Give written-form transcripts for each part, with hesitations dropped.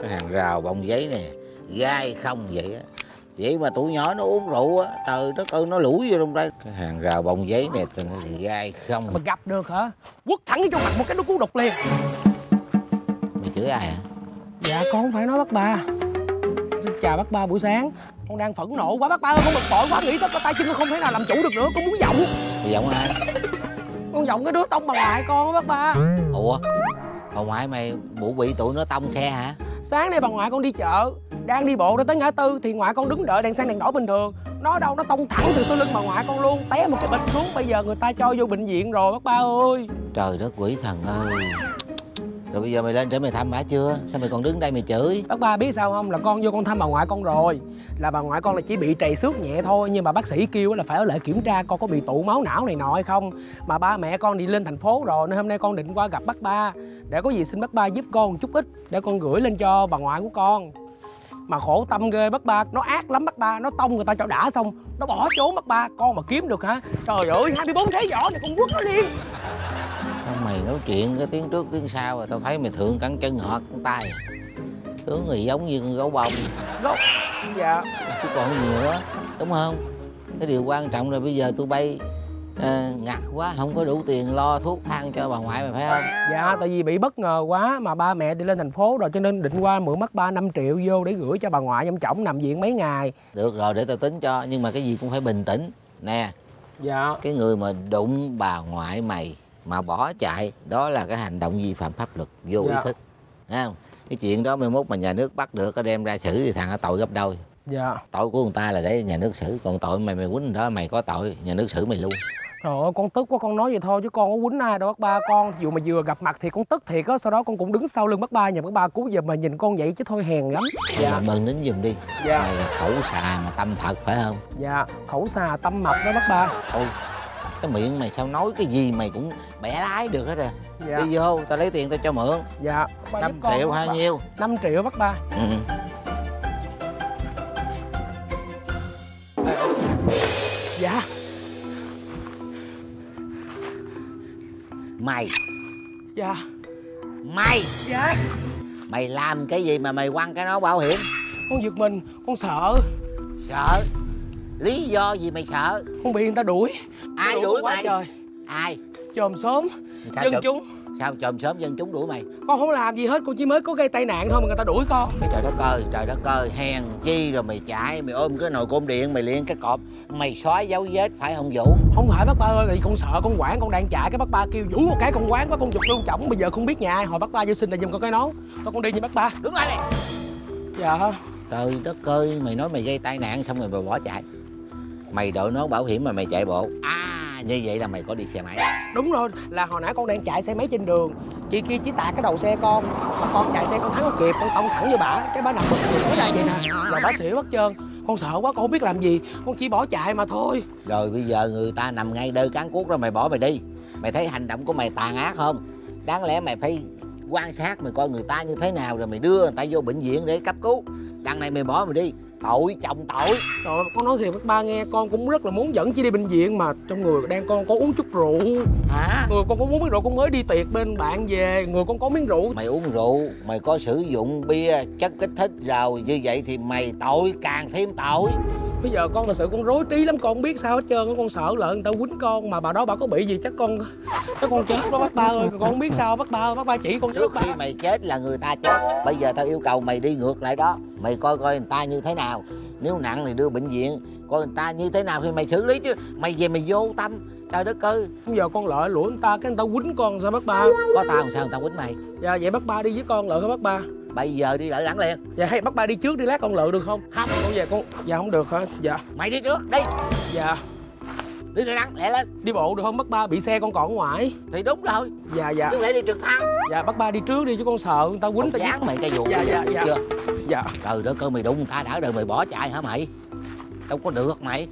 Cái hàng rào bông giấy nè, gai không vậy á. Vậy mà tụi nhỏ nó uống rượu á, trời đất ơi nó lủi vô trong đây. Cái hàng rào bông giấy này thì gai không. Mà gặp được hả? Quất thẳng vô mặt một cái nó cú đục liền. Mày chửi ai hả? Dạ con không phải nói bác ba. Xin chào bác ba buổi sáng. Con đang phẫn nộ quá bác ba ơi, con bực bội quá, nghĩ tới tay chân nó không thể nào làm chủ được nữa, con muốn giọng. Mày giọng ai? Con giọng cái đứa tông bà ngoại con á bác ba. Ủa? Bà ngoại mày bụ bị tụi nó tông xe hả? Sáng nay bà ngoại con đi chợ, đang đi bộ ra tới ngã tư thì ngoại con đứng đợi đèn xanh đèn đỏ bình thường. Nó đâu nó tông thẳng từ sau lưng bà ngoại con luôn, té một cái bịch xuống. Bây giờ người ta cho vô bệnh viện rồi bác ba ơi. Trời đất quỷ thần ơi. Rồi bây giờ mày lên để mày thăm bả chưa? Sao mày còn đứng đây mày chửi? Bác ba biết sao không? Là con vô con thăm bà ngoại con rồi. Là bà ngoại con là chỉ bị trầy xước nhẹ thôi. Nhưng mà bác sĩ kêu là phải ở lại kiểm tra con có bị tụ máu não này nọ hay không. Mà ba mẹ con đi lên thành phố rồi nên hôm nay con định qua gặp bác ba. Để có gì xin bác ba giúp con một chút ít, để con gửi lên cho bà ngoại của con. Mà khổ tâm ghê bác ba, nó ác lắm bác ba. Nó tông người ta cho đã xong nó bỏ trốn bác ba. Con mà kiếm được hả? Trời ơi 24 thế võ này con quất nó liền. Mày nói chuyện cái tiếng trước tiếng sau rồi tao thấy mày thượng cẳng chân hợt cẳng tay. Tướng thì giống như con gấu bông. Gấu? Dạ. Chứ còn gì nữa, đúng không? Cái điều quan trọng là bây giờ tụi bay ngặt quá, không có đủ tiền lo thuốc thang cho bà ngoại mày phải không? Dạ, tại vì bị bất ngờ quá mà ba mẹ đi lên thành phố rồi cho nên định qua mượn bác ba 5 triệu vô để gửi cho bà ngoại em chổng nằm viện mấy ngày. Được rồi để tao tính cho, nhưng mà cái gì cũng phải bình tĩnh. Nè. Dạ. Cái người mà đụng bà ngoại mày mà bỏ chạy, đó là cái hành động vi phạm pháp luật vô ý thức. Thấy không? Cái chuyện đó mai mốt mà nhà nước bắt được, có đem ra xử thì thằng tội gấp đôi. Dạ. Tội của người ta là để nhà nước xử, còn tội mày quýnh đó mày có tội, nhà nước xử mày luôn. Trời ơi, con tức quá con nói vậy thôi chứ con có quýnh ai đâu bác ba. Con dù mà vừa gặp mặt thì con tức thiệt á, sau đó con cũng đứng sau lưng bác ba nhờ bác ba cứu giùm, mà nhìn con vậy chứ thôi hèn lắm. Dạ. Mà mừng đến giùm đi. Dạ. Mày là khẩu xà mà tâm Phật phải không? Dạ, khẩu xà tâm mập đó bác ba. Ôi, cái miệng mày sao nói cái gì mày cũng bẻ lái được hết rồi. Dạ. Đi vô, tao lấy tiền tao cho mượn. Dạ. 5 triệu hay nhiêu? 5 triệu bác ba. Dạ. Mày. Dạ. Mày. Dạ. Mày làm cái gì mà mày quăng cái nón bảo hiểm? Con giật mình, con sợ. Sợ? Lý do gì mày sợ? Con bị người ta đuổi. Ai đuổi mày? Trời. Ai? Chòm xóm, dân chúng. Sao chòm xóm dân chúng đuổi mày? Con không làm gì hết, con chỉ mới có gây tai nạn thôi mà người ta đuổi con. Trời đất ơi, hèn chi rồi mày chạy, mày ôm cái nồi cơm điện, mày liền cái cọp, mày xóa dấu vết phải không Vũ? Không phải bác ba ơi, thì con sợ con quản con đang chạy, cái bác ba kêu Vũ một cái con quán quá, con giật luôn chổng, bây giờ không biết nhà ai, hồi bác ba vô xin là giùm con cái nón. Thôi con đi nha bác ba. Đứng lại mày. Dạ. Trời đất ơi, mày nói mày gây tai nạn xong rồi mày bỏ chạy. Mày đội nón bảo hiểm mà mày chạy bộ. Như vậy là mày có đi xe máy. Đúng rồi, là hồi nãy con đang chạy xe máy trên đường, chị kia chỉ tạt cái đầu xe con, mà con chạy xe con thắng không kịp, con tông thẳng vô bả, cái bả nằm bật người cái này vậy nè, là bả xỉu hết trơn. Con sợ quá, con không biết làm gì, con chỉ bỏ chạy mà thôi. Rồi bây giờ người ta nằm ngay đơ cán cuốc rồi mày bỏ mày đi. Mày thấy hành động của mày tàn ác không? Đáng lẽ mày phải quan sát mày coi người ta như thế nào rồi mày đưa người ta vô bệnh viện để cấp cứu. Đằng này mày bỏ mày đi, tội chồng tội. Trời ơi, con nói thiệt bác ba nghe, con cũng rất là muốn dẫn chị đi bệnh viện mà trong người đang con có uống chút rượu. Hả? Người con có muốn miếng rượu, con mới đi tiệc bên bạn về, người con có miếng rượu. Mày uống rượu, mày có sử dụng bia, chất kích thích rồi, như vậy thì mày tội càng thêm tội. Bây giờ con thật sự con rối trí lắm, con không biết sao hết trơn, con sợ lợn người ta quýnh con, mà bà đó bà có bị gì chắc con chết đó bác ba ơi, con không biết sao bác ba ơi, bác ba chỉ con trước khi mày chết là người ta chết. Bây giờ tao yêu cầu mày đi ngược lại đó, mày coi coi người ta như thế nào, nếu nặng thì đưa bệnh viện, coi người ta như thế nào thì mày xử lý chứ. Mày về mày vô tâm, trời đất ơi. Bây giờ con lợi lũa người ta, cái người ta quýnh con sao bác ba? Có tao làm sao người ta quýnh mày? Dạ vậy bác ba đi với con lợi hả bác ba? Bây giờ đi lợi lẳng liền. Dạ hay bác ba đi trước đi, lát con lựa được không? Không. Con về con. Dạ không được hả? Dạ. Mày đi trước đi. Dạ. Đi lợi lẳng lẹ lên. Đi bộ được không bác ba? Bị xe con còn ở ngoài. Thì đúng rồi. Dạ dạ. Chứ lẽ đi trực thăng. Dạ bác ba đi trước đi chứ con sợ người ta quýnh ta giết mày cái vụ. Dạ dạ dạ. Chưa? Dạ. Trời đất ơi, mày đụng người ta đã đời mày bỏ chạy hả mày? Đâu có được mày.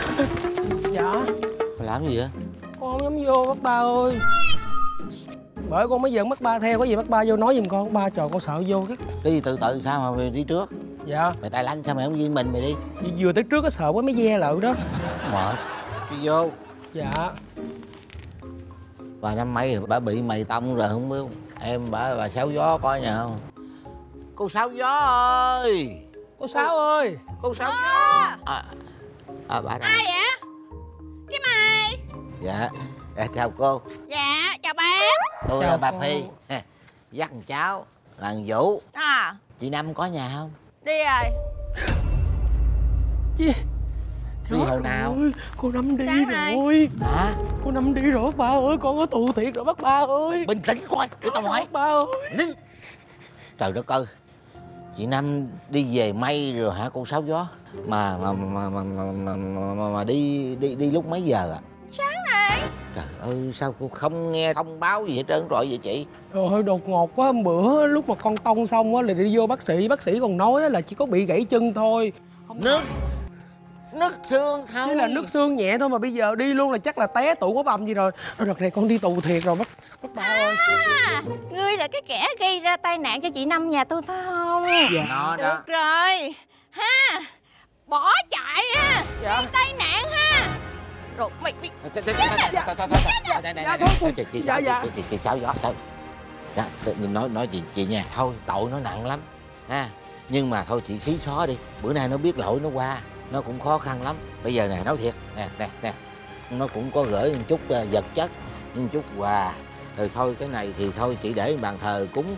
Dạ. Mày làm gì vậy? Con không dám vô bác ba ơi. Bởi con mới giờ mất ba theo, có gì bắt ba vô nói giùm con. Ba trời con sợ vô cái. Đi từ từ sao mà mày đi trước? Dạ. Mày tay lanh sao mày không với mình mày đi? Vừa tới trước có sợ quá mới ve lợ đó. Mệt. Đi vô. Dạ. Bà năm mấy bà bị mày tông rồi không biết. Em bà Sáu Gió coi nè không? Cô Sáu Gió ơi! Cô Sáu ơi! Cô Sáu Gió! Bà đây. Ai vậy? Cái mày? Dạ. Chào cô. Dạ, chào bác. Tôi Chào là bà cô. Phi. Dắt thằng cháu là thằng Vũ. À, Chị Năm có nhà không? đi rồi. Chi? Đi hồi nào? Ơi, cô Năm đi Sáng nay. rồi. Hả? Cô Năm đi rồi bác ba ơi, con có tù thiệt rồi bác ba ơi. Bình tĩnh coi, để tao hỏi. Bác ba ơi. Nín. Trời đất ơi. Chị Năm đi về May rồi hả cô Sáu Gió? Mà đi lúc mấy giờ ạ? Sáng nay. Trời ơi sao cô không nghe thông báo gì hết trơn rồi vậy chị? Trời ơi, đột ngột quá. Hôm bữa lúc mà con tông xong á là đi vô bác sĩ còn nói á là chỉ có bị gãy chân thôi. Không Nứt xương thôi. chỉ là nứt xương nhẹ thôi mà bây giờ đi luôn là chắc là té tụ có bầm gì rồi. Rồi đợt này con đi tù thiệt rồi bác ba ơi. À, ngươi là cái kẻ gây ra tai nạn cho chị Năm nhà tôi phải không? Dạ. Nó đó. Được rồi. Ha. Bỏ chạy ha. Dạ. Gây tai nạn ha. Rồi mày bị... Chị Sáu Gió sao? Dạ, nói chị nha, thôi tội nó nặng lắm ha. Nhưng mà thôi chị xí xó đi, bữa nay nó biết lỗi nó qua, nó cũng khó khăn lắm. Bây giờ nè, nói thiệt nè, nó cũng có gửi một chút vật chất, một chút quà. Rồi thôi cái này thì thôi chị để bàn thờ cúng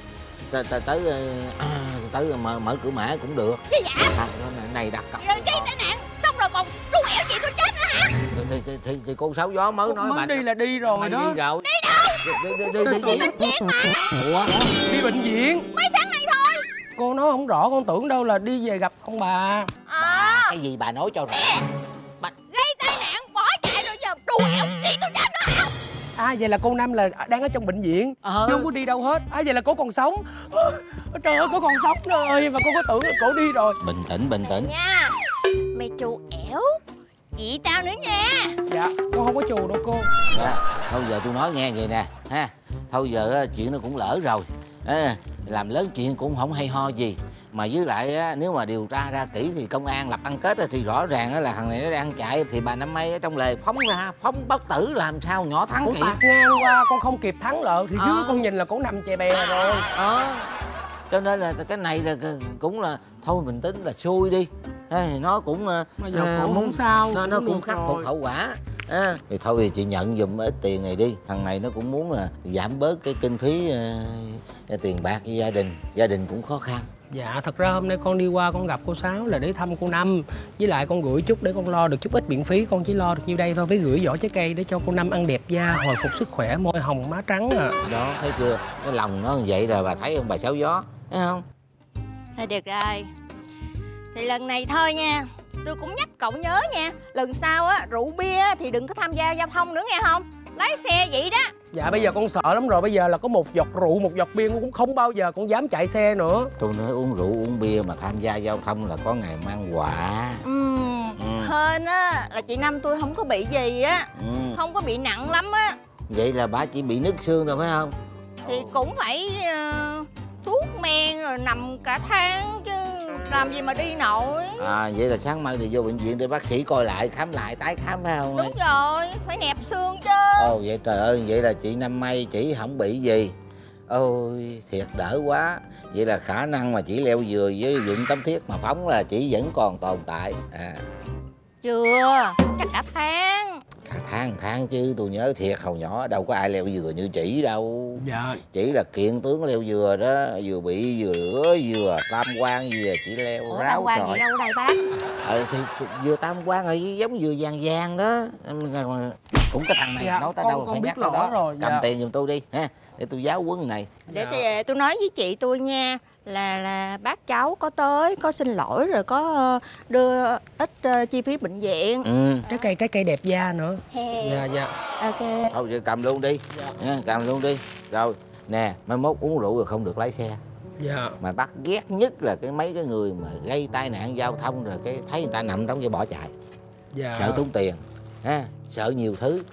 tới mở cửa mã cũng được. Gì vậy? Này đặt cọc. Gây tai nạn xong rồi còn tru ẻo chị tôi chết nữa hả? Thì cô Sáu Gió mới nói Mới bà đi là đi rồi mày đó. đi rồi. Đi đâu? Đi Bệnh viện mà. Ủa? Đi bệnh viện. Mới sáng nay thôi. Cô nói không rõ, con tưởng đâu là đi về gặp ông bà. À, Cái gì bà nói cho rõ. gây tai nạn bỏ chạy rồi giờ tru ẻo chị tôi chết nữa hả? À vậy là cô Năm là đang ở trong bệnh viện, chứ không có đi đâu hết. À vậy là cô còn sống. Trời ơi, cô còn sống rồi mà cô có tưởng là cô đi rồi. Bình tĩnh. Nha. Mày tru ẻo chị tao nữa nha. Dạ, con không có chù đâu cô. Dạ, thôi giờ tôi nói nghe vậy nè ha. Thôi giờ chuyện nó cũng lỡ rồi. Làm lớn chuyện cũng không hay ho gì. Mà với lại nếu mà điều tra ra kỹ thì công an lập băng kết thì rõ ràng là thằng này nó đang chạy. Thì bà năm nay ở trong lề phóng ra, phóng bất tử làm sao nhỏ thắng Cô kịp. tạt ngang qua con không kịp thắng lợ thì dưới con nhìn là cổ nằm chè bè rồi. Cho nên là cái này là cũng là thôi bình tĩnh là xui đi. Nó cũng Mà giờ cổ không sao. nó cũng khắc phục hậu quả. Thì thôi thì chị nhận giùm ít tiền này đi. Thằng này nó cũng muốn là giảm bớt cái kinh phí tiền bạc với gia đình cũng khó khăn. Dạ, thật ra hôm nay con đi qua con gặp cô Sáu là để thăm cô Năm. Với lại con gửi chút để con lo được chút ít miễn phí. Con chỉ lo được nhiêu đây thôi, với gửi vỏ trái cây để cho cô Năm ăn đẹp da, hồi phục sức khỏe, môi hồng má trắng à. Đó, thấy chưa? Cái lòng nó như vậy rồi bà thấy không bà Sáu Gió? Thấy không? Thôi được rồi. Thì lần này thôi nha. Tôi cũng nhắc cậu nhớ nha. Lần sau á, rượu bia thì đừng có tham gia giao thông nữa nghe không? Lái xe vậy đó. Dạ bây giờ con sợ lắm rồi. Bây giờ là có một giọt rượu, một giọt bia con cũng không bao giờ con dám chạy xe nữa. Tôi nói uống rượu uống bia mà tham gia giao thông là có ngày mang quả. Hên á là chị Năm tôi không có bị gì á. Không có bị nặng lắm á. Vậy là bà chỉ bị nứt xương thôi phải không? Thì cũng phải thuốc men rồi nằm cả tháng chứ làm gì mà đi nổi. Vậy là sáng mai thì vô bệnh viện để bác sĩ coi lại, khám lại, tái khám phải không? Đúng rồi, phải nẹp xương chứ. Ồ vậy trời ơi, vậy là chị năm may chỉ không bị gì. Ôi thiệt đỡ quá. Vậy là khả năng mà chỉ leo dừa với dựng tấm thiết mà phóng là chỉ vẫn còn tồn tại. Chưa, chắc cả tháng. Cả tháng chứ tôi nhớ thiệt hồi nhỏ đâu có ai leo dừa như chị đâu. Dạ. Chỉ là kiện tướng leo dừa đó, vừa bị vừa lửa vừa tam quan gì là chị leo ráo quan trời. gì đâu đây bác? Thì vừa tam quan rồi giống vừa vàng vàng đó. Cũng cái thằng này nói tới đâu phải nhắc tới đó rồi. Cầm tiền giùm tôi đi ha, để tôi giáo huấn này. Để thì tôi nói với chị tôi nha, là bác cháu có tới có xin lỗi rồi có đưa ít chi phí bệnh viện. Trái cây đẹp da nữa. Dạ. Ok. Thôi giờ cầm luôn đi. Cầm luôn đi. Rồi nè, mai mốt uống rượu rồi không được lái xe. Dạ. Mà bác ghét nhất là mấy cái người mà gây tai nạn giao thông rồi cái thấy người ta nằm đóng cái bỏ chạy. Dạ. Sợ tốn tiền ha, sợ nhiều thứ.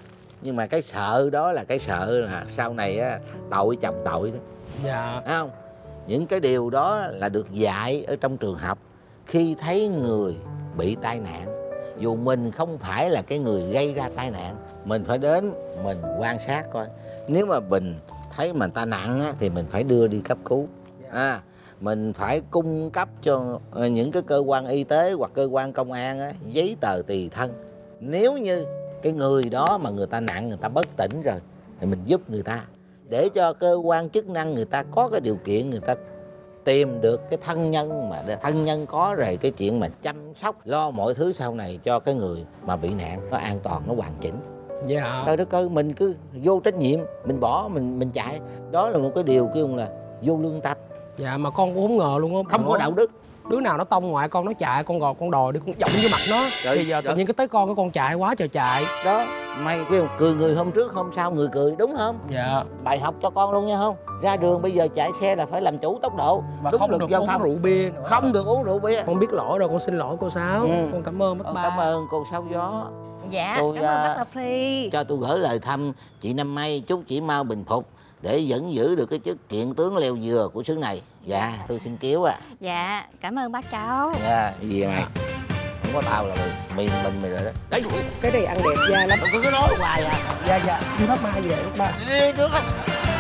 Nhưng mà cái sợ đó là cái sợ là sau này á, tội chồng tội đó. Dạ. Thấy không? Những cái điều đó là được dạy ở trong trường học. Khi thấy người bị tai nạn, dù mình không phải là cái người gây ra tai nạn, mình phải đến mình quan sát coi. Nếu mà mình thấy mình ta nặng á, thì mình phải đưa đi cấp cứu. Mình phải cung cấp cho những cái cơ quan y tế hoặc cơ quan công an á, giấy tờ tùy thân. Nếu như cái người đó mà người ta nặng, người ta bất tỉnh rồi, thì mình giúp người ta, để cho cơ quan chức năng người ta có cái điều kiện, người ta tìm được cái thân nhân, mà thân nhân có rồi cái chuyện mà chăm sóc, lo mọi thứ sau này cho cái người mà bị nạn nó an toàn, nó hoàn chỉnh. Dạ. Trời đất ơi, mình cứ vô trách nhiệm, mình bỏ, mình chạy, đó là một cái điều kêu là vô lương tâm. Dạ mà con cũng không ngờ luôn á. Không có đạo đức. Đứa nào nó tông ngoại con, nó chạy, con gọt con đòi đi, con giọng vô mặt nó. Rồi, thì giờ tự rồi. nhiên cái tới con chạy quá trời chạy. Đó, mày kêu cười người hôm trước hôm sau người cười, đúng không? Dạ. Bài học cho con luôn nha không? Ra đường bây giờ chạy xe là phải làm chủ tốc độ, Và đúng không luật được giao uống thông. rượu bia nữa. Không được uống rượu bia. Con biết lỗi rồi, con xin lỗi cô Sáu. Con cảm ơn bác Ba. Cảm ơn cô Sáu Gió. Dạ, Tôi, cảm ơn bác Cà Phi. Cho tôi gửi lời thăm chị Năm May, chúc chị mau bình phục để vẫn giữ được cái chức kiện tướng leo dừa của xứ này. Dạ, tôi xin kiếu à. Dạ, cảm ơn bác cháu. Dạ, gì vậy mày? Không có tao là mày rồi đó. Đấy, Cái này ăn đẹp da lắm. đừng có nói hoài à. Dạ, đi bác Ba về bác Ba. Đi trước á.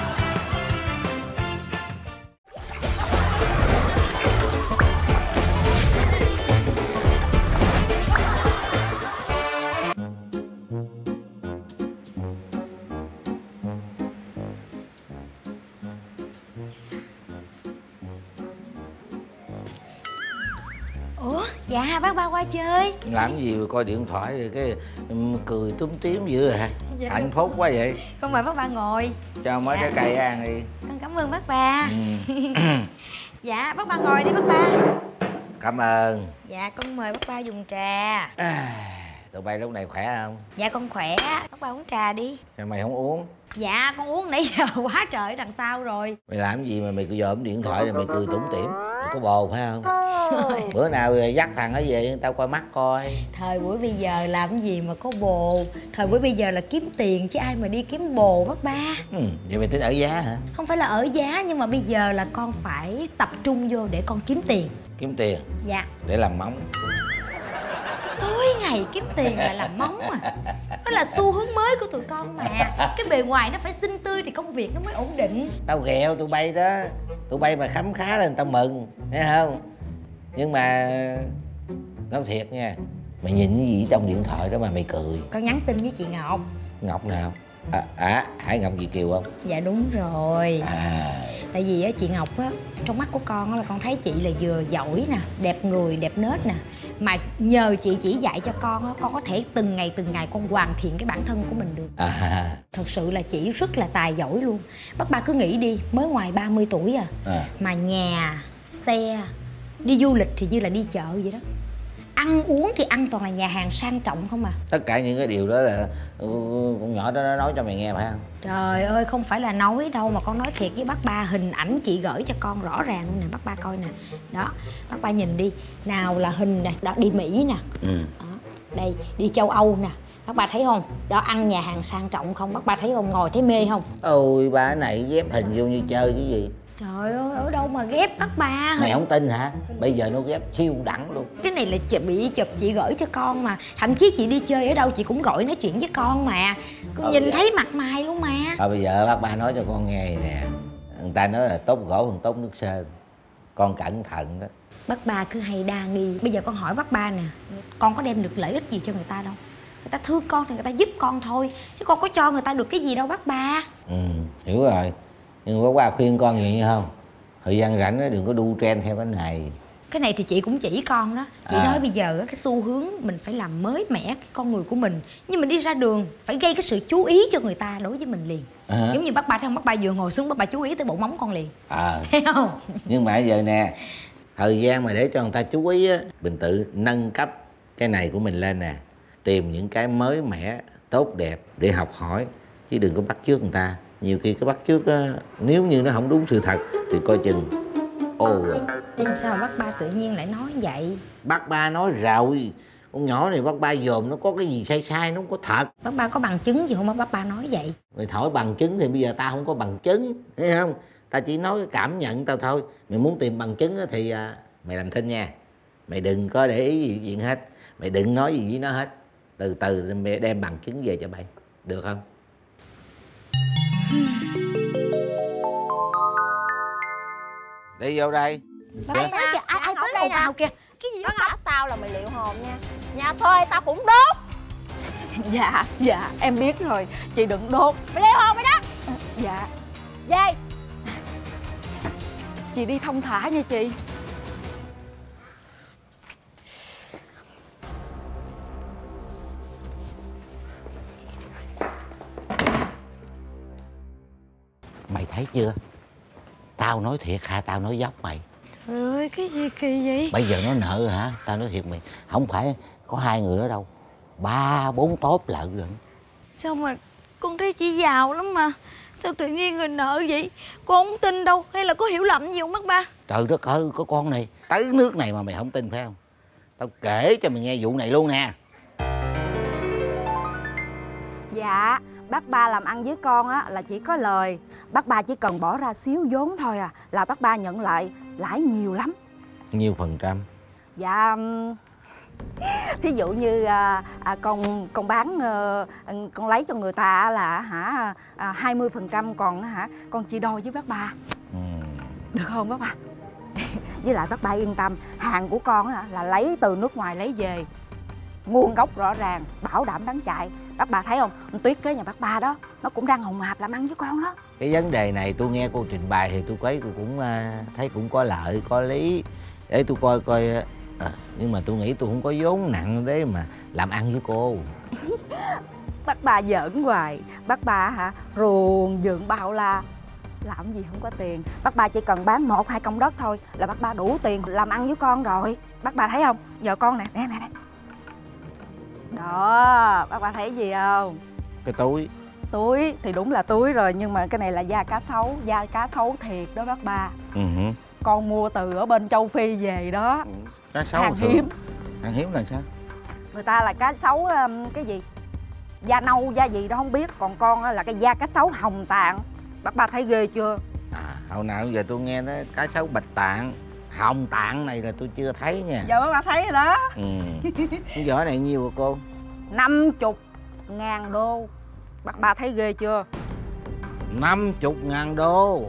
Ủa, dạ bác Ba qua chơi. Làm gì mà coi điện thoại rồi cái cười túm tím dữ hả? Dạ, Hạnh phúc quá vậy. con mời bác Ba ngồi. Cho mấy Dạ. cái cây ăn đi. Con cảm ơn bác Ba. Ừ. Dạ bác Ba ngồi đi bác Ba. Cảm ơn. Dạ con mời bác Ba dùng trà. Tụi bay lúc này khỏe không? Dạ con khỏe. Bác Ba uống trà đi. Sao mày không uống? Dạ con uống nãy giờ quá trời ở đằng sau rồi. Mày làm gì mà mày cứ dòm điện thoại rồi mày cười tủm tỉm? Mày có bồ phải không? Bữa nào dắt thằng ấy về tao coi mắt coi. Thời buổi bây giờ làm cái gì mà có bồ. Thời buổi bây giờ là kiếm tiền chứ ai mà đi kiếm bồ bác Ba. Vậy mày tính ở giá hả? Không phải là ở giá nhưng mà bây giờ là con phải tập trung vô để con kiếm tiền. Kiếm tiền Dạ. để làm móng. Tối ngày kiếm tiền là làm móng à. Đó là xu hướng mới của tụi con mà. Cái bề ngoài nó phải xinh tươi thì công việc nó mới ổn định. Tao ghẹo tụi bay đó. Tụi bay mà khấm khá lên tao mừng, thấy không? Nhưng mà nói thiệt nha, mày nhìn cái gì trong điện thoại đó mà mày cười? Con nhắn tin với chị Ngọc. Ngọc nào? Hải Ngọc Việt Kiều không? Dạ đúng rồi. À. Tại vì á chị Ngọc á, trong mắt của con á là con thấy chị là vừa giỏi nè, đẹp người, đẹp nết nè. Mà nhờ chị chỉ dạy cho con á, con có thể từng ngày con hoàn thiện cái bản thân của mình được. Thật sự là chị rất là tài giỏi luôn. Bác Ba cứ nghĩ đi, mới ngoài 30 tuổi mà nhà, xe, đi du lịch thì như là đi chợ vậy đó. Ăn uống thì ăn toàn là nhà hàng sang trọng không à. Tất cả những cái điều đó là con nhỏ đó nó nói cho mày nghe phải không? Trời ơi, không phải là nói đâu mà con nói thiệt với bác Ba. Hình ảnh chị gửi cho con rõ ràng luôn nè, bác Ba coi nè. Đó, bác Ba nhìn đi. Nào là hình nè, đó đi Mỹ nè. Đó, đây, đi châu Âu nè. Bác Ba thấy không? Đó, ăn nhà hàng sang trọng không? Bác Ba thấy không? Ngồi thấy mê không? Ôi ba này ghép hình vô như chơi chứ gì. Trời ơi, ở đâu mà ghép bác Ba. Mày không tin hả? Bây giờ nó ghép siêu đẳng luôn. Cái này là bị chụp chị gửi cho con mà. Thậm chí chị đi chơi ở đâu chị cũng gọi nói chuyện với con mà. Con nhìn thấy mặt mày luôn mà. Bây giờ bác Ba nói cho con nghe nè. Người ta nói là tốt gỗ hơn tốt nước sơn. Con cẩn thận đó. Bác Ba cứ hay đa nghi. Bây giờ con hỏi bác Ba nè, con có đem được lợi ích gì cho người ta đâu. Người ta thương con thì người ta giúp con thôi, chứ con có cho người ta được cái gì đâu bác Ba. Hiểu rồi. Nhưng bác Ba khuyên con vậy như không? Thời gian rảnh đó đừng có đu trend theo cái này. Cái này thì chị cũng chỉ con đó. Chị nói bây giờ cái xu hướng mình phải làm mới mẻ cái con người của mình. Nhưng mà đi ra đường phải gây cái sự chú ý cho người ta đối với mình liền. Giống như bác Ba thấy không? Bác Ba vừa ngồi xuống bác Ba chú ý tới bộ móng con liền. Thấy không? Nhưng mà bây giờ nè, thời gian mà để cho người ta chú ý á, mình tự nâng cấp cái này của mình lên nè. Tìm những cái mới mẻ, tốt đẹp để học hỏi. Chứ đừng có bắt chước người ta. Nhiều khi cái bắt chước á, nếu như nó không đúng sự thật thì coi chừng sao mà bác Ba tự nhiên lại nói vậy? Bác Ba nói rồi, Con nhỏ này bác ba dòm nó có cái gì sai sai, nó không có thật. Bác ba có bằng chứng gì không mà bác ba nói vậy? Mày hỏi bằng chứng thì bây giờ tao không có bằng chứng, thấy không? Tao chỉ nói cái cảm nhận tao thôi. Mày muốn tìm bằng chứng thì mày làm thinh nha. Mày đừng có để ý gì chuyện hết. Mày đừng nói gì với nó hết. Từ từ mày đem bằng chứng về cho mày, được không? Đi vô đây. Đây nè, ai tới ồn ào kìa. Cái gì đó Bắt tao là mày liệu hồn nha. Nhà thuê tao cũng đốt. Dạ em biết rồi, chị đừng đốt. Mày liệu hồn mày đó. Dạ Về. chị đi thông thả nha chị. Mày thấy chưa? Tao nói thiệt hả? Tao nói dốc mày. Trời ơi, cái gì kỳ vậy? Bây giờ nó nợ hả? Tao nói thiệt mày, không phải có 2 người đó đâu, 3, 4 tốp lận rồi. Sao mà con thấy chị giàu lắm mà sao tự nhiên người nợ vậy? Con không tin đâu, hay là có hiểu lầm gì không bác ba? Trời đất ơi, có con này tới nước này mà mày không tin phải không? Tao kể cho mày nghe vụ này luôn nè. Dạ bác ba làm ăn với con á là chỉ có lời. Bác ba chỉ cần bỏ ra xíu vốn thôi à là bác ba nhận lại lãi nhiều lắm. Nhiêu phần trăm? Dạ thí dụ như con bán con lấy cho người ta là 20%, còn con chia đôi với bác ba. Được không bác ba? Với lại bác ba yên tâm, hàng của con là lấy từ nước ngoài lấy về, nguồn gốc rõ ràng, bảo đảm bán chạy. Bác ba thấy không, con Tuyết kế nhà bác ba đó, nó cũng đang hồng hạp làm ăn với con đó. Cái vấn đề này tôi nghe cô trình bày thì tôi cũng thấy cũng có lợi, có lý. Để tôi coi coi. Nhưng mà tôi nghĩ tôi không có vốn nặng để mà làm ăn với cô. Bác ba giỡn hoài. Bác ba ruồng vườn bao la, làm gì không có tiền. Bác ba chỉ cần bán 1-2 công đất thôi là bác ba đủ tiền làm ăn với con rồi. Bác ba thấy không, giờ con nè, nè. Đó, bác ba thấy gì không? Cái túi. Túi thì đúng là túi rồi, nhưng mà cái này là da cá sấu thiệt đó bác ba. Con mua từ ở bên châu Phi về đó. Cá sấu hàng hiếm. Hàng hiếm là sao? Người ta là cá sấu cái gì, da nâu da gì đó không biết, còn con là cái da cá sấu hồng tạng. Bác ba thấy ghê chưa? Hồi nào giờ tôi nghe nói cá sấu bạch tạng, hồng tạng này là tôi chưa thấy nha. Giờ bác ba thấy rồi đó. Cái giỏ này nhiêu hả cô? 50.000 đô. Bác ba thấy ghê chưa? 50.000 đô.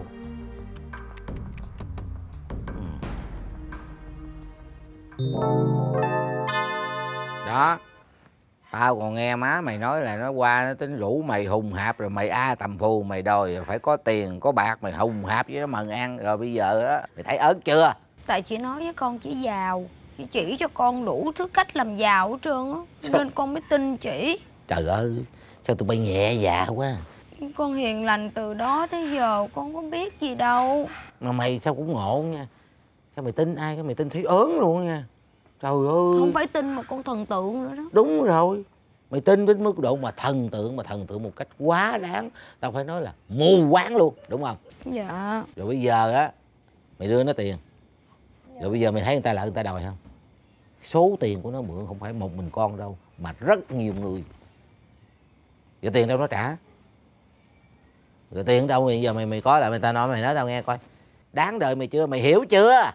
Đó, tao còn nghe má mày nói là nó qua nó tính rủ mày hùng hạp rồi mày tầm phù, mày đòi phải có tiền có bạc, mày hùng hạp với nó mần ăn. Rồi bây giờ đó mày thấy ớn chưa? Tại chị nói với con chỉ giàu, chị chỉ cho con đủ thứ cách làm giàu hết trơn á, nên con mới tin chị. Trời ơi, sao tụi bay nhẹ dạ quá. Con hiền lành từ đó tới giờ con có biết gì đâu. Mà mày sao cũng ngộ nha. Sao mày tin ai cái mày tin Thúy ớn luôn nha. Trời ơi. Không phải tin một con thần tượng nữa đó. Đúng rồi. Mày tin đến mức độ mà thần tượng một cách quá đáng. Tao phải nói là mù quáng luôn, đúng không? Dạ. Rồi bây giờ á, mày đưa nó tiền. Rồi bây giờ mày thấy người ta lại người ta đòi không? Số tiền của nó mượn không phải một mình con đâu, mà rất nhiều người. Rồi tiền đâu nó trả? Rồi tiền đâu bây giờ mày có lại mày ta nói mày nói tao nghe coi. Đáng đời mày chưa? Mày hiểu chưa?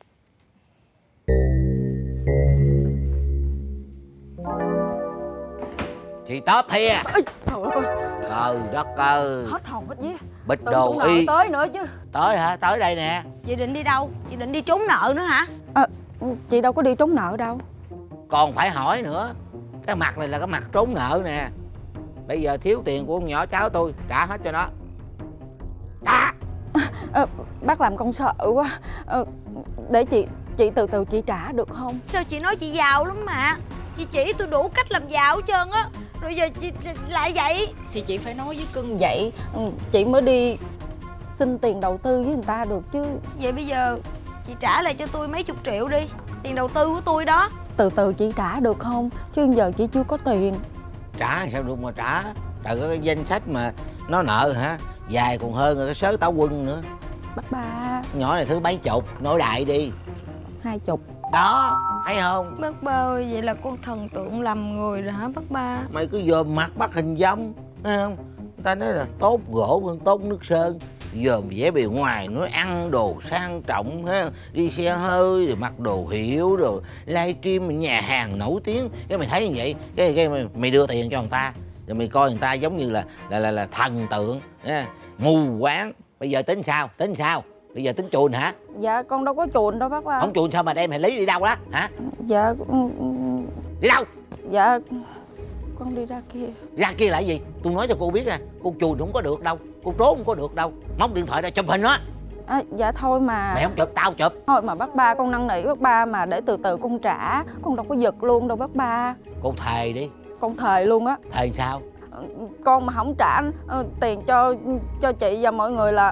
Chị Tốp Hia. Trời đất ơi. Hết hồn hết vía. Bịch đồ y. Tới nữa chứ. Tới hả? Tới đây nè. Chị định đi đâu? Chị định đi trốn nợ nữa hả? Chị đâu có đi trốn nợ đâu. Còn phải hỏi nữa. Cái mặt này là cái mặt trốn nợ nè. Bây giờ thiếu tiền của con nhỏ cháu tôi, trả hết cho nó. Trả. Bác làm con sợ quá. Để chị từ từ chị trả được không? Sao chị nói chị giàu lắm mà. Chị chỉ tôi đủ cách làm giàu hết trơn á. Rồi giờ chị lại vậy. Thì chị phải nói với cưng vậy, chị mới đi xin tiền đầu tư với người ta được chứ. Vậy bây giờ chị trả lại cho tôi mấy chục triệu đi, tiền đầu tư của tôi đó. Từ từ chị trả được không? Chứ giờ chị chưa có tiền. Trả sao được mà trả. Trời ơi, cái danh sách mà nó nợ hả? Dài còn hơn rồi cái sớ táo quân nữa. Bác ba. Nhỏ này thứ mấy chục, nói đại đi. 20. Đó, thấy không? Bác ba ơi, vậy là con thần tượng lầm người rồi hả bác ba? Mày cứ dòm mặt bắt hình dong, thấy không? Người ta nói là tốt gỗ hơn tốt nước sơn. Dòm vẻ bề ngoài nói ăn đồ sang trọng ha, đi xe hơi rồi mặc đồ hiệu rồi livestream nhà hàng nổi tiếng. Cái mày thấy như vậy, cái mày đưa tiền cho người ta, rồi mày coi người ta giống như là thần tượng ha, mù quáng. Bây giờ tính sao? Bây giờ tính chuồn hả? Dạ con đâu có chuồn đâu bác ba. Không chuồn sao mà đem hành lý đi đâu đó hả? Dạ Đi đâu? dạ con đi ra kia. Ra kia là cái gì? Tôi nói cho cô biết nha, cô chuồn không có được đâu, cô trốn không có được đâu. Móc điện thoại ra chụp hình đó. Dạ thôi mà. Mày không chụp tao chụp. Thôi mà bác ba, con năn nỉ bác ba mà để từ từ con trả. Con đâu có giật luôn đâu bác ba. Cô thề đi. Con thề luôn á. Thề sao? Con mà không trả tiền cho chị và mọi người là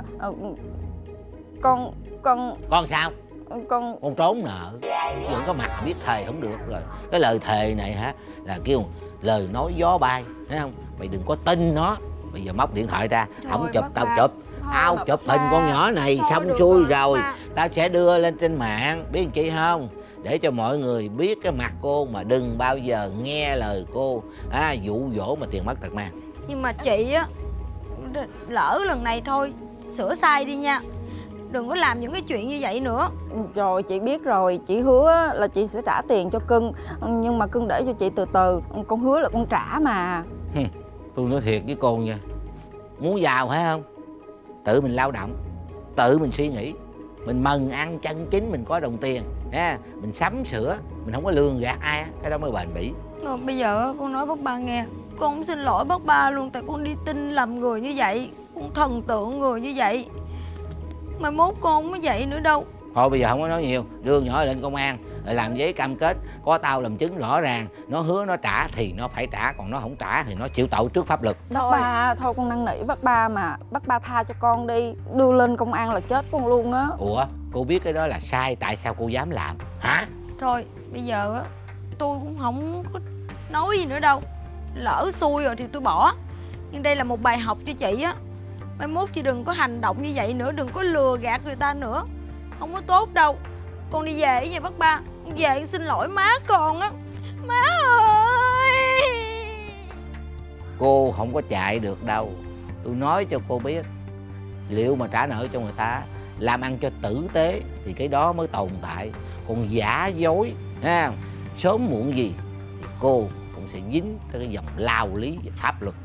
con Sao? Con trốn nợ. Vẫn có mặt biết thề không được rồi. Cái lời thề này hả là kêu lời nói gió bay, thấy không? Mày đừng có tin nó. Bây giờ móc điện thoại ra. Trời không ơi, chụp bác tao ba. chụp. Tao mà chụp bác hình ba. con nhỏ này Thôi xong được xuôi rồi, rồi bác ba. tao sẽ đưa lên trên mạng, biết làm chi không? Để cho mọi người biết cái mặt cô, mà đừng bao giờ nghe lời cô dụ dỗ mà tiền mất tật mang. Nhưng mà chị á, lỡ lần này thôi, sửa sai đi nha. Đừng có làm những cái chuyện như vậy nữa. Rồi chị biết rồi. Chị hứa là chị sẽ trả tiền cho cưng. Nhưng mà cưng để cho chị từ từ. Con hứa là con trả mà. Tôi nói thiệt với cô nha, muốn giàu phải không? Tự mình lao động, tự mình suy nghĩ, mình mần ăn chân chính, mình có đồng tiền nha, mình sắm sửa, mình không có lường gạt ai, cái đó mới bền bỉ. Rồi bây giờ con nói bác ba nghe, con cũng xin lỗi bác ba luôn. Tại con đi tin lầm người như vậy, con thần tượng người như vậy. Mai mốt con không có vậy nữa đâu. Thôi bây giờ không có nói nhiều, đưa nhỏ lên công an rồi làm giấy cam kết, có tao làm chứng rõ ràng. Nó hứa nó trả thì nó phải trả, còn nó không trả thì nó chịu tội trước pháp luật. Bác ba, thôi con năn nỉ bác ba mà. Bác ba tha cho con đi. Đưa lên công an là chết con luôn á. Ủa, cô biết cái đó là sai, tại sao cô dám làm hả? Thôi bây giờ á, tôi cũng không có nói gì nữa đâu. Lỡ xui rồi thì tôi bỏ. Nhưng đây là một bài học cho chị á. Mai mốt chị đừng có hành động như vậy nữa. Đừng có lừa gạt người ta nữa. Không có tốt đâu. Con đi về nha bác ba. Con về xin lỗi má con á. Má ơi. Cô không có chạy được đâu. Tôi nói cho cô biết, liệu mà trả nợ cho người ta, làm ăn cho tử tế thì cái đó mới tồn tại. Còn giả dối ha, sớm muộn gì thì cô cũng sẽ dính tới cái dòng lao lý và pháp luật.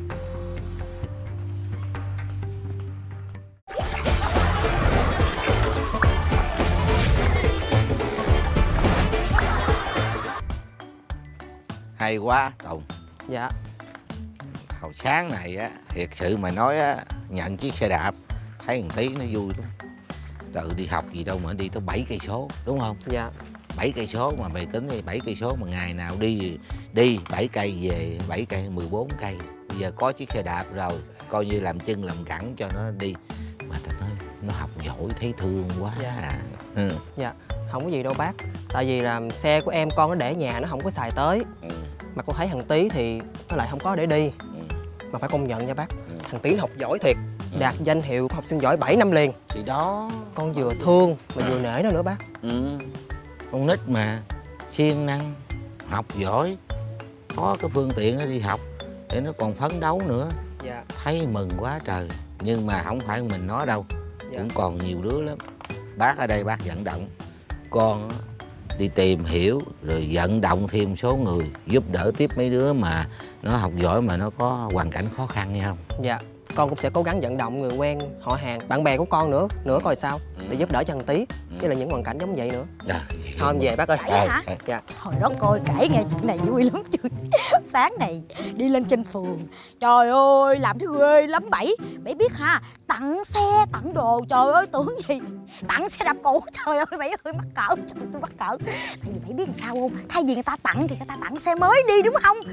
Hay quá Tùng. Dạ. Hồi sáng này á, thiệt sự mà nói á, nhận chiếc xe đạp thấy một tí nó vui lắm. Tự đi học gì đâu mà đi tới 7 cây số, đúng không? Dạ. 7 cây số mà mày tính đi, 7 cây số mà ngày nào đi 7 cây về 7 cây 14 cây. Bây giờ có chiếc xe đạp rồi, coi như làm chân làm cẳng cho nó đi. Mà tao nói nó học giỏi thấy thương quá. Dạ. Ừ. Dạ, không có gì đâu bác. Tại vì là xe của em con nó để nhà nó không có xài tới. Mà con thấy thằng Tí thì nó lại không có để đi. Mà phải công nhận nha bác, thằng Tí nó học giỏi thiệt. Đạt danh hiệu học sinh giỏi 7 năm liền. Thì đó, con vừa thương mà vừa nể nó nữa bác. Con nít mà siêng năng, học giỏi, có cái phương tiện để đi học để nó còn phấn đấu nữa. Dạ. Thấy mừng quá trời. Nhưng mà không phải mình nói đâu, cũng còn nhiều đứa lắm. Bác ở đây bác vận động con đi tìm hiểu rồi vận động thêm số người giúp đỡ tiếp mấy đứa mà nó học giỏi mà nó có hoàn cảnh khó khăn nghe không? Dạ, con cũng sẽ cố gắng vận động người quen, họ hàng, bạn bè của con nữa coi sao để giúp đỡ cho thằng Tí với là những hoàn cảnh giống vậy nữa. Thôi em về bác ơi. Vậy hả? Dạ. Trời đất ơi, kể nghe chuyện này vui lắm chứ. Sáng này đi lên trên phường, trời ơi làm thứ ghê lắm Bảy. Bảy biết ha, tặng xe tặng đồ, trời ơi tưởng gì tặng xe đạp cũ. Trời ơi Bảy ơi mắc cỡ, trời ơi, tôi mắc cỡ. Tại vì Bảy biết làm sao không, thay vì người ta tặng thì người ta tặng xe mới đi đúng không?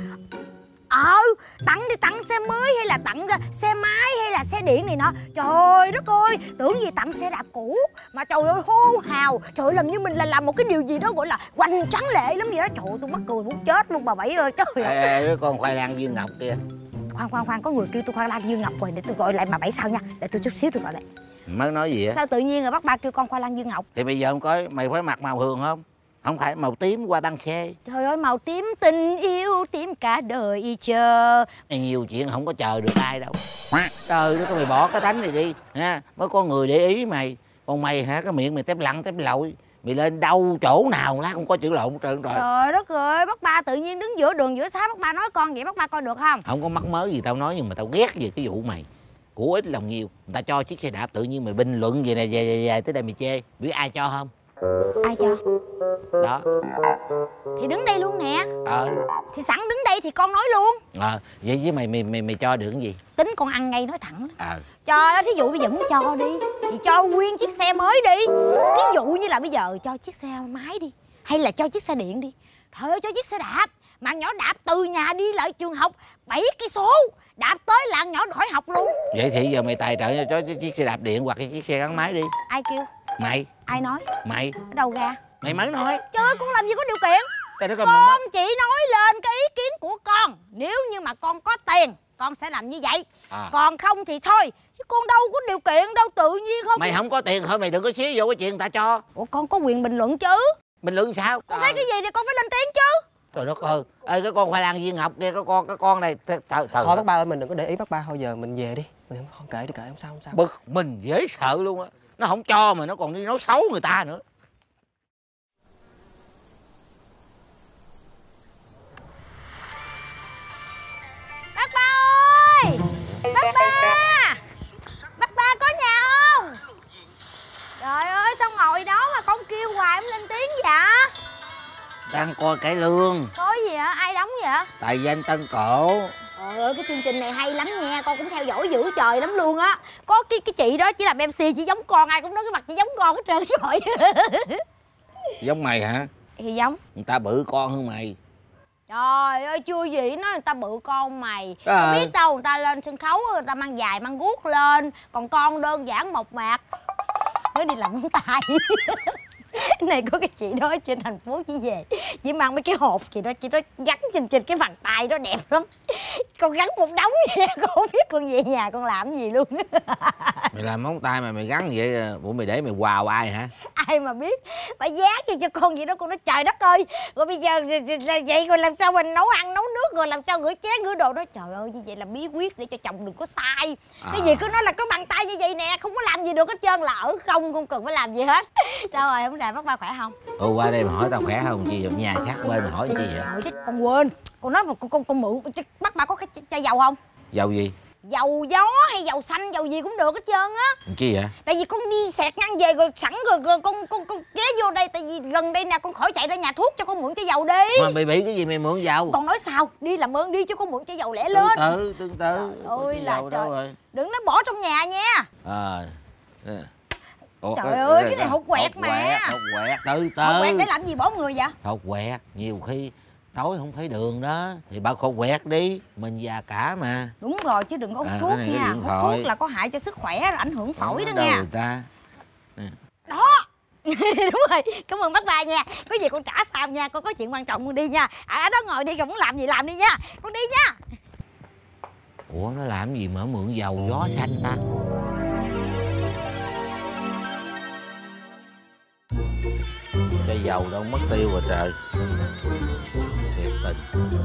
Tặng đi, tặng xe mới hay là tặng xe máy hay là xe điện này nọ. Trời đất ơi, tưởng gì tặng xe đạp cũ mà trời ơi hô hào. Trời ơi, làm như mình là làm một cái điều gì đó gọi là hoành tráng lệ lắm vậy đó. Trời ơi, tôi mắc cười muốn chết luôn bà Bảy ơi. Trời ơi. Cái con khoai lang viên ngọc kia. Khoan, có người kêu tôi khoai lang viên ngọc rồi, để tôi gọi lại bà Bảy sau nha. Để tôi chút xíu tôi gọi lại. Mới nói gì á? Sao tự nhiên rồi bác ba kêu con khoai lang viên ngọc? Thì bây giờ không có, mày phải mặc màu hường không? Không phải màu tím qua băng xe. Trời ơi, màu tím tình yêu, tím cả đời chờ. Mày nhiều chuyện không có chờ được ai đâu. Trời đất, mày bỏ cái tánh này đi ha, mới có người để ý mày. Còn mày hả, cái miệng mày tép lặn tép lội, mày lên đâu chỗ nào lá không có chữ lộn hết trơn rồi. Trời đất ơi, bác ba tự nhiên đứng giữa đường giữa xá bác ba nói con vậy, bác ba coi được không? Không có mắc mớ gì tao nói, nhưng mà tao ghét về cái vụ mày. Của ít lòng nhiều, người ta cho chiếc xe đạp tự nhiên mày bình luận về này về tới đây mày chê. Biết ai cho không? Ai cho? Đó. Thì đứng đây luôn nè. Thì sẵn đứng đây thì con nói luôn. Vậy với mày cho được cái gì? Tính con ăn ngay nói thẳng lắm. Cho thí dụ bây giờ muốn cho đi thì cho nguyên chiếc xe mới đi. Thí dụ như là bây giờ cho chiếc xe máy đi, hay là cho chiếc xe điện đi. Trời ơi, cho chiếc xe đạp. Mà nhỏ đạp từ nhà đi lại trường học 7 cây số, đạp tới là nhỏ khỏi học luôn. Vậy thì giờ mày tài trợ cho chiếc xe đạp điện hoặc chiếc xe gắn máy đi. Ai kêu? Mày. Ai nói? Mày. Ở đâu ra? Mày mới nói. Trời ơi, con làm gì có điều kiện. Con chỉ nói lên cái ý kiến của con. Nếu như mà con có tiền con sẽ làm như vậy. Còn không thì thôi. Chứ con đâu có điều kiện đâu, tự nhiên không. Mày không có tiền thôi mày đừng có xía vô cái chuyện người ta cho. Ủa, con có quyền bình luận chứ. Bình luận sao? Con thấy cái gì thì con phải lên tiếng chứ. Trời đất ơi, cái con khoai lang viên ngọc kia, cái con này thôi bác ba ơi, mình đừng có để ý bác ba, thôi giờ mình về đi. Mình không kể được, kệ không sao. Bực mình dễ sợ luôn á. Nó không cho mà nó còn đi nói xấu người ta nữa. Bác ba ơi! Bác ba! Bác ba có nhà không? Trời ơi, sao ngồi đó mà con kêu hoài không lên tiếng vậy? Đang coi cải lương. Coi gì hả? Ai đóng vậy? Tài danh Tân Cổ. Trời ơi, cái chương trình này hay lắm nha. Con cũng theo dõi dữ trời lắm luôn á. Có cái chị đó chỉ làm MC, chỉ giống con. Ai cũng nói cái mặt chỉ giống con hết trơn rồi. Giống mày hả? Thì giống. Người ta bự con hơn mày. Trời ơi, chưa gì nói người ta bự con mày. Không biết đâu, người ta lên sân khấu người ta mang giày mang guốc lên. Còn con đơn giản mộc mạc. Mới đi làm móng tay. Này có cái chị đó trên thành phố chỉ về, chỉ mang mấy cái hộp chị đó gắn trên cái bàn tay đó đẹp lắm. Con gắn một đống vậy, con không biết con về nhà con làm gì luôn. Mày làm móng tay mà mày gắn vậy, bộ mày để mày quào ai hả? Ai mà biết, phải dán cho con vậy đó. Con nói trời đất ơi, rồi bây giờ vậy rồi làm sao mình nấu ăn nấu nước, rồi làm sao rửa chén rửa đồ đó. Trời ơi, như vậy là bí quyết để cho chồng đừng có sai. Cái gì cứ nói là có bàn tay như vậy nè, không có làm gì được hết trơn, là ở không cần phải làm gì hết. Sao rồi, hôm nay bác ba khỏe không? Qua đây mà hỏi tao khỏe không chi, nhà sát bên mà hỏi chi vậy? Trời, chứ con quên, con nói mà con mượn, bác ba có cái chai dầu không? Dầu gì? Dầu gió hay dầu xanh, dầu gì cũng được hết trơn á. Chi vậy? Tại vì con đi xẹt ngang về rồi sẵn rồi con ghé vô đây, tại vì gần đây nè, con khỏi chạy ra nhà thuốc cho con mượn chai dầu đi. Mà mày bị cái gì mày mượn dầu? Con nói sao, đi làm ơn đi chứ con mượn chai dầu lẻ lên. Tương tự. Ôi là trời, đừng nó bỏ trong nhà nha. Trời ơi, cái này hột quẹt mà. Hột quẹt, từ từ. Hột quẹt để làm gì bỏ người vậy? Hột quẹt, nhiều khi tối không thấy đường đó thì bao hột quẹt đi, mình già cả mà. Đúng rồi, chứ đừng có hút thuốc nha. Hút thuốc là có hại cho sức khỏe, ảnh hưởng phổi đó nha. Người ta. Đó. Đúng rồi, cảm ơn bác ba nha. Có gì con trả sau nha, con có chuyện quan trọng con đi nha. Ở đó ngồi đi, còn muốn làm gì làm đi nha. Con đi nha. Ủa, nó làm gì mà mượn dầu gió xanh ta? Chai dầu đâu mất tiêu rồi trời. Thiệt tình.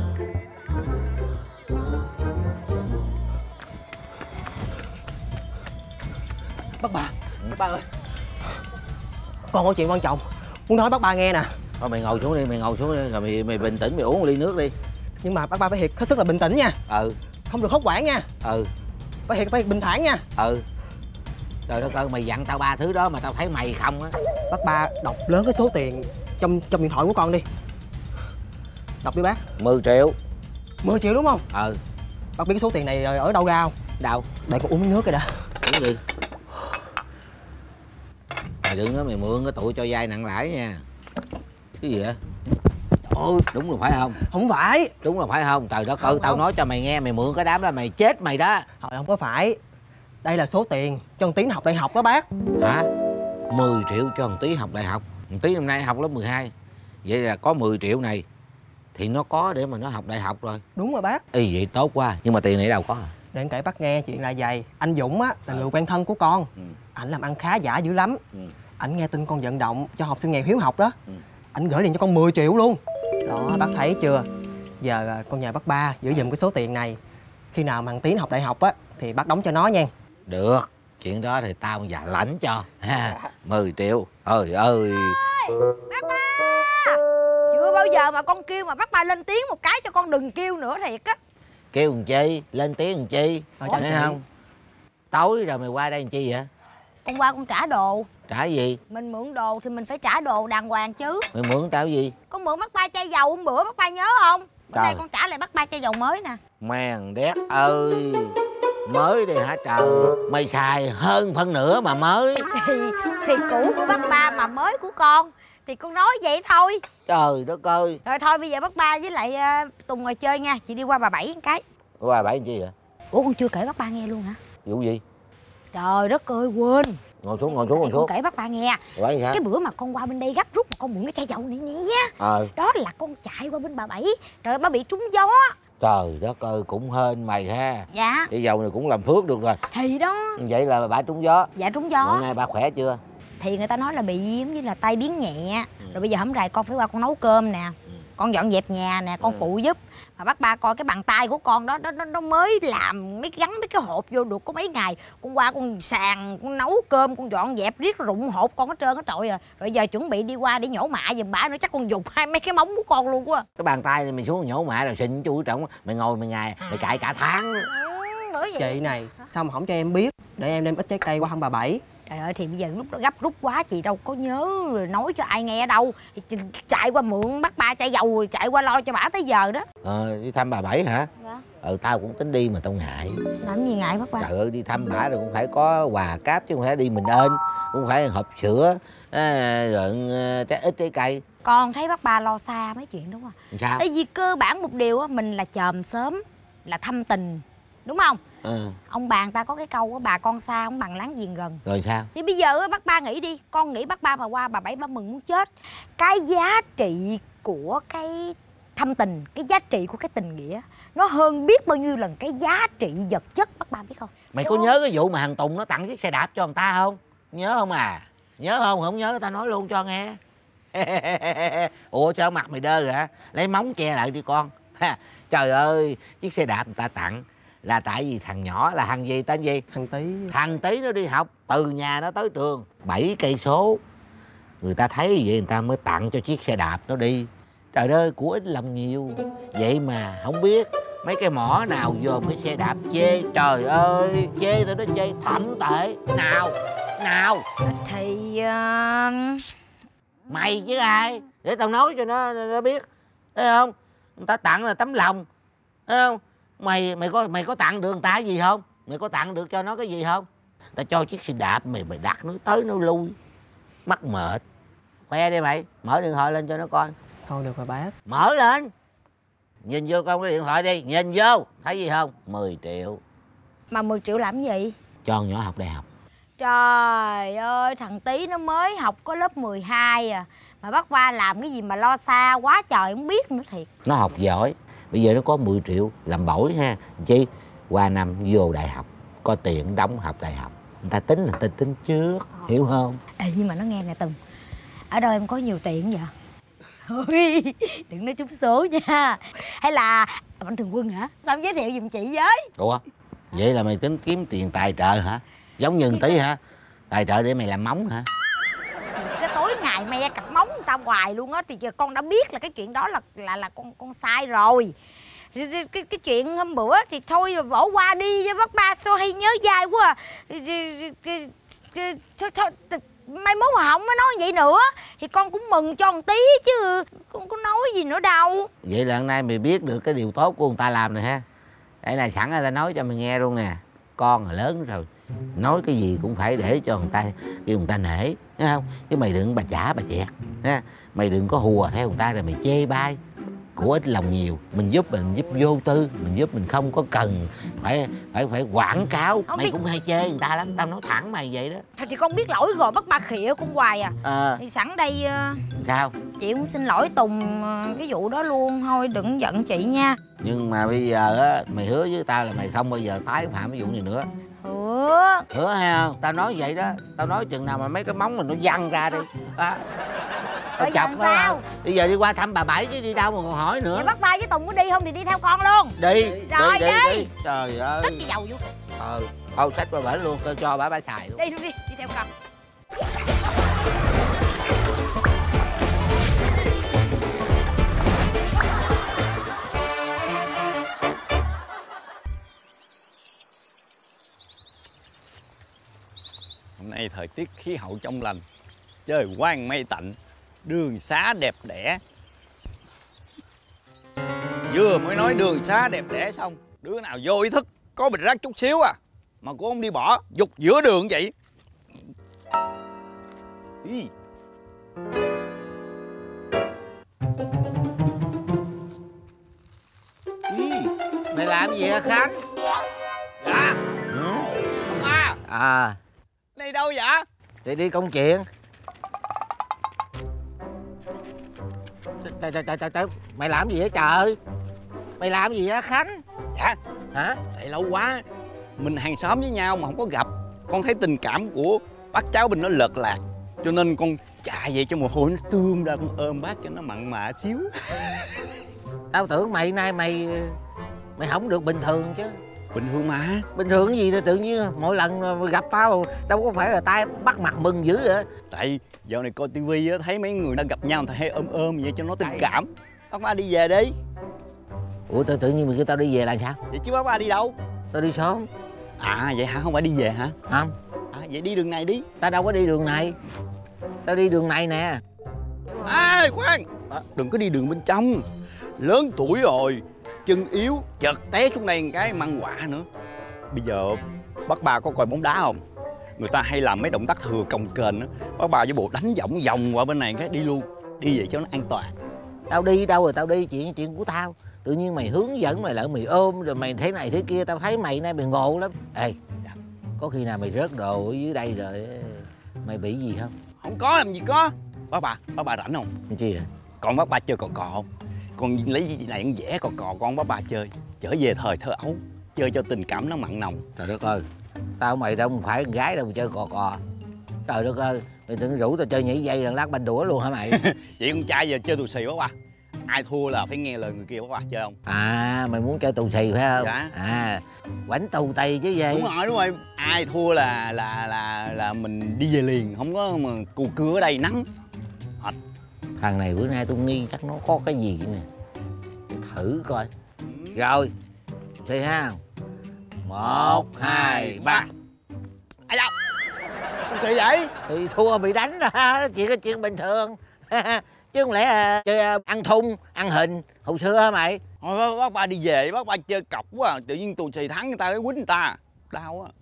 Bác ba ơi, con có chuyện quan trọng muốn nói bác ba nghe nè. Thôi mày ngồi xuống đi, rồi mày bình tĩnh, mày uống một ly nước đi. Nhưng mà bác ba phải hết sức là bình tĩnh nha. Không được hốt hoảng nha. Phải bình thản nha. Trời đất ơi, mày dặn tao 3 thứ đó mà tao thấy mày không á. Bác ba đọc lớn cái số tiền trong điện thoại của con đi. Đọc đi bác. 10 triệu. 10 triệu đúng không? Bác biết cái số tiền này ở đâu ra không? Đâu? Để con uống miếng nước kìa đã. Uống đi. Mày đừng nói mày mượn cái tụi cho vay nặng lãi nha. Cái gì vậy? Đúng là phải không? Không phải. Đúng là phải không? Trời đất ơi, tao nói cho mày nghe, mày mượn cái đám đó mày chết mày đó. Thôi không có phải. Đây là số tiền cho thằng Tiến học đại học đó bác. Hả? 10 triệu cho thằng Tí học đại học. Thằng Tí năm nay học lớp 12. Vậy là có 10 triệu này thì nó có để mà nó học đại học rồi. Đúng rồi bác. Ê, vậy tốt quá. Nhưng mà tiền này đâu có à? Để anh kể bác nghe chuyện là vậy. Anh Dũng á là người quen thân của con. Ảnh làm ăn khá giả dữ lắm. Ảnh nghe tin con vận động cho học sinh nghèo hiếu học đó. Anh gửi liền cho con 10 triệu luôn. Đó, bác thấy chưa? Giờ con nhờ bác Ba giữ giùm cái số tiền này. Khi nào mà thằng Tiến học đại học á thì bác đóng cho nó nha. Được, chuyện đó thì tao già lãnh cho ha. 10 triệu. Trời ơi. Bác Ba, chưa bao giờ mà con kêu mà bác Ba lên tiếng một cái cho con đừng kêu nữa thiệt á. Kêu làm chi, lên tiếng làm chi, thấy không? Tối rồi mày qua đây làm chi vậy? Hôm qua con trả đồ. Trả gì? Mình mượn đồ thì mình phải trả đồ đàng hoàng chứ. Mày mượn tao gì? Con mượn bác Ba chai dầu hôm bữa, bác Ba nhớ không? Bữa nay con trả lại bác Ba chai dầu mới nè. Mèn đét ơi, mới đi hả trời? Mày xài hơn phân nửa mà mới. Thì cũ của bác Ba mà mới của con. Thì con nói vậy thôi. Trời đất ơi. Rồi thôi bây giờ bác Ba với lại Tùng ngồi chơi nha. Chị đi qua bà Bảy một cái. Qua Bảy làm chi vậy? Ủa con chưa kể bác Ba nghe luôn hả? Vụ gì? Trời đất ơi quên. Ngồi xuống. Con kể bác Ba nghe. Bảy sao? Cái bữa mà con qua bên đây gấp rút mà con mượn cái chai dầu này nè. Đó là con chạy qua bên bà Bảy. Trời ơi, bà bị trúng gió. Trời đất ơi, cũng hên mày ha. Dạ. Cái dầu này cũng làm phước được rồi. Thì đó. Vậy là bà trúng gió. Dạ trúng gió. Hôm nay bà khỏe chưa? Thì người ta nói là bị giống như là tai biến nhẹ. Rồi bây giờ hổng rày con phải qua con nấu cơm nè, con dọn dẹp nhà nè, con phụ giúp. Mà bác Ba coi cái bàn tay của con đó nó mới làm gắn mấy cái hộp vô được có mấy ngày. Con qua con sàn, con nấu cơm, con dọn dẹp riết rụng hộp con hết trơn hết trọi rồi. Rồi giờ chuẩn bị đi qua để nhổ mạ giùm bả nữa, chắc con giục hai mấy cái móng của con luôn quá. Cái bàn tay này mày xuống nhổ mạ rồi xịn chui trọng. Mày ngồi mày ngày mày cãi cả tháng. Bởi vậy. Chị này, sao mà không cho em biết để em đem ít trái cây qua thăm bà Bảy. Trời ơi thì bây giờ lúc đó gấp rút quá chị đâu có nhớ rồi nói cho ai nghe đâu. Thì chạy qua mượn bác Ba chai dầu rồi chạy qua lo cho bả tới giờ đó. Đi thăm bà Bảy hả? Dạ. Tao cũng tính đi mà tao ngại. Làm gì ngại bác Ba? Trời ơi, đi thăm bả rồi cũng phải có quà cáp chứ không phải đi mình ên. Cũng phải hộp sữa, rồi ít trái cây. Con thấy bác Ba lo xa mấy chuyện đúng không? Sao? Tại vì cơ bản một điều á, mình là chòm xóm, là thăm tình, đúng không? Ông bà người ta có cái câu á, bà con xa không bằng láng giềng gần. Rồi sao? Thì bây giờ á, bác Ba nghĩ đi, con nghĩ bác Ba mà qua bà Bảy bà mừng muốn chết. Cái giá trị của cái thăm tình, cái giá trị của cái tình nghĩa nó hơn biết bao nhiêu lần cái giá trị vật chất, bác Ba biết không? Mày có nhớ cái vụ mà thằng Tùng nó tặng chiếc xe đạp cho người ta không? Nhớ không à? Nhớ không? Không nhớ tao nói luôn cho nghe. Ủa sao mặt mày đơ hả? Lấy móng che lại đi con. Trời ơi, chiếc xe đạp người ta tặng là tại vì thằng nhỏ là thằng gì tên gì? Thằng Tí. Thằng Tí nó đi học từ nhà nó tới trường 7 cây số. Người ta thấy vậy người ta mới tặng cho chiếc xe đạp nó đi. Trời ơi, của ít lòng nhiều. Vậy mà không biết mấy cái mỏ nào dòm cái xe đạp chê. Trời ơi, chê tụi nó chê thậm tệ. Nào Thì mày chứ ai? Để tao nói cho nó biết. Thấy không? Người ta tặng là tấm lòng. Thấy không? Mày có tặng được người ta gì không? Mày có tặng được cho nó cái gì không? Ta cho chiếc xe đạp mày đặt nó tới nó lui. Mắc mệt. Khoe đi mày, mở điện thoại lên cho nó coi. Thôi được rồi bác. Mở lên. Nhìn vô con cái điện thoại đi. Nhìn vô. Thấy gì không? 10 triệu. Mà 10 triệu làm gì? Cho con nhỏ học đại học. Trời ơi, thằng Tí nó mới học có lớp 12 à. Mà bác Ba làm cái gì mà lo xa quá trời không biết nữa thiệt. Nó học giỏi. Bây giờ nó có 10 triệu làm bổi ha. Chi? Qua năm vô đại học. Có tiền đóng học đại học. Người ta tính là tính trước. Hiểu không? Ê, nhưng mà nó nghe nè Tùng. Ở đâu em có nhiều tiền vậy? Ôi, đừng nói trúng số nha. Hay là Mạnh Thường Quân hả? Sao không giới thiệu giùm chị với? Ủa? Vậy là mày tính kiếm tiền tài trợ hả? Giống như Tí hả? Tài trợ để mày làm móng hả? Thì cái tối ngày me cặp móng người ta hoài luôn á. Thì giờ con đã biết là cái chuyện đó là con sai rồi. Cái chuyện hôm bữa thì thôi bỏ qua đi chứ bác Ba sao hay nhớ dai quá à. Thôi mai mốt mà không có nói vậy nữa thì con cũng mừng cho một tí chứ con có nói gì nữa đâu. Vậy là hôm nay mày biết được cái điều tốt của người ta làm rồi ha. Đây này sẵn người ta nói cho mày nghe luôn nè. Con là lớn rồi, nói cái gì cũng phải để cho người ta kêu người ta nể, thấy không? Chứ mày đừng bà chả bà chẹt ha. Mày đừng có hùa theo người ta rồi mày chê bai. Của ít lòng nhiều, mình giúp vô tư, mình giúp mình không có cần phải quảng cáo. Không Mày biết... cũng hay chê người ta lắm, tao nói thẳng mày vậy đó. Thì con biết lỗi rồi, bác Ba khịa con hoài à. Thì sẵn đây sao chị cũng xin lỗi Tùng cái vụ đó luôn, thôi đừng giận chị nha. Nhưng mà bây giờ á mày hứa với tao là mày không bao giờ tái phạm cái vụ này nữa. Hứa hay không? Tao nói vậy đó, tao nói chừng nào mà mấy cái móng mình nó văng ra đi Rồi giờ làm sao? Bây giờ đi qua thăm bà Bảy chứ đi đâu mà còn hỏi nữa. Vậy bác Ba với Tùng có đi không thì đi theo con luôn. Đi. Rồi đi. Trời ơi. Tức gì giàu vô. Thôi xách bà Bảy luôn, cho bà xài luôn. Đi luôn đi theo con. Hôm nay thời tiết khí hậu trong lành, trời quang mây tạnh, đường xá đẹp đẽ. Vừa mới nói đường xá đẹp đẽ xong, đứa nào vô ý thức có bịch rác chút xíu à mà cô không đi bỏ, dục giữa đường vậy. Ý. Ý. Mày làm gì hả Khánh? Dạ. Ông ba. Này đâu vậy? Thì đi công chuyện. Trời, mày làm gì vậy trời? Mày làm gì vậy Khánh? Dạ. Hả? Tại lâu quá mình hàng xóm với nhau mà không có gặp, con thấy tình cảm của bác cháu mình nó lợt lạc, cho nên con chạy về cho mồ hôi nó tươm ra, con ôm bác cho nó mặn mà xíu. Tao tưởng nay mày không được bình thường chứ. Bình thường mà. Bình thường cái gì thì tự nhiên mỗi lần gặp tao đâu có phải là tay bắt mặt mừng dữ vậy. Tại dạo này coi tivi á, thấy mấy người đã gặp nhau người ta hay ôm vậy cho nó tình cảm. Bác Ba đi về đi. Ủa tự nhiên mày kêu tao đi về là sao? Vậy chứ bác Ba đi đâu? Tao đi sớm. À vậy hả? Không phải đi về hả? Không. À vậy đi đường này đi. Tao đâu có đi đường này. Tao đi đường này nè. À khoan, đừng có đi đường bên trong. Lớn tuổi rồi, chân yếu, chợt té xuống đây một cái mang họa nữa. Bây giờ bác Ba có coi bóng đá không? Người ta hay làm mấy động tác thừa cồng kềnh á, bác Ba với bộ đánh vòng vòng qua bên này cái đi luôn, đi về cho nó an toàn. Tao đi đâu rồi tao đi, chuyện của tao. Tự nhiên mày hướng dẫn mày lại mày ôm rồi mày thế này thế kia, tao thấy mày nay mày ngộ lắm. Ê, có khi nào mày rớt đồ ở dưới đây rồi mày bị gì không? Không có, làm gì có. Bác Ba rảnh không? Cái chi vậy? Con bác Ba chơi cò không? Con lấy này vẽ cò con bác Ba chơi, trở về thời thơ ấu, chơi cho tình cảm nó mặn nồng. Trời đất ơi, tao mày đâu không phải con gái đâu mà chơi cò. Trời đất ơi, mày tưởng rủ tao chơi nhảy dây là lát banh đũa luôn hả mày? Vậy con trai giờ chơi tù xì bác Ba, ai thua là phải nghe lời người kia bác Ba, chơi không? À, mày muốn chơi tù xì phải không? Dạ. À, quánh tù tì chứ gì? Đúng rồi, ai thua là mình đi về liền, không có mà cù cưa ở đây nắng. Thằng này bữa nay tôi nghi chắc nó có cái gì nè, thử coi. Rồi, thì ha, 1, 2, 3. Ai đâu? Không kỳ vậy? Thì thua bị đánh ra, chuyện bình thường. Chứ không lẽ chơi ăn thun, ăn hình hồi xưa hả mày? Thôi bác Ba đi về, bác Ba chơi cọc quá à. Tự nhiên tù xì thắng người ta cái quýnh người ta. Đau á.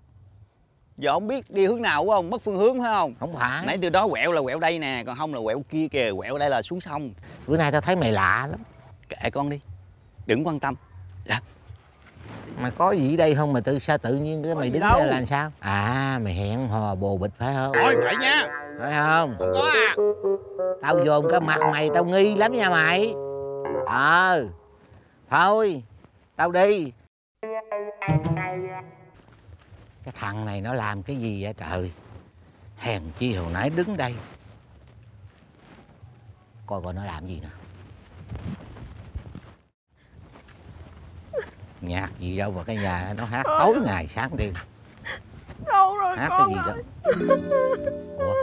Giờ không biết đi hướng nào quá không? Mất phương hướng phải không? Không phải. Nãy từ đó quẹo là quẹo đây nè, còn không là quẹo kia kìa, quẹo đây là xuống sông. Bữa nay tao thấy mày lạ lắm. Kệ con đi, đừng quan tâm. Dạ. Mày có gì ở đây không mà sao tự nhiên cái mày đứng đây là sao? À, mày hẹn hò bồ bịch phải không? Thôi vậy nha. Phải không? Không có à. Tao dồn cái mặt mày tao nghi lắm nha mày. Thôi, tao đi. Cái thằng này nó làm cái gì vậy trời? Hèn chi hồi nãy đứng đây. Coi nó làm gì nè. Nhạc gì đâu mà cái nhà nó hát tối ngày sáng đêm. Đâu rồi hát con cái gì ơi. đó. Ủa?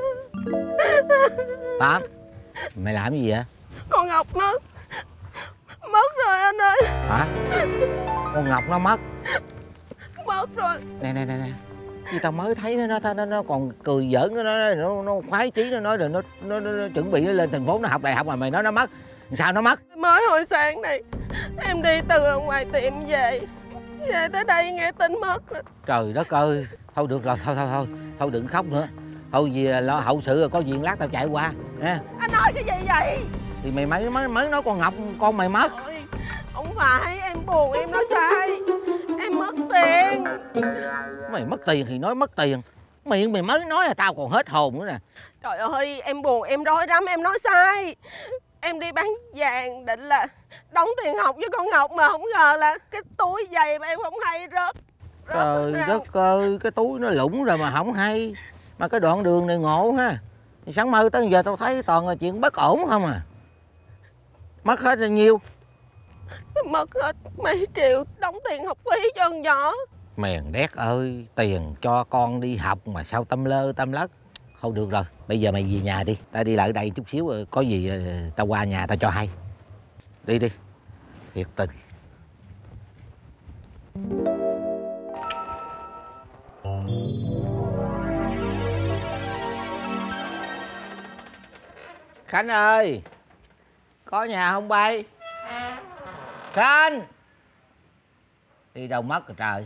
Tám, mày làm gì vậy? Con Ngọc nó mất rồi anh ơi. Hả? Con Ngọc nó mất? Mất rồi. Nè như tao mới thấy nó còn cười giỡn, nó khoái chí, nó nói rồi nó chuẩn bị nó lên thành phố nó học đại học mà mày nói nó mất. Sao nó mất? Mới hồi sáng này em đi từ ngoài tiệm về tới đây nghe tin mất rồi. Trời đất ơi, thôi được rồi, thôi đừng khóc nữa. Thôi vì lo hậu sự rồi có gì lát tao chạy qua nha. Anh nói cái gì vậy? Thì mày mới nói con Ngọc con mày mất. Ôi, không phải em buồn, em nói sai. Em mất tiền. Mày mất tiền thì nói mất tiền, miệng mày mới nói là tao còn hết hồn nữa nè. Trời ơi, em buồn, em rối rắm, em nói sai. Em đi bán vàng định là đóng tiền học với con Ngọc mà không ngờ là cái túi giày mà em không hay rớt. Trời đất ơi, cái túi nó lủng rồi mà không hay. Mà cái đoạn đường này ngộ ha. Sáng mơ tới giờ tao thấy toàn là chuyện bất ổn không à. Mất hết bao nhiêu? Mất hết mấy triệu đóng tiền học phí cho con nhỏ. Mèn đét ơi, tiền cho con đi học mà sao tâm lơ tâm lất. Thôi được rồi, bây giờ mày về nhà đi. Tao đi lại đây chút xíu, có gì tao qua nhà tao cho hay. Đi đi. Thiệt tình. Khánh ơi, có nhà không bay? Khánh! Đi đâu mất rồi trời?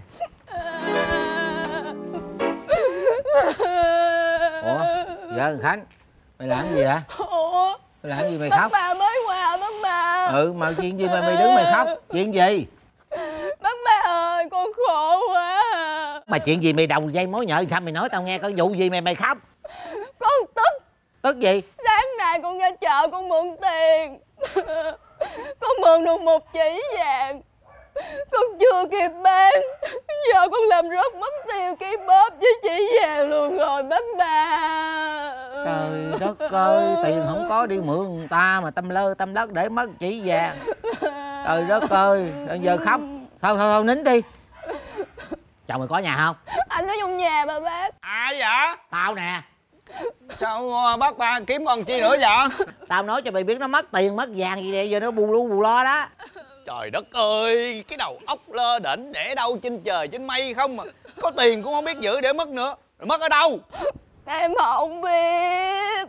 Ủa, vợ Khánh, mày làm gì vậy? Ủa? Mày làm gì mày Bác khóc? ba mới qua bác ba. Ừ, mà chuyện gì mà mày đứng mày khóc? Chuyện gì? Bác ba ơi, con khổ quá à. Mà chuyện gì mày đầu dây mối nhợ sao mày nói tao nghe, có vụ gì mày khóc? Con tức. Tức gì? Sáng nay con ra chợ con mượn tiền. Con mượn được 1 chỉ vàng. Con chưa kịp bán. Giờ con làm rớt mất tiêu cái bóp với chỉ vàng luôn rồi bác ba. Trời đất ơi, tiền không có đi mượn người ta mà tâm lơ tâm lất để mất chỉ vàng. Trời đất ơi, giờ khóc. Thôi nín đi. Chồng mày có nhà không? Anh ở trong nhà mà bác. Ai vậy? Tao nè. Sao bác ba kiếm con chi nữa vậy? Tao nói cho mày biết nó mất tiền mất vàng gì vậy, giờ nó bù lu bù lo đó. Trời đất ơi, cái đầu óc lơ đễnh để đâu trên trời trên mây không mà. Có tiền cũng không biết giữ để mất nữa. Rồi mất ở đâu? Em không biết.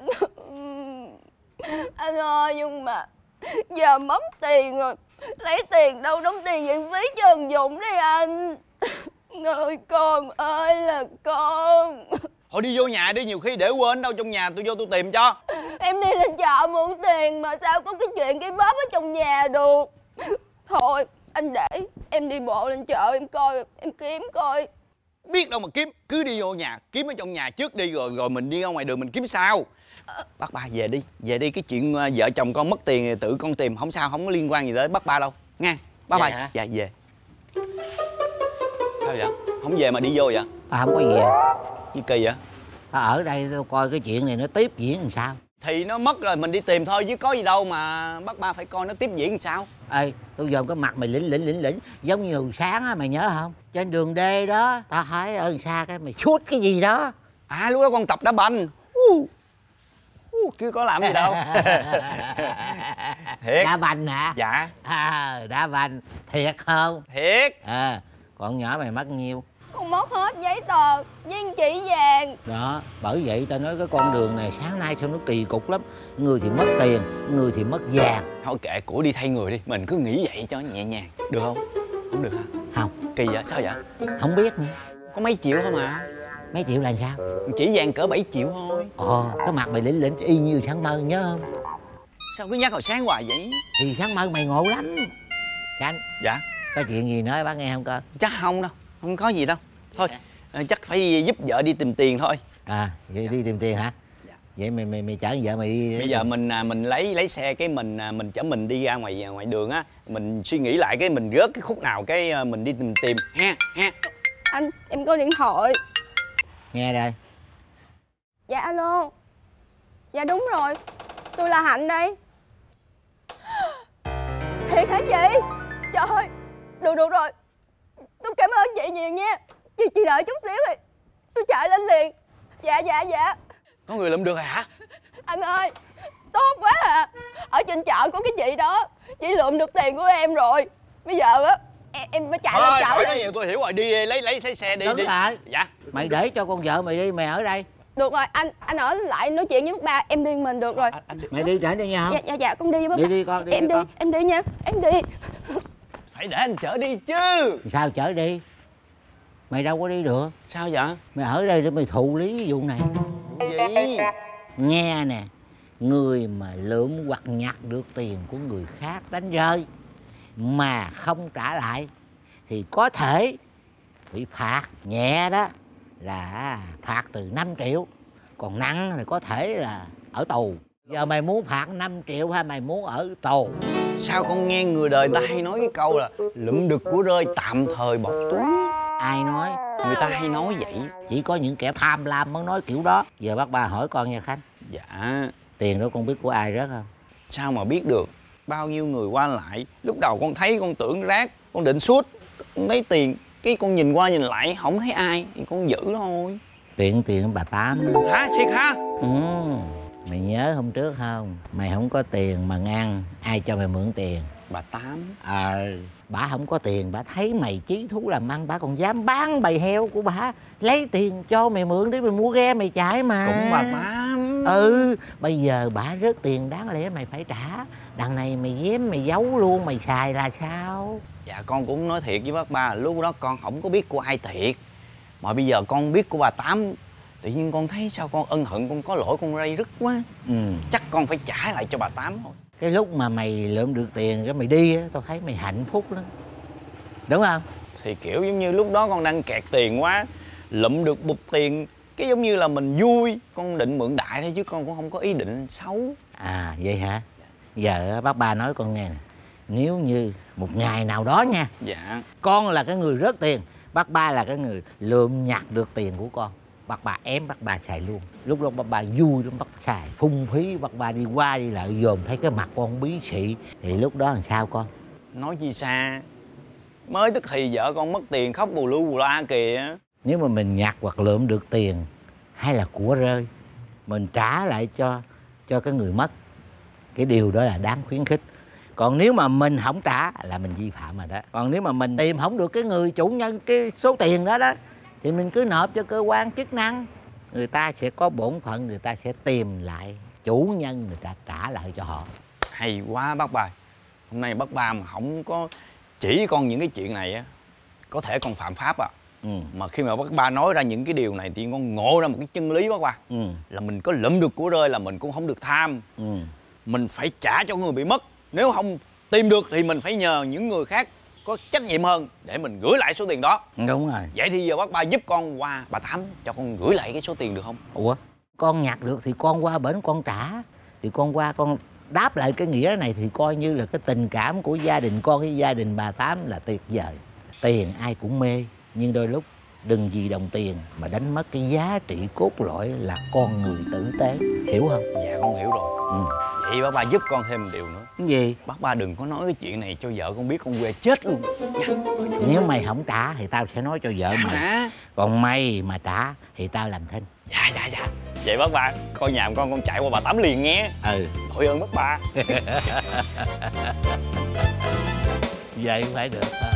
Anh ơi, nhưng mà giờ mất tiền rồi, lấy tiền đâu đóng tiền viện phí cho thằng Dũng đi anh. Ơi con ơi là con. Thôi đi vô nhà đi, nhiều khi để quên đâu trong nhà tôi vô tôi tìm cho. Em đi lên chợ mượn tiền mà sao có cái chuyện cái bóp ở trong nhà được. Thôi anh để em đi bộ lên chợ em coi, em kiếm coi. Biết đâu mà kiếm, cứ đi vô nhà, kiếm ở trong nhà trước đi rồi mình đi ra ngoài đường mình kiếm sao. Bác ba về đi cái chuyện vợ chồng con mất tiền thì tự con tìm, không sao, không có liên quan gì tới bác ba đâu nha. Bác ba hả? Dạ về. Sao vậy? Không về mà đi vô vậy? Tao không có về. Gì kỳ vậy? Tao ở đây tao coi cái chuyện này nó tiếp diễn làm sao. Thì nó mất rồi mình đi tìm thôi chứ có gì đâu mà bác ba phải coi nó tiếp diễn làm sao. Ê, tôi dòm cái mặt mày lỉnh giống như hồi sáng á, mày nhớ không? Trên đường D đó, tao hỏi ở xa cái mày sút cái gì đó. À lúc đó con tập đá banh. Chứ có làm gì đâu. Thiệt. Đá banh hả? Dạ. Đá banh. Thiệt không? Thiệt. Còn nhỏ mày mất nhiêu? Con mất hết giấy tờ với chỉ vàng. Đó, bởi vậy tao nói cái con đường này sáng nay sao nó kỳ cục lắm. Người thì mất tiền, người thì mất vàng. Thôi kệ, của đi thay người đi, mình cứ nghĩ vậy cho nhẹ nhàng. Được không? Không được hả? Không. Kỳ vậy? Sao vậy? Không biết nữa. Có mấy triệu thôi mà. Mấy triệu là sao? Chỉ vàng cỡ 7 triệu thôi. Cái mặt mày lỉnh y như sáng mơ nhớ không? Sao cứ nhắc hồi sáng hoài vậy? Thì sáng mơ mày ngộ lắm. Khánh. Dạ. Có chuyện gì nói bác nghe không cơ? Chắc không đâu, không có gì đâu. Thôi, chắc phải đi giúp vợ đi tìm tiền thôi. Vậy đi tìm tiền hả? Dạ. Vậy mày chở vợ mày đi. Bây giờ mình lấy xe cái mình chở mình đi ra ngoài đường á, mình suy nghĩ lại cái mình rớt cái khúc nào cái mình đi tìm ha. Anh, em có điện thoại. Nghe đây. Dạ alo. Dạ đúng rồi, tôi là Hạnh đây. Thiệt hả chị? Trời ơi, được rồi. Tôi cảm ơn chị nhiều nha. Chị đợi chút xíu đi, tôi chạy lên liền. Dạ. Có người lụm được rồi hả? Anh ơi, tốt quá à. Ở trên chợ có cái chị đó, chị lượm được tiền của em rồi. Bây giờ á, em phải chạy lên chợ. Thôi, nói nhiều tôi hiểu rồi, đi lấy xe đi. Đứng lại. Dạ. Mày để cho con vợ mày đi, mày ở đây. Được rồi, anh ở lại nói chuyện với bác ba, em đi mình được rồi. Mày đi trển đi nha không? Dạ, con đi với bác ba. Đi con, Em đi nha, em đi. Phải để anh chở đi chứ. Sao chở đi? Mày đâu có đi được. Sao vậy? Mày ở đây để mày thụ lý cái vụ này. Gì? Nghe nè, người mà lượm hoặc nhặt được tiền của người khác đánh rơi mà không trả lại thì có thể bị phạt. Nhẹ đó là phạt từ 5 triệu, còn nặng thì có thể là ở tù. Giờ mày muốn phạt 5 triệu hay mày muốn ở tù? Sao con nghe người đời ta hay nói cái câu là lụm được của rơi tạm thời bọc túi. Ai nói? Người ta hay nói vậy. Chỉ có những kẻ tham lam mới nói kiểu đó. Giờ bác ba hỏi con nha Khánh. Dạ. Tiền đó con biết của ai rớt không? Sao mà biết được? Bao nhiêu người qua lại. Lúc đầu con thấy con tưởng rác, con định suốt, con thấy tiền, cái con nhìn qua nhìn lại không thấy ai thì con giữ thôi. Tiền bà Tám đó. Hả? Thiệt hả? Mày nhớ hôm trước không? Mày không có tiền mà ăn, ai cho mày mượn tiền? Bà Tám. Bà không có tiền, bà thấy mày chí thú làm ăn, bà còn dám bán bầy heo của bà, lấy tiền cho mày mượn để mày mua ghe mày chạy mà. Cũng bà Tám. Bây giờ bà rớt tiền, đáng lẽ mày phải trả. Đằng này mày giếm mày giấu luôn, mày xài là sao? Dạ con cũng nói thiệt với bác ba, lúc đó con không có biết của ai thiệt. Mà bây giờ con biết của bà Tám, tự nhiên con thấy sao con ân hận, con có lỗi, con ray rứt quá. Chắc con phải trả lại cho bà Tám thôi. Cái lúc mà mày lượm được tiền cái mày đi á, tao thấy mày hạnh phúc lắm, đúng không? Thì kiểu giống như lúc đó con đang kẹt tiền quá, lụm được bụp tiền, cái giống như là mình vui. Con định mượn đại thôi chứ con cũng không có ý định xấu. À vậy hả? Giờ bác ba nói con nghe nè, nếu như một ngày nào đó nha, dạ, con là cái người rớt tiền, bác ba là cái người lượm nhặt được tiền của con, bác ba ém bác ba xài luôn. Lúc đó bác ba vui lắm, bác xài phung phí, bác ba đi qua đi lại dòm thấy cái mặt con bí xị, thì lúc đó làm sao con? Nói chi xa, mới tức thì vợ con mất tiền khóc bù lu bù la kìa. Nếu mà mình nhặt hoặc lượm được tiền hay là của rơi, mình trả lại cho cái người mất, cái điều đó là đáng khuyến khích. Còn nếu mà mình không trả là mình vi phạm rồi đó. Còn nếu mà mình tìm không được cái người chủ nhân cái số tiền đó đó, thì mình cứ nộp cho cơ quan chức năng, người ta sẽ có bổn phận, người ta sẽ tìm lại chủ nhân, người ta trả lại cho họ. Hay quá bác ba. Hôm nay bác ba mà không có chỉ con những cái chuyện này á, có thể con phạm pháp à. Mà khi mà bác ba nói ra những cái điều này thì con ngộ ra một cái chân lý bác ba. Là mình có lụm được của rơi là mình cũng không được tham. Mình phải trả cho người bị mất. Nếu không tìm được thì mình phải nhờ những người khác có trách nhiệm hơn để mình gửi lại số tiền đó. Đúng rồi. Vậy thì giờ bác ba giúp con qua bà Tám cho con gửi lại cái số tiền được không? Ủa, con nhặt được thì con qua bển con trả, thì con qua con đáp lại cái nghĩa này, thì coi như là cái tình cảm của gia đình con với gia đình bà Tám là tuyệt vời. Tiền ai cũng mê, nhưng đôi lúc đừng vì đồng tiền mà đánh mất cái giá trị cốt lõi là con người tử tế, hiểu không? Dạ con hiểu rồi. Vậy bác ba giúp con thêm một điều nữa. Cái gì? Bác ba đừng có nói cái chuyện này cho vợ con biết, con quê chết luôn nha. Nếu mày không trả thì tao sẽ nói cho vợ mày. Hả? Còn mày mà trả thì tao làm thinh. Dạ. Vậy bác ba, coi nhà con chạy qua bà Tám liền nghe. Đội ơn bác ba. Vậy phải được không?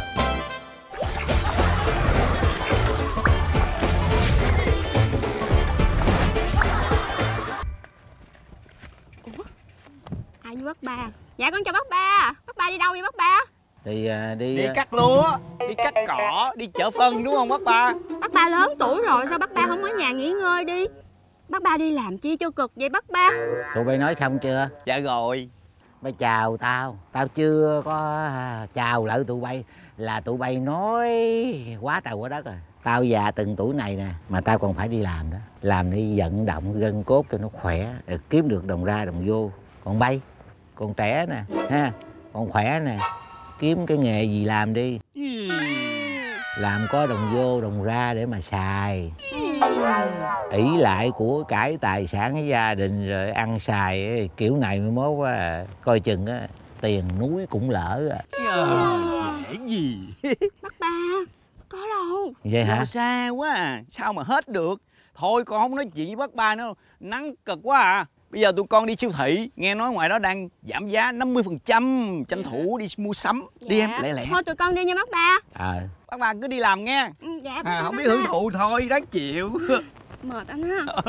Ai với bác ba? Dạ con chào bác ba. Bác ba đi đâu vậy bác ba? Thì đi cắt lúa, đi cắt cỏ, đi chở phân đúng không bác ba? Bác ba lớn tuổi rồi, sao bác ba không ở nhà nghỉ ngơi đi? Bác ba đi làm chi cho cực vậy bác ba? Tụi bay nói xong chưa? Dạ rồi. Bay chào tao, tao chưa có chào lại tụi bay là tụi bay nói quá trời quá đất rồi. Tao già từng tuổi này nè, mà tao còn phải đi làm đó. Làm đi vận động gân cốt cho nó khỏe, để kiếm được đồng ra đồng vô. Còn bay, còn trẻ nè, ha, còn khỏe nè, kiếm cái nghề gì làm đi. Làm có đồng vô đồng ra để mà xài. ỷ lại của cải tài sản cái gia đình rồi ăn xài ấy, kiểu này mới mốt á, coi chừng á tiền núi cũng lỡ à. Dễ gì. Bác ba có đâu. Vậy hả? Xa quá à, sao mà hết được. Thôi con không nói chuyện với bác ba nữa, nắng cực quá à. Bây giờ tụi con đi siêu thị, nghe nói ngoài đó đang giảm giá 50%, tranh thủ đi mua sắm. Đi em, lẹ lẹ. Thôi tụi con đi nha bác ba. Bác ba cứ đi làm nghe. Dạ bác không biết hưởng thụ thôi, đáng chịu. Mệt anh ha.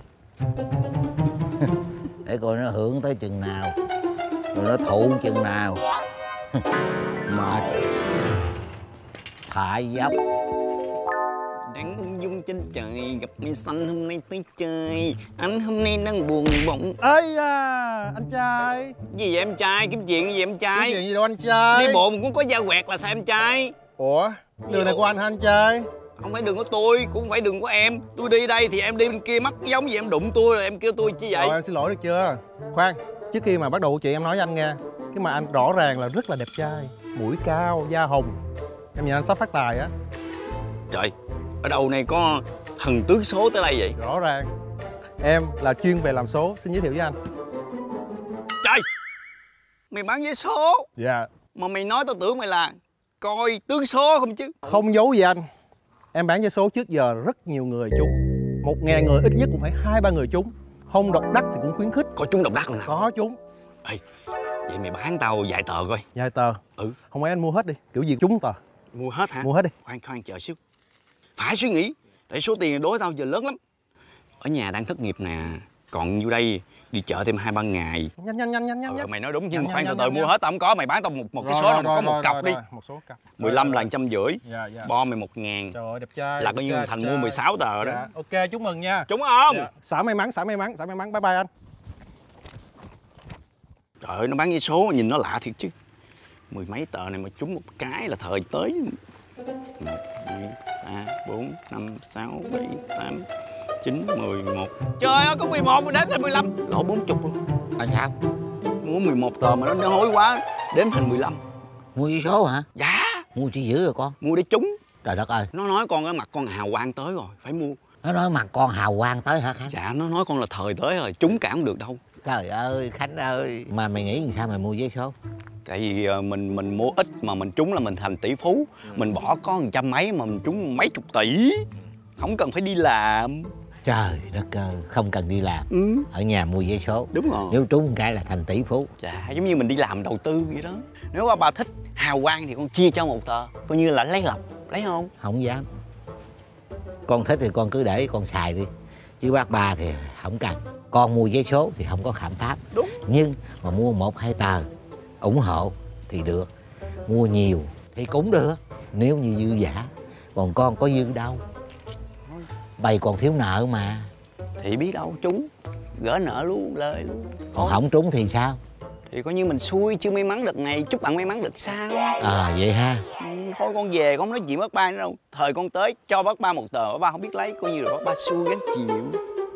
Để coi nó hưởng tới chừng nào, rồi nó thụ chừng nào. Mệt. Thả dốc. Đang ung dung trên trời, gặp mây xanh hôm nay tới chơi. Anh hôm nay đang buồn bụng. Ây da, anh trai. Gì vậy em trai? Kiếm chuyện gì em trai? Kiếm chuyện gì đâu anh trai. Đi bộ mà cũng có da quẹt là sao em trai? Ủa, đường này của anh hả anh trai? Không phải đường của tôi, cũng không phải đường của em. Tôi đi đây thì em đi bên kia, mắc giống gì em đụng tôi rồi em kêu tôi chi vậy? Rồi em xin lỗi được chưa? Khoan, trước khi mà bắt đầu câu chuyện em nói với anh nghe. Cái mà anh rõ ràng là rất là đẹp trai, mũi cao, da hồng. Em nhìn anh sắp phát tài á. Trời, ở đâu này có thần tướng số tới đây vậy? Rõ ràng. Em là chuyên về làm số, xin giới thiệu với anh. Trời, mày bán vé số. Dạ. Mà mày nói tao tưởng mày là coi tướng số không chứ. Không giấu gì anh, em bán vé số trước giờ rất nhiều người trúng. 1000 người ít nhất cũng phải 2-3 người trúng. Không độc đắc thì cũng khuyến khích. Có trúng độc đắc rồi nè. Có trúng. Ê, vậy mày bán tao vài tờ coi. Vài tờ? Ừ. Không phải anh mua hết đi, kiểu gì trúng tờ. Mua hết hả? Mua hết đi. Khoan chờ xíu. Phải suy nghĩ, tại số tiền đối tao giờ lớn lắm. Ở nhà đang thất nghiệp nè, còn nhiêu đây đi chợ thêm 2-3 ngày. Nhanh. Mày nói đúng, nhưng mà khoan từ từ mua hết tao không có. Mày bán tao một cái số nào có một cặp đi. Một số cặp. 15 là 150. Dạ. Bo mày 1000. Trời ơi, đẹp trai. Là coi như thành mua 16 tờ đó. Dạ. Ok, chúc mừng nha. Trúng không? Dạ. Xả may mắn. Bye bye anh. Trời ơi, nó bán vé số nhìn nó lạ thiệt chứ. 10 mấy tờ này mà trúng một cái là thời tới. 1, 2, 3, 4, 5, 6, 7, 8, 9, 11. Trời ơi, có 11 mà đếm thành 15. Lỗ 40 luôn. Là sao? Mua 11 tờ mà nó hối quá, đếm thành 15. Mua vé số hả? Dạ. Mua chỉ dữ rồi con. Mua để trúng. Trời đất ơi. Nó nói con cái mặt con hào quang tới rồi, phải mua. Nó nói mặt con hào quang tới hả Khánh? Dạ, nó nói con là thời tới rồi, trúng cả không được đâu. Trời ơi Khánh ơi. Mà mày nghĩ làm sao mày mua vé số? Tại vì mình mua ít mà mình trúng là mình thành tỷ phú. Mình bỏ có 100 mấy mà mình trúng mấy chục tỷ. Không cần phải đi làm. Trời đất ơi, không cần đi làm. Ở nhà mua vé số. Đúng rồi. Nếu trúng một cái là thành tỷ phú. Dạ, giống như mình đi làm đầu tư vậy đó. Nếu bà thích hào quang thì con chia cho một tờ, coi như là lấy lọc. Lấy không? Không dám. Con thích thì con cứ để con xài đi. Chứ bác ba thì không cần. Con mua vé số thì không có phạm pháp. Đúng. Nhưng mà mua 1-2 tờ ủng hộ thì được. Mua nhiều thì cũng được. Nếu như dư giả. Còn con có dư đâu. Bày còn thiếu nợ mà. Thì biết đâu trúng, gỡ nợ luôn, lời luôn. Còn không trúng thì sao? Thì coi như mình xui chưa may mắn đợt này, chúc bạn may mắn đợt sau. Vậy ha. Thôi con về, con không nói chuyện bác ba nữa đâu. Thời con tới, cho bác ba một tờ, bác ba không biết lấy, coi như là bác ba xui gắng chịu.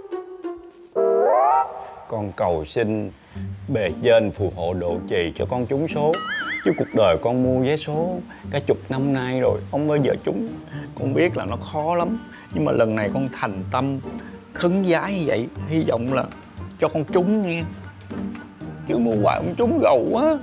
Con cầu xin bề trên phù hộ độ trì cho con trúng số. Chứ cuộc đời con mua vé số cả chục năm nay rồi, không bao giờ trúng. Con biết là nó khó lắm. Nhưng mà lần này con thành tâm khấn vái như vậy, hy vọng là cho con trúng nghe. Chứ mua hoài không trúng gầu quá.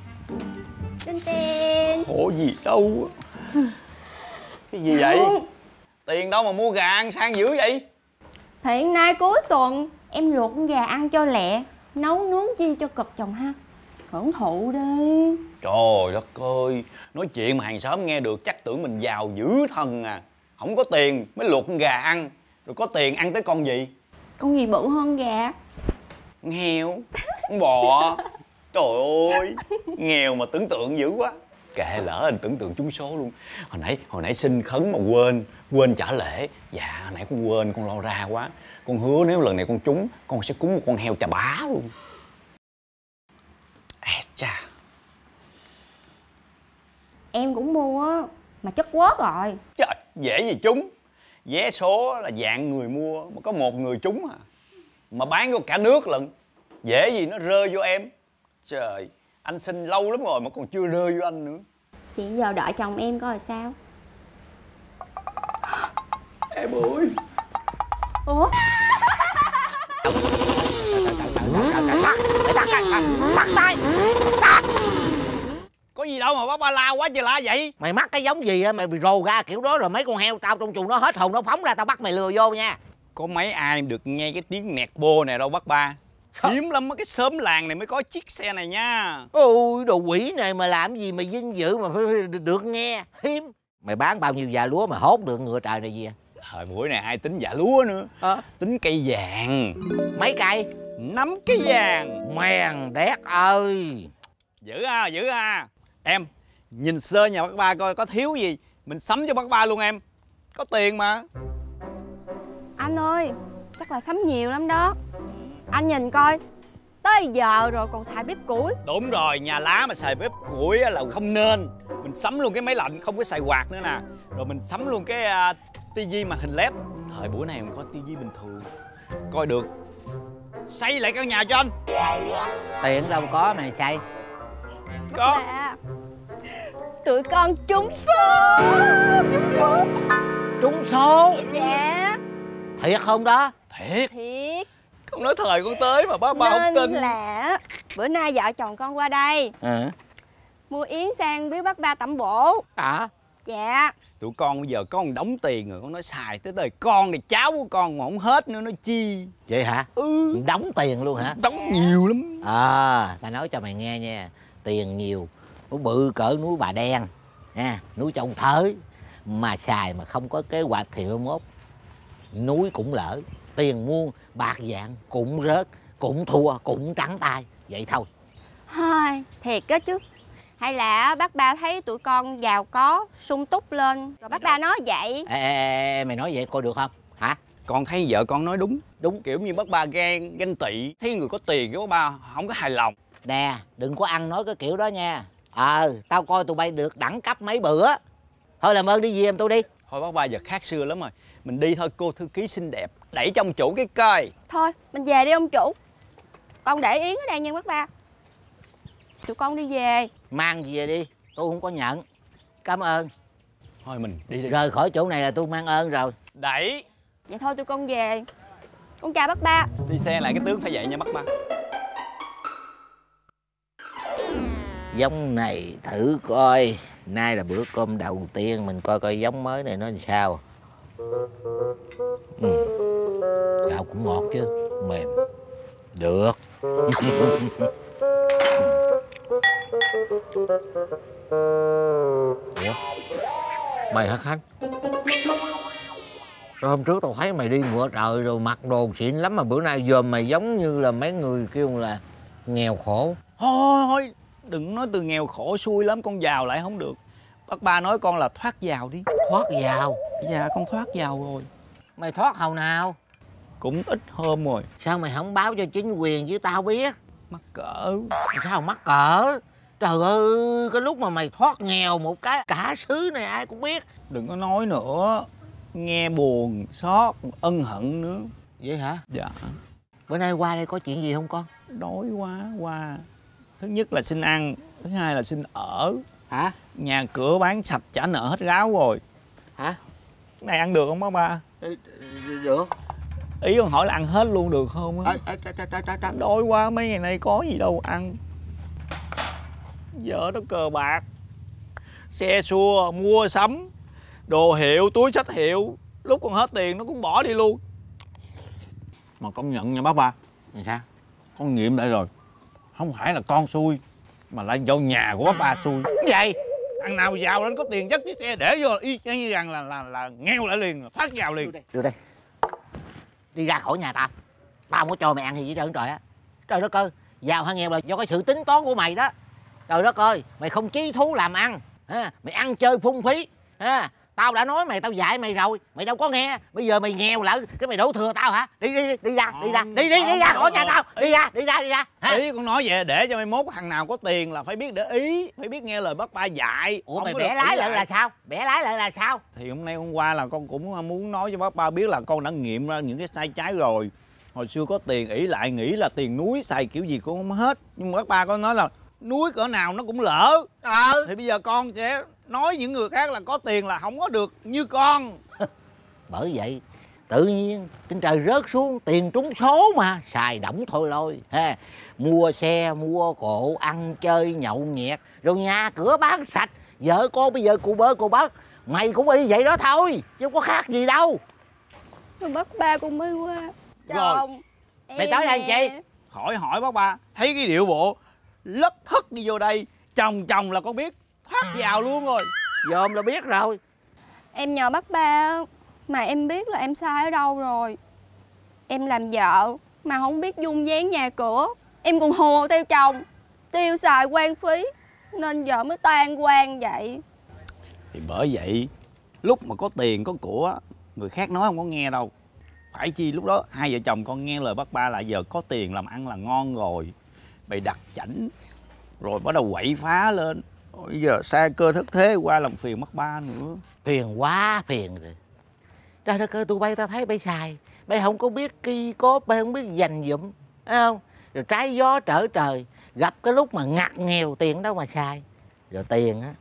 Tên. Khổ gì đâu. Cái gì vậy? Tiền đâu mà mua gà ăn sang dữ vậy? Thì hôm nay cuối tuần em luộc con gà ăn cho lẹ, nấu nướng chi cho cực chồng ha. Hưởng thụ đi. Trời đất ơi, nói chuyện mà hàng xóm nghe được chắc tưởng mình giàu dữ thần à. Không có tiền mới luộc con gà ăn, rồi có tiền ăn tới con gì? Con gì bự hơn gà? Con heo, con bò. Trời ơi, nghèo mà tưởng tượng dữ quá. Kệ, lỡ anh tưởng tượng trúng số luôn. Hồi nãy xin khấn mà quên trả lễ. Dạ, hồi nãy con quên, con lo ra quá. Con hứa nếu lần này con trúng, con sẽ cúng một con heo chà bá luôn. Chà. Em cũng mua á, mà chất quớt rồi. Trời, dễ gì trúng. Vé số là dạng người mua, mà có một người trúng à. Mà bán vô cả nước lận. Dễ gì nó rơi vô em. Trời, anh xin lâu lắm rồi mà còn chưa rơi vô anh nữa. Chị giờ đợi chồng em coi là sao. Em ơi. Ủa? Có gì đâu mà bác ba la quá trời la vậy? Mày mắc cái giống gì á, mày bị rồ ra kiểu đó rồi mấy con heo tao trong chuồng nó hết hồn nó phóng ra, tao bắt mày lừa vô nha. Có mấy ai được nghe cái tiếng nẹt bô này đâu bác ba. Hiếm lắm cái xóm làng này mới có chiếc xe này nha. Ôi đồ quỷ này mà làm gì mà vinh dự mà phải được nghe. Hiếm. Mày bán bao nhiêu già lúa mà hốt được ngựa trời này gì à? Thời buổi này ai tính giả lúa nữa. Tính cây vàng. Mấy cây? 5 cây vàng. Mèn đét ơi. Dữ ha. Em nhìn sơ nhà bác ba coi có thiếu gì mình sắm cho bác ba luôn em. Có tiền mà. Anh ơi, chắc là sắm nhiều lắm đó. Anh nhìn coi, tới giờ rồi còn xài bếp củi. Đúng rồi, nhà lá mà xài bếp củi là không nên. Mình sắm luôn cái máy lạnh không có xài quạt nữa nè. Rồi mình sắm luôn cái tivi màn hình LED. Thời buổi này mình có tivi bình thường coi được. Xây lại căn nhà cho anh. Tiền đâu có mày xây. Có. Dạ. Tụi con trúng số. Trúng số? Dạ. Thiệt không đó? Thiệt. Thiệt. Con nói thời con tới mà bác ba không Nên tin. là bữa nay vợ chồng con qua đây mua yến sang biếu bác ba tẩm bổ. Dạ. Tụi con bây giờ có một đống tiền rồi, con nói xài tới đời con thì cháu của con mà không hết nữa nói chi. Vậy hả? Đóng tiền luôn hả? Đóng nhiều lắm. Ta nói cho mày nghe nha. Tiền nhiều, nó bự cỡ núi Bà Đen nha, núi Châu Thới. Mà xài mà không có kế hoạch thì mốt núi cũng lỡ, tiền muôn bạc vàng cũng rớt, cũng thua, cũng trắng tay. Vậy thôi. Thôi, thiệt á chứ. Hay là bác ba thấy tụi con giàu có, sung túc lên, rồi bác ba nói vậy. Ê, mày nói vậy coi được không? Hả? Con thấy vợ con nói đúng. Đúng kiểu như bác ba ganh tị, thấy người có tiền cái bác ba không có hài lòng. Nè, đừng có ăn nói cái kiểu đó nha. Tao coi tụi bay được đẳng cấp mấy bữa. Thôi làm ơn đi về em tôi đi. Thôi bác ba giờ khác xưa lắm rồi. Mình đi thôi, cô thư ký xinh đẹp, đẩy cho ông chủ cái coi. Thôi, mình về đi ông chủ. Con để yến ở đây nha bác ba. Tụi con đi về. Mang về đi, tôi không có nhận. Cảm ơn. Thôi mình đi đi. Rời khỏi chỗ này là tôi mang ơn rồi. Đẩy. Vậy thôi tụi con về. Con chào bác ba. Đi xe lại cái tướng phải vậy nha bác ba. Giống này thử coi. Nay là bữa cơm đầu tiên, mình coi coi giống mới này nó làm sao. Gạo cũng ngọt chứ, mềm. Được. Ủa? Mày hả Khánh? Rồi hôm trước tao thấy mày đi ngựa trời rồi mặc đồ xịn lắm, mà bữa nay giờ mày giống như là mấy người kêu là nghèo khổ. Thôi đừng nói từ nghèo khổ xui lắm, con giàu lại không được. Bác ba nói con là thoát giàu đi. Thoát giàu? Dạ con thoát giàu rồi. Mày thoát hồi nào? Cũng ít hôm rồi. Sao mày không báo cho chính quyền với tao biết? Mắc cỡ. Sao mắc cỡ? Trời ơi, cái lúc mà mày thoát nghèo một cái cả xứ này ai cũng biết. Đừng có nói nữa, nghe buồn, xót, ân hận nữa. Vậy hả? Dạ. Bữa nay qua đây có chuyện gì không con? Đói quá qua. Thứ nhất là xin ăn, thứ hai là xin ở. Hả? Nhà cửa bán sạch trả nợ hết ráo rồi. Hả? Cái này ăn được không bác ba? Được. Ý con hỏi là ăn hết luôn được không á? Đói quá, mấy ngày nay có gì đâu ăn. Vợ nó cờ bạc, xe xua, mua sắm, đồ hiệu, túi xách hiệu. Lúc còn hết tiền nó cũng bỏ đi luôn. Mà công nhận nha bác ba. Sao? Con nghiệm lại rồi. Không phải là con xui, mà là do nhà của bác ba xui. Cái gì? Thằng nào giàu lên có tiền dắt chiếc xe để vô y chang như rằng là nghèo lại liền, thoát giàu liền. Đưa đây. Đi ra khỏi nhà tao. Tao không có cho mày ăn gì hết trơn trời á. Trời đất ơi, giàu hay nghèo là do cái sự tính toán của mày đó. Trời đất ơi, mày không chí thú làm ăn, mày ăn chơi phung phí. Tao đã nói mày, tao dạy mày rồi, mày đâu có nghe. Bây giờ mày nghèo lại cái mày đổ thừa tao hả? Đi ra khỏi nhà tao. Đi ra. Ý con nói vậy để cho mai mốt thằng nào có tiền là phải biết để ý, phải biết nghe lời bác ba dạy. Ủa mày bẻ lái lại là sao? Bẻ lái lại là sao? Thì hôm nay hôm qua là con cũng muốn nói cho bác ba biết là con đã nghiệm ra những cái sai trái rồi. Hồi xưa có tiền ỷ lại nghĩ là tiền núi xài kiểu gì cũng không hết. Nhưng mà bác ba có nói là núi cỡ nào nó cũng lỡ. Thì bây giờ con sẽ nói những người khác là có tiền là không có được như con. Bởi vậy tự nhiên trên trời rớt xuống tiền trúng số mà xài đỏng thôi lôi. Mua xe mua cộ, ăn chơi nhậu nhẹt, rồi nhà cửa bán sạch, vợ con bây giờ cụ bơ cụ bớt. Mày cũng y vậy đó thôi chứ không có khác gì đâu. Rồi bác ba con mới qua. Chồng mày tới đây chị. Khỏi hỏi bác ba, thấy cái điệu bộ lất thất đi vô đây, chồng là con biết thoát giàu luôn rồi. Dòm là biết rồi. Em nhờ bác ba mà em biết là em sai ở đâu rồi. Em làm vợ mà không biết dung dáng nhà cửa, em còn hùa theo chồng, tiêu xài quan phí, nên vợ mới tan quan vậy. Thì bởi vậy lúc mà có tiền có của, người khác nói không có nghe đâu. Phải chi lúc đó hai vợ chồng con nghe lời bác ba là giờ có tiền làm ăn là ngon rồi, bày đặt chảnh rồi bắt đầu quậy phá lên. Bây giờ xa cơ thất thế qua làm phiền bác ba nữa. Phiền quá phiền rồi. Trời đất ơi, tụi bay tao thấy bay xài, bay không có biết ki cốt, bay không biết dành dụm, thấy không? Rồi trái gió trở trời, gặp cái lúc mà ngặt nghèo tiền đâu mà xài. Rồi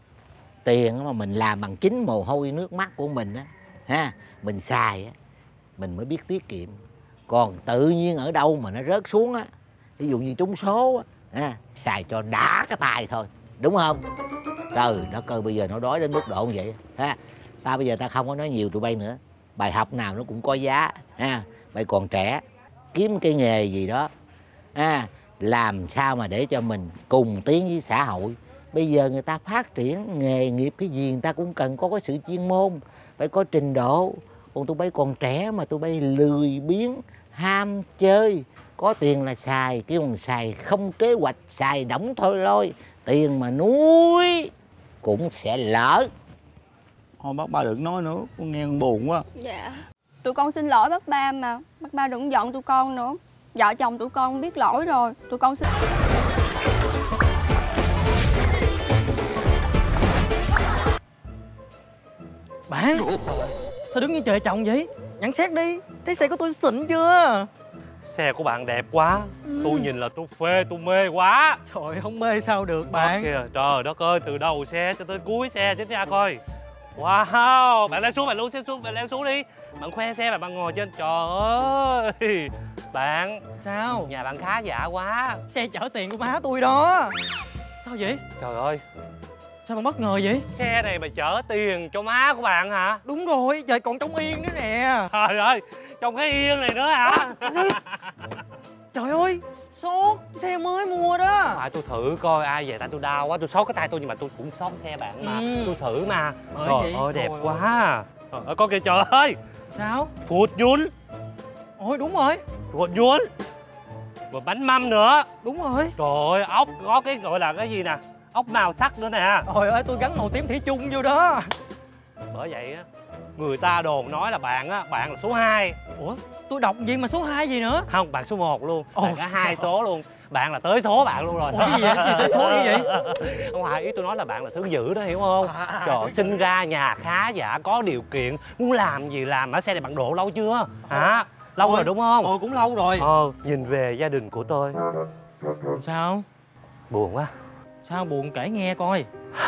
tiền mà mình làm bằng chính mồ hôi nước mắt của mình á, mình xài á, mình mới biết tiết kiệm. Còn tự nhiên ở đâu mà nó rớt xuống á, ví dụ như trúng số á, xài cho đã cái tài thôi, đúng không? Trời đất ơi, bây giờ nó đói đến mức độ như vậy ha. Bây giờ ta không có nói nhiều tụi bay nữa. Bài học nào nó cũng có giá ha. Bay còn trẻ, kiếm cái nghề gì đó làm sao mà để cho mình cùng tiến với xã hội. Bây giờ người ta phát triển nghề nghiệp cái gì người ta cũng cần có cái sự chuyên môn, phải có trình độ. Còn tụi bay còn trẻ mà tụi bay lười biếng, ham chơi, có tiền là xài, kêu mà xài không kế hoạch, xài đóng thôi lôi, tiền mà nuôi cũng sẽ lỡ. Thôi bác ba đừng nói nữa, con nghe con buồn quá. Dạ. Tụi con xin lỗi bác ba mà. Bác ba đừng giận tụi con nữa. Vợ chồng tụi con biết lỗi rồi. Tụi con xin... Bạn, sao đứng như trời trồng vậy? Nhận xét đi, thấy xe của tôi xịn chưa? Xe của bạn đẹp quá. Tôi nhìn là tôi phê, tôi mê quá. Trời ơi, không mê sao được bạn. Kìa, trời đất ơi, từ đầu xe cho tới cuối xe chết nha coi. Wow, bạn lên xuống, bạn luôn, bạn lên xuống đi. Bạn khoe xe mà bạn ngồi trên, trời ơi. Bạn, sao? Nhà bạn khá giả quá. Xe chở tiền của má tôi đó. Sao vậy? Trời ơi, sao mà bất ngờ vậy? Xe này mà chở tiền cho má của bạn hả? Đúng rồi, trời còn trong yên nữa nè. Trời ơi, trong cái yên này nữa hả? Trời ơi, xót, xe mới mua đó. Phải tôi thử coi ai về, tại tôi đau quá, tôi xót cái tay tôi nhưng mà tôi cũng xót xe bạn mà. Tôi thử mà. Trời ơi, đẹp quá. Trời ơi, con kìa, trời ơi. Sao? Phụt nhún. Ôi đúng rồi. Phụt nhún. Và bánh mâm nữa. Đúng rồi. Trời ơi, ốc có cái gọi là cái gì nè, ốc màu sắc nữa nè. Trời ơi, tôi gắn màu tím thủy chung vô đó. Bởi vậy á, người ta đồn nói là bạn là số 2. Ủa, tôi đọc gì mà số 2 gì nữa? Không, bạn số 1 luôn. Bạn cả 2 số luôn. Bạn là tới số bạn luôn rồi. Ủa, cái gì vậy? Gì tới số như vậy? Không phải, ý tôi nói là bạn là thứ dữ đó, hiểu không? Trời ơi, sinh ra nhà khá giả, có điều kiện, muốn làm gì làm. Ở xe này bạn độ lâu chưa? Hả? Lâu rồi đúng không? Cũng lâu rồi. Nhìn về gia đình của tôi. Sao? Buồn quá. Sao buồn, kể nghe coi.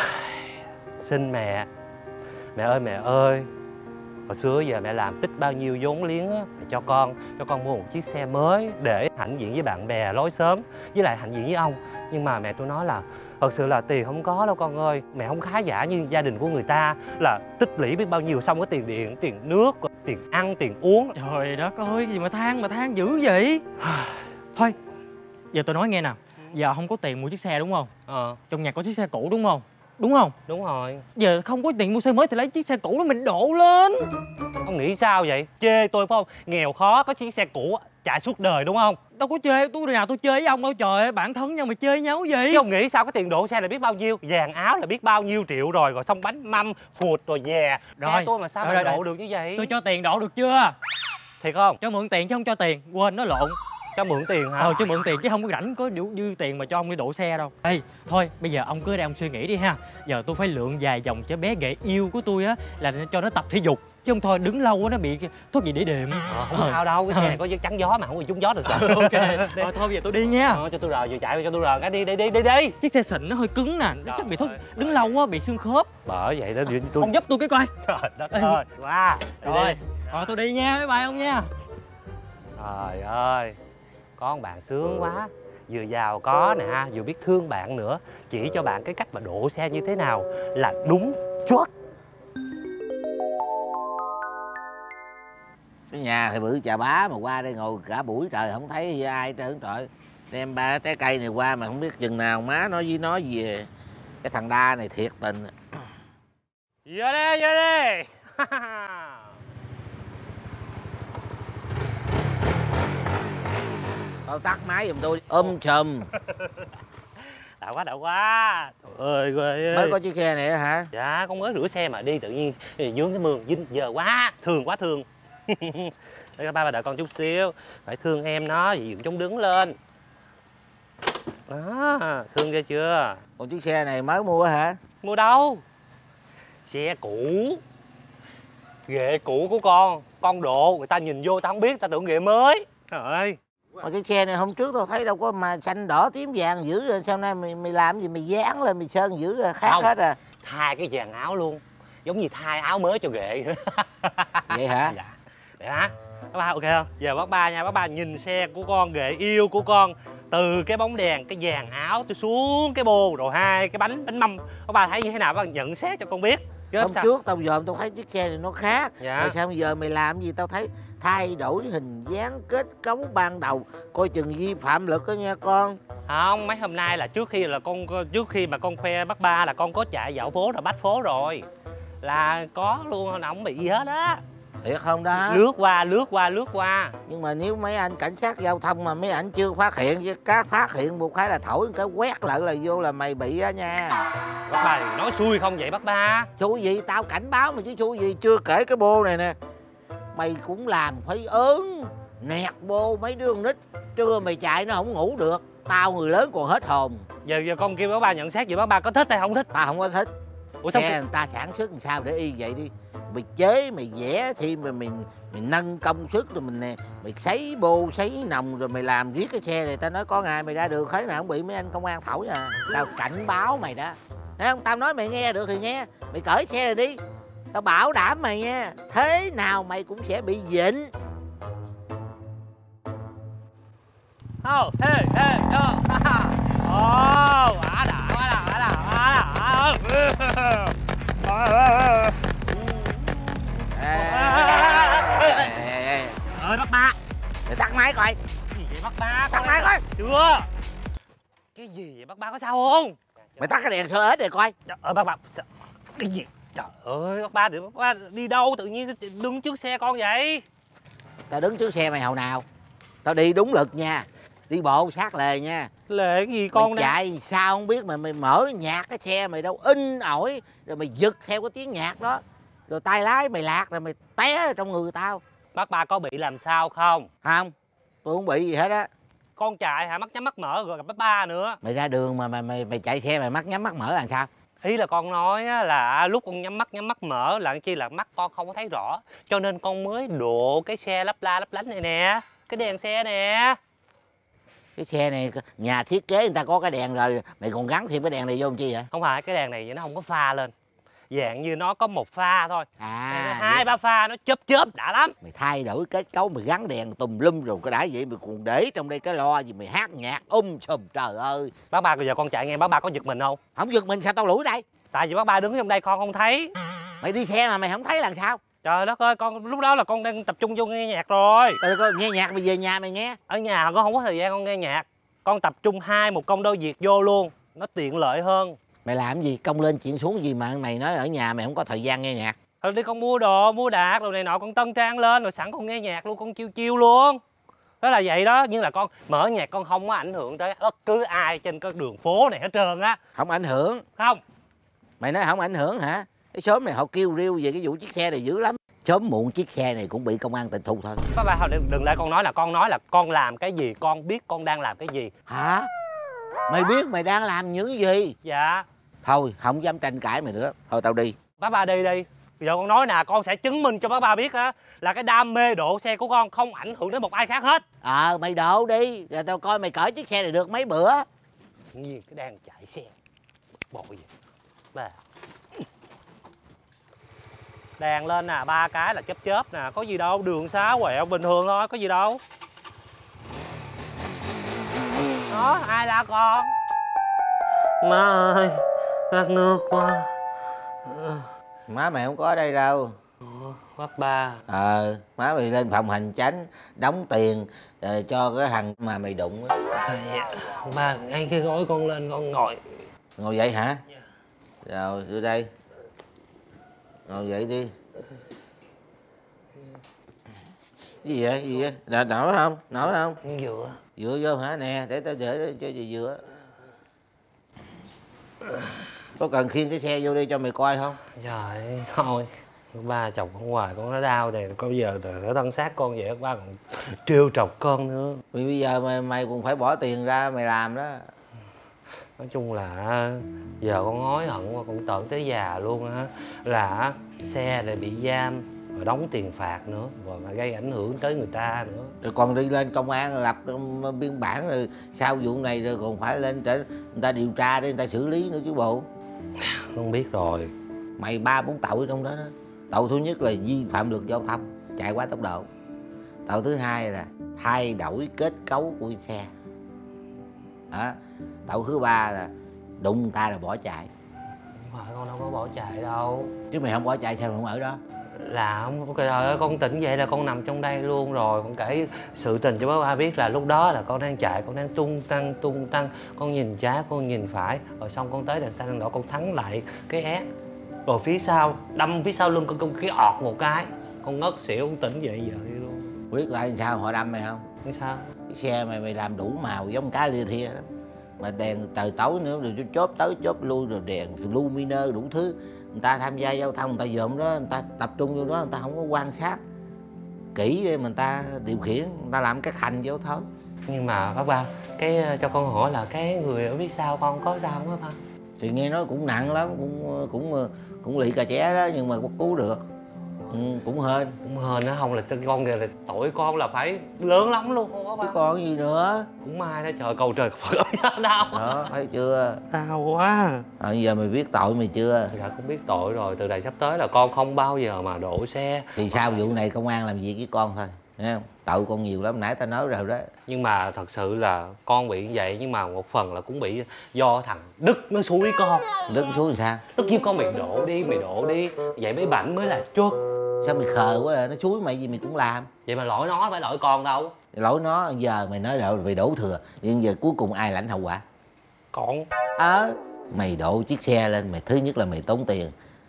Xin mẹ. Mẹ ơi. Hồi xưa giờ mẹ làm tích bao nhiêu vốn liếng á, mẹ cho con mua một chiếc xe mới để hãnh diện với bạn bè lối xóm, với lại hãnh diện với ông. Nhưng mà mẹ tôi nói là thật sự là tiền không có đâu con ơi. Mẹ không khá giả như gia đình của người ta là tích lũy biết bao nhiêu, xong có tiền điện, tiền nước, tiền ăn, tiền uống. Trời đất ơi, cái gì mà than dữ vậy? Thôi, giờ tôi nói nghe nè. Giờ không có tiền mua chiếc xe đúng không? Trong nhà có chiếc xe cũ đúng không? Đúng không? Đúng rồi. Giờ không có tiền mua xe mới thì lấy chiếc xe cũ đó mình độ lên. Ông nghĩ sao vậy? Chê tôi phải không? Nghèo khó có chiếc xe cũ chạy suốt đời đúng không? Đâu có chê, tôi nào tôi chơi với ông đâu trời ơi, bản thân nhau mà chơi nhau gì? Chứ ông nghĩ sao cái tiền độ xe là biết bao nhiêu, vàng áo là biết bao nhiêu triệu rồi, xong bánh mâm, phụt rồi về. Xe tôi mà sao mà độ được như vậy? Tôi cho tiền độ được chưa? Thiệt không? Cho mượn tiền chứ không cho tiền, quên nó lộn. Cho mượn tiền hả? Cho mượn tiền chứ không có rảnh có dư tiền mà cho ông đi đổ xe đâu. Ê, thôi bây giờ ông cứ để ông suy nghĩ đi ha. Giờ tôi phải lượn vài vòng cho bé ghệ yêu của tôi á, là cho nó tập thể dục. Chứ không thôi đứng lâu quá nó bị thuốc gì để đệm. Không sao đâu, cái xe này có chắn gió mà không bị trúng gió được rồi. Ok. Thôi bây giờ tôi đi nha. Cho tôi rờ, vừa chạy cho tôi rờ cái đi. Chiếc xe xịn nó hơi cứng nè, nó chắc bị thuốc đứng lâu á bị xương khớp. Bởi vậy đó tôi... Ông giúp tôi cái coi. Trời đất ơi. Wow. Rồi tôi đi nha, bye bye ông nha. Trời ơi, có bạn sướng quá. Vừa giàu có nè ha, vừa biết thương bạn nữa. Chỉ cho bạn cái cách mà độ xe như thế nào là đúng chốt. Cái nhà thì bự chà bá mà qua đây ngồi cả buổi trời không thấy ai hết trơn trời. Đem ba trái cây này qua mà không biết chừng nào má nói với nó về. Cái thằng Đa này thiệt tình. Vô đi. Thôi tắt máy giùm tôi chùm. Đã quá. Trời ơi. Mới có chiếc xe này hả? Dạ, con mới rửa xe mà đi tự nhiên vướng cái mương dính giờ quá thương. Để ba đợi con chút xíu, phải thương em nó vì dựng chống đứng lên đó, thương ghê chưa? Còn chiếc xe này mới mua hả? Mua đâu, xe cũ, ghệ cũ của con độ người ta nhìn vô ta không biết, ta tưởng ghệ mới. Trời ơi, mà cái xe này hôm trước tao thấy đâu có mà xanh đỏ tím vàng dữ rồi, sau này mày làm gì mày dán lên mày sơn dữ rồi khác không, hết à. Thay cái vàng áo luôn, giống như thay áo mới cho ghệ. Vậy hả? Dạ. Để hả? Bác ba ok không? Giờ bác ba nha, bác ba nhìn xe của con, người yêu của con, từ cái bóng đèn, cái dàn áo tôi xuống cái bô, rồi hai cái bánh mâm, bác ba thấy như thế nào? Bác nhận xét cho con biết. Hôm trước tao dòm tao thấy chiếc xe này nó khác. Dạ. Rồi sao bây giờ mày làm gì tao thấy thay đổi hình dáng kết cấu ban đầu, coi chừng vi phạm luật đó nha con. Không, mấy hôm nay là trước khi mà con khoe bác ba là con có chạy dạo phố rồi bắt phố rồi, là có luôn, nó không bị gì hết á. Thiệt không đó? Lướt qua. Nhưng mà nếu mấy anh cảnh sát giao thông mà mấy anh chưa phát hiện, với cá phát hiện một cái là thổi cái quét lại là vô là mày bị á nha. Bác ba thì nói xui không vậy bác ba? Xui gì? Tao cảnh báo mà chứ xui gì. Chưa kể cái bô này nè, mày cũng làm phải ớn nẹt bô mấy đứa con nít. Trưa mày chạy nó không ngủ được, tao người lớn còn hết hồn. Giờ con kêu bác ba nhận xét vậy, bác ba có thích hay không thích? Tao không có thích. Ủa sao xe người ta sản xuất làm sao để y vậy đi. Mày chế, mày vẽ thêm, rồi mày nâng công suất, rồi mày sấy bô, sấy nòng, rồi mày làm riết cái xe này. Tao nói có ngày mày ra đường thế nào cũng bị mấy anh công an thổi à. Tao cảnh báo mày đó. Thấy không? Tao nói mày nghe được thì nghe. Mày cởi xe này đi, tao bảo đảm mày nha, thế nào mày cũng sẽ bị vịnh. Oh, hey, oh, quá đã. Bác ba, mày tắt máy coi. Cái gì vậy bác ba? Tắt máy coi. Chưa. Cái gì vậy bác ba, có sao không? Mày tắt cái đèn sơ ếch này coi. Bác ba, cái gì? Trời ơi bác ba đi đâu tự nhiên đứng trước xe con vậy? Tao đứng trước xe mày hồi nào? Tao đi đúng lực nha, đi bộ sát lề nha. Lề cái gì con mày chạy sao không biết mà mày mở nhạc cái xe mày đâu in ỏi, rồi mày giật theo cái tiếng nhạc đó, rồi tay lái mày lạc rồi mày té trong người tao. Bác ba có bị làm sao không? Không, tôi không bị gì hết á. Con chạy hả, mắt nhắm mắt mở rồi gặp bác ba nữa. Mày ra đường mà mày chạy xe mày mắt nhắm mắt mở là sao? Ý là con nói là lúc con nhắm mắt mở là chi là mắt con không có thấy rõ, cho nên con mới độ cái xe lấp la lấp lánh này nè, cái đèn xe nè. Cái xe này nhà thiết kế người ta có cái đèn rồi, mày còn gắn thêm cái đèn này vô làm chi vậy? Không phải, cái đèn này nó không có pha lên, dạng như nó có một pha thôi, hai ba pha nó chớp đã lắm. Mày thay đổi kết cấu, mày gắn đèn tùm lum rồi cái đã vậy mày còn để trong đây cái loa gì mày hát nhạc sùm, trời ơi. Bác ba giờ con chạy nghe bác ba có giật mình không? Không giật mình sao tao lủi đây? Tại vì bác ba đứng trong đây con không thấy. Mày đi xe mà mày không thấy là sao? Trời đất ơi, con lúc đó là con đang tập trung vô nghe nhạc rồi. Nghe nhạc mày về nhà mày nghe. Ở nhà con không có thời gian con nghe nhạc, con tập trung một công đôi việc vô luôn, nó tiện lợi hơn. Mày làm gì công lên chuyện xuống gì mà mày nói ở nhà mày không có thời gian nghe nhạc? Thôi đi con mua đồ, mua đạc rồi này nọ, con tân trang lên rồi sẵn con nghe nhạc luôn, con chiêu luôn. Đó là vậy đó, nhưng là con mở nhạc con không có ảnh hưởng tới bất cứ ai trên cái đường phố này hết trơn á. Không ảnh hưởng? Không. Mày nói không ảnh hưởng hả? Cái xóm này họ kêu riêu về cái vụ chiếc xe này dữ lắm. Sớm muộn chiếc xe này cũng bị công an tịch thu thôi. Bác ba đừng lại con nói là con làm cái gì, con biết con đang làm cái gì. Hả? Mày biết mày đang làm những gì? Dạ. Thôi không dám tranh cãi mày nữa, thôi tao đi. Bác ba đi đi. Giờ con nói nè, con sẽ chứng minh cho bác ba biết á là cái đam mê độ xe của con không ảnh hưởng đến một ai khác hết. Mày độ đi, rồi tao coi mày cởi chiếc xe này được mấy bữa. Nhiên cái đang chạy xe bộ gì ba. Đèn lên nè, 3 cái là chớp nè, có gì đâu, đường xá quẹo bình thường thôi, có gì đâu. Đó, ai la con? Má ơi, khát nước quá. Má mày không có ở đây đâu. Bác ba. Má mày lên phòng hành chánh đóng tiền cho cái thằng mà mày đụng á. Ba, ngay cái gối con lên con ngồi. Ngồi dậy hả? Rồi, đưa đây. Ngồi dậy đi. Cái gì vậy? Cái gì vậy? Nổi không? Nổi không? Dựa. Dựa vô hả? Nè, để tao để cho gì dựa. Có cần khiêng cái xe vô đi cho mày coi không? Trời thôi. Ba chồng con hoài con nó đau thì có bây giờ ở thân xác con vậy ba còn trêu chọc con nữa. Vì bây giờ mày cũng phải bỏ tiền ra mày làm đó. Nói chung là giờ con hối hận mà cũng tận tới già luôn á, là xe lại bị giam rồi đóng tiền phạt nữa, rồi mà gây ảnh hưởng tới người ta nữa. Rồi còn đi lên công an lập biên bản, rồi sau vụ này rồi còn phải lên để người ta điều tra để người ta xử lý nữa chứ bộ. Không biết rồi. Mày 3-4 tội trong đó đó. Tội thứ nhất là vi phạm luật giao thông, chạy quá tốc độ. Tội thứ hai là thay đổi kết cấu của xe. Đó. Tội thứ ba là đụng ta rồi bỏ chạy. Không phải, con đâu có bỏ chạy đâu. Chứ mày không bỏ chạy sao mày không ở đó? Là không, trời ơi, con tỉnh vậy là con nằm trong đây luôn rồi. Con kể sự tình cho bác ba biết là lúc đó là con đang chạy, con đang tung tăng. Con nhìn trái, con nhìn phải. Rồi xong con tới đèn xanh đèn đỏ, con thắng lại cái ép. Rồi phía sau, đâm phía sau lưng con cái ọt một cái. Con ngất xỉu, con tỉnh dậy giờ đi luôn. Biết lại sao họ đâm mày không? Biết sao? Cái xe mày làm đủ màu giống cá lia thia lắm. Mà đèn trời tối nữa rồi chớp tới chớp lui, rồi đèn luminer đủ thứ. Người ta tham gia giao thông, người ta dòm đó, người ta tập trung vô đó, người ta không có quan sát kỹ để mà người ta điều khiển, người ta làm cái khành vô thôi. Nhưng mà bác ba, cái cho con hỏi là cái người ở phía sau con có sao không bác ba? Thì nghe nói cũng nặng lắm, cũng lì cà chẻ đó, nhưng mà cứu được. Cũng hên. Cũng hên đó, không là con kìa, là tuổi con là phải lớn lắm luôn không bác ba? Chứ còn gì nữa. Cũng may đó, trời, cầu trời Phật ơi, đau. Đó, thấy chưa? Đau quá. Giờ mày biết tội mày chưa? Dạ con biết tội rồi, từ đây sắp tới là con không bao giờ mà đổ xe. Thì sau vụ này công an làm việc với con thôi, nghe không? Tội con nhiều lắm, nãy tao nói rồi đó. Nhưng mà thật sự là con bị như vậy, nhưng mà một phần là cũng bị do thằng Đức nó xúi con. Đức xúi làm sao? Đức kêu con mày đổ đi, vậy mấy bảnh mới là chuất. Sao mày khờ quá à? Nó xúi mày gì mày cũng làm. Vậy mà lỗi nó phải lỗi con đâu. Lỗi nó, giờ mày nói là mày đổ thừa, nhưng giờ cuối cùng ai lãnh hậu quả? Con. Mày đổ chiếc xe lên, mày thứ nhất là mày tốn tiền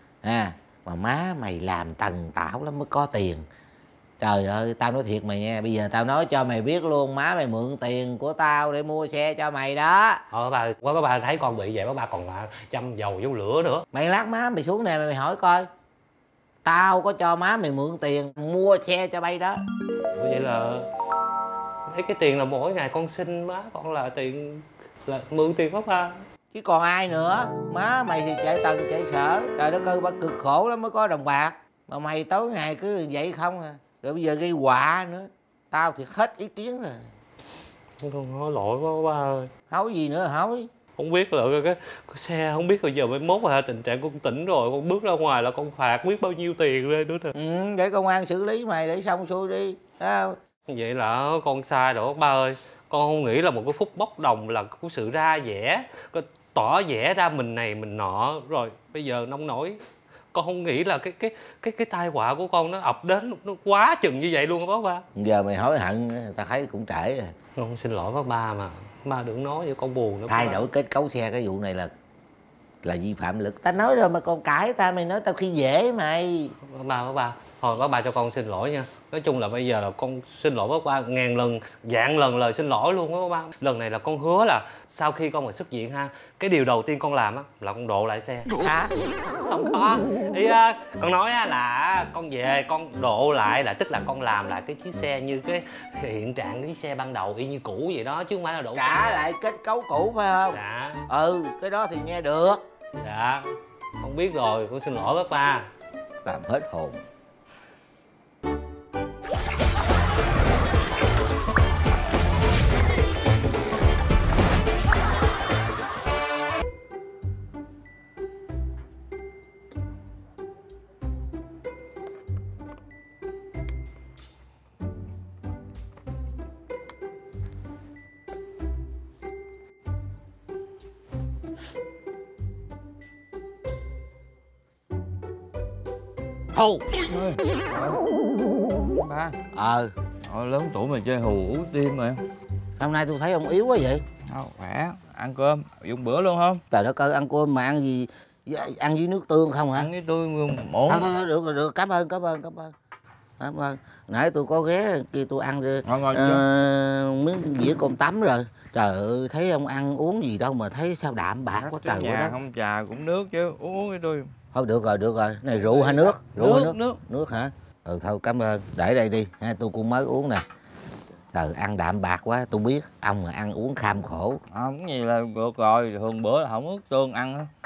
mà má mày làm tần tảo lắm mới có tiền. Trời ơi, tao nói thiệt mày nha, bây giờ tao nói cho mày biết luôn, má mày mượn tiền của tao để mua xe cho mày đó. Bác ba thấy con bị vậy, bác ba còn là châm dầu vô lửa nữa. Mày lát má mày xuống này mày hỏi coi, tao có cho má mày mượn tiền mua xe cho bay đó. Vậy là mấy cái tiền là mỗi ngày con xin má con là tiền, là mượn tiền bác ba. Chứ còn ai nữa. Má mày thì chạy tầng chạy sở, trời đất ơi, bà cực khổ lắm mới có đồng bạc. Mà mày tối ngày cứ vậy không à. Rồi bây giờ gây họa nữa, tao thì hết ý kiến rồi. Con hối lỗi quá bác ba ơi. Hối gì nữa hối? Không biết là cái xe, không biết bây giờ mai mốt là tình trạng con tỉnh rồi, con bước ra ngoài là con phạt biết bao nhiêu tiền lên nữa nè. Để công an xử lý mày để xong xuôi đi. Vậy là con sai rồi bác ba ơi. Con không nghĩ là một cái phút bốc đồng là có sự ra vẻ, tỏ vẻ ra mình này mình nọ, rồi bây giờ nông nổi. Con không nghĩ là cái tai họa của con nó ập đến nó quá chừng như vậy luôn bác ba. Giờ mày hối hận tao thấy cũng trễ rồi. Con xin lỗi bác ba, mà ba đừng nói vậy con buồn nữa. Thay đổi kết cấu xe, cái vụ này là vi phạm lực. Tao nói rồi mà còn cãi tao, mày nói tao khi dễ mày. Bác ba thôi bác ba cho con xin lỗi nha. Nói chung là bây giờ là con xin lỗi bác ba ngàn lần vạn lần lời xin lỗi luôn đó bác ba. Lần này là con hứa là sau khi con mà xuất viện ha, cái điều đầu tiên con làm á là con độ lại xe. Hả? Không có ý con nói là con về con độ lại, là tức là con làm lại cái chiếc xe như cái hiện trạng cái chiếc xe ban đầu y như cũ vậy đó, chứ không phải là độ trả lại kết cấu cũ phải không? Dạ. Cái đó thì nghe được. Dạ con biết rồi, con xin lỗi bác ba. Làm hết hồn. Hù ba. Lớn tuổi mà chơi hù uống tim rồi. Hôm nay tôi thấy ông yếu quá vậy. Khỏe, ăn cơm dùng bữa luôn không? Trời đất ơi, ăn cơm mà ăn gì? Ăn với nước tương không hả? Ăn với tương muỗng. Thôi được rồi, cảm ơn. Nãy tôi có ghé kia tôi ăn miếng dĩa cơm tấm rồi. Trời ơi, thấy ông ăn uống gì đâu mà thấy sao đạm bạc quá trời quá đất. Không trà cũng nước chứ, uống với tôi. Thôi được rồi. Này rượu hay nước? Nước hả? Thôi cảm ơn. Để đây đi, tôi cũng mới uống nè. Trời, ăn đạm bạc quá, tôi biết ông mà ăn uống kham khổ. Không gì là được rồi, thường bữa là không ướt tương ăn á.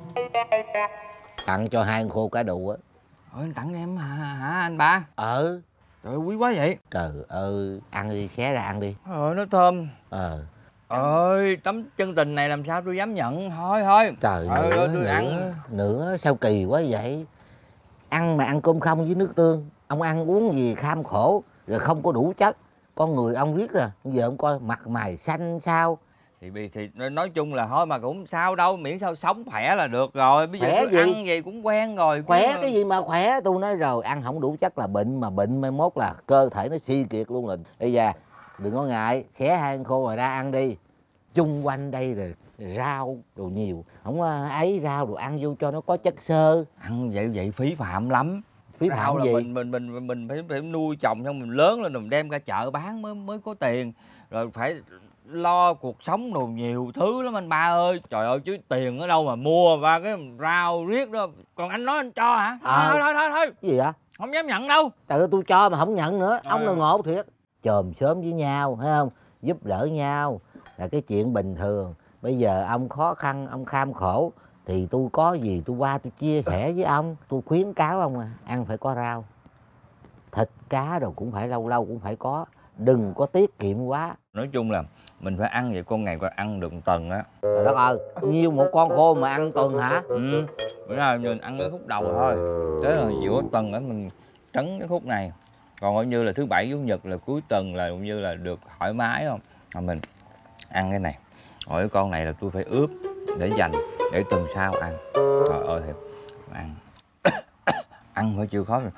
Tặng cho 2 con khô cá đù á. Anh tặng em hả anh ba? Trời quý quá vậy. Trời ơi, ăn đi, xé ra ăn đi. Nó thơm. Ơi, tấm chân tình này làm sao tôi dám nhận. Thôi. Trời nữa, sao kỳ quá vậy? Ăn mà ăn cơm không với nước tương. Ông ăn uống gì kham khổ. rồi không có đủ chất. Con người ông biết rồi, giờ ông coi mặt mày xanh xao. Thì nói chung là thôi mà cũng sao đâu, miễn sao sống khỏe là được rồi. Bây giờ cứ ăn gì cũng quen rồi. Khỏe cái gì mà khỏe, tôi nói rồi, ăn không đủ chất là bệnh, mà bệnh mai mốt là cơ thể nó suy kiệt luôn. Là bây giờ đừng có ngại, xé hai khô rồi ra ăn đi. Chung quanh đây rồi rau đồ nhiều, không ấy rau đồ ăn vô cho nó có chất xơ. Ăn vậy phí phạm lắm. Phí phạm là gì? Mình phải nuôi trồng xong mình lớn lên mình đem ra chợ bán mới có tiền. Rồi phải lo cuộc sống đồ nhiều thứ lắm anh ba ơi. Trời ơi, chứ tiền ở đâu mà mua ba cái rau riết đó. Còn anh nói anh cho hả? Thôi. Cái gì vậy? Không dám nhận đâu. Trời ơi, tôi cho mà không nhận nữa. Ông là ngộ thiệt. Chòm xóm với nhau, thấy không? Giúp đỡ nhau là cái chuyện bình thường. Bây giờ ông khó khăn, ông kham khổ thì tôi có gì tôi qua tôi chia sẻ với ông. Tôi khuyến cáo ông ăn phải có rau. Thịt cá đồ cũng phải lâu lâu cũng phải có. Đừng có tiết kiệm quá. Nói chung là mình phải ăn vậy, con ngày coi ăn được một tuần á. Trời đất ơi, nhiêu một con khô mà ăn tuần hả? Bữa nào mình ăn cái khúc đầu thôi. Thế là giữa tuần á mình cấn cái khúc này. Còn coi như là thứ bảy chủ nhật là cuối tuần là cũng như là được thoải mái không? Rồi mình ăn cái này. Rồi cái con này là tôi phải ướp để dành để tuần sau ăn. Trời ơi thiệt, ăn ăn phải chịu khó rồi.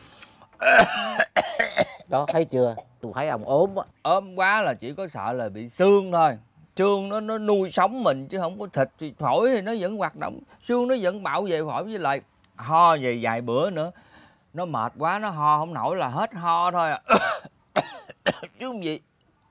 Đó, thấy chưa? Tôi thấy ông ốm á. Ốm quá là chỉ có sợ là bị xương thôi. Xương nó nuôi sống mình chứ không có thịt. Thì phổi thì nó vẫn hoạt động, xương nó vẫn bảo vệ phổi. Với lại ho về vài bữa nữa nó mệt quá, nó ho không nổi là hết ho thôi à. Chứ không gì.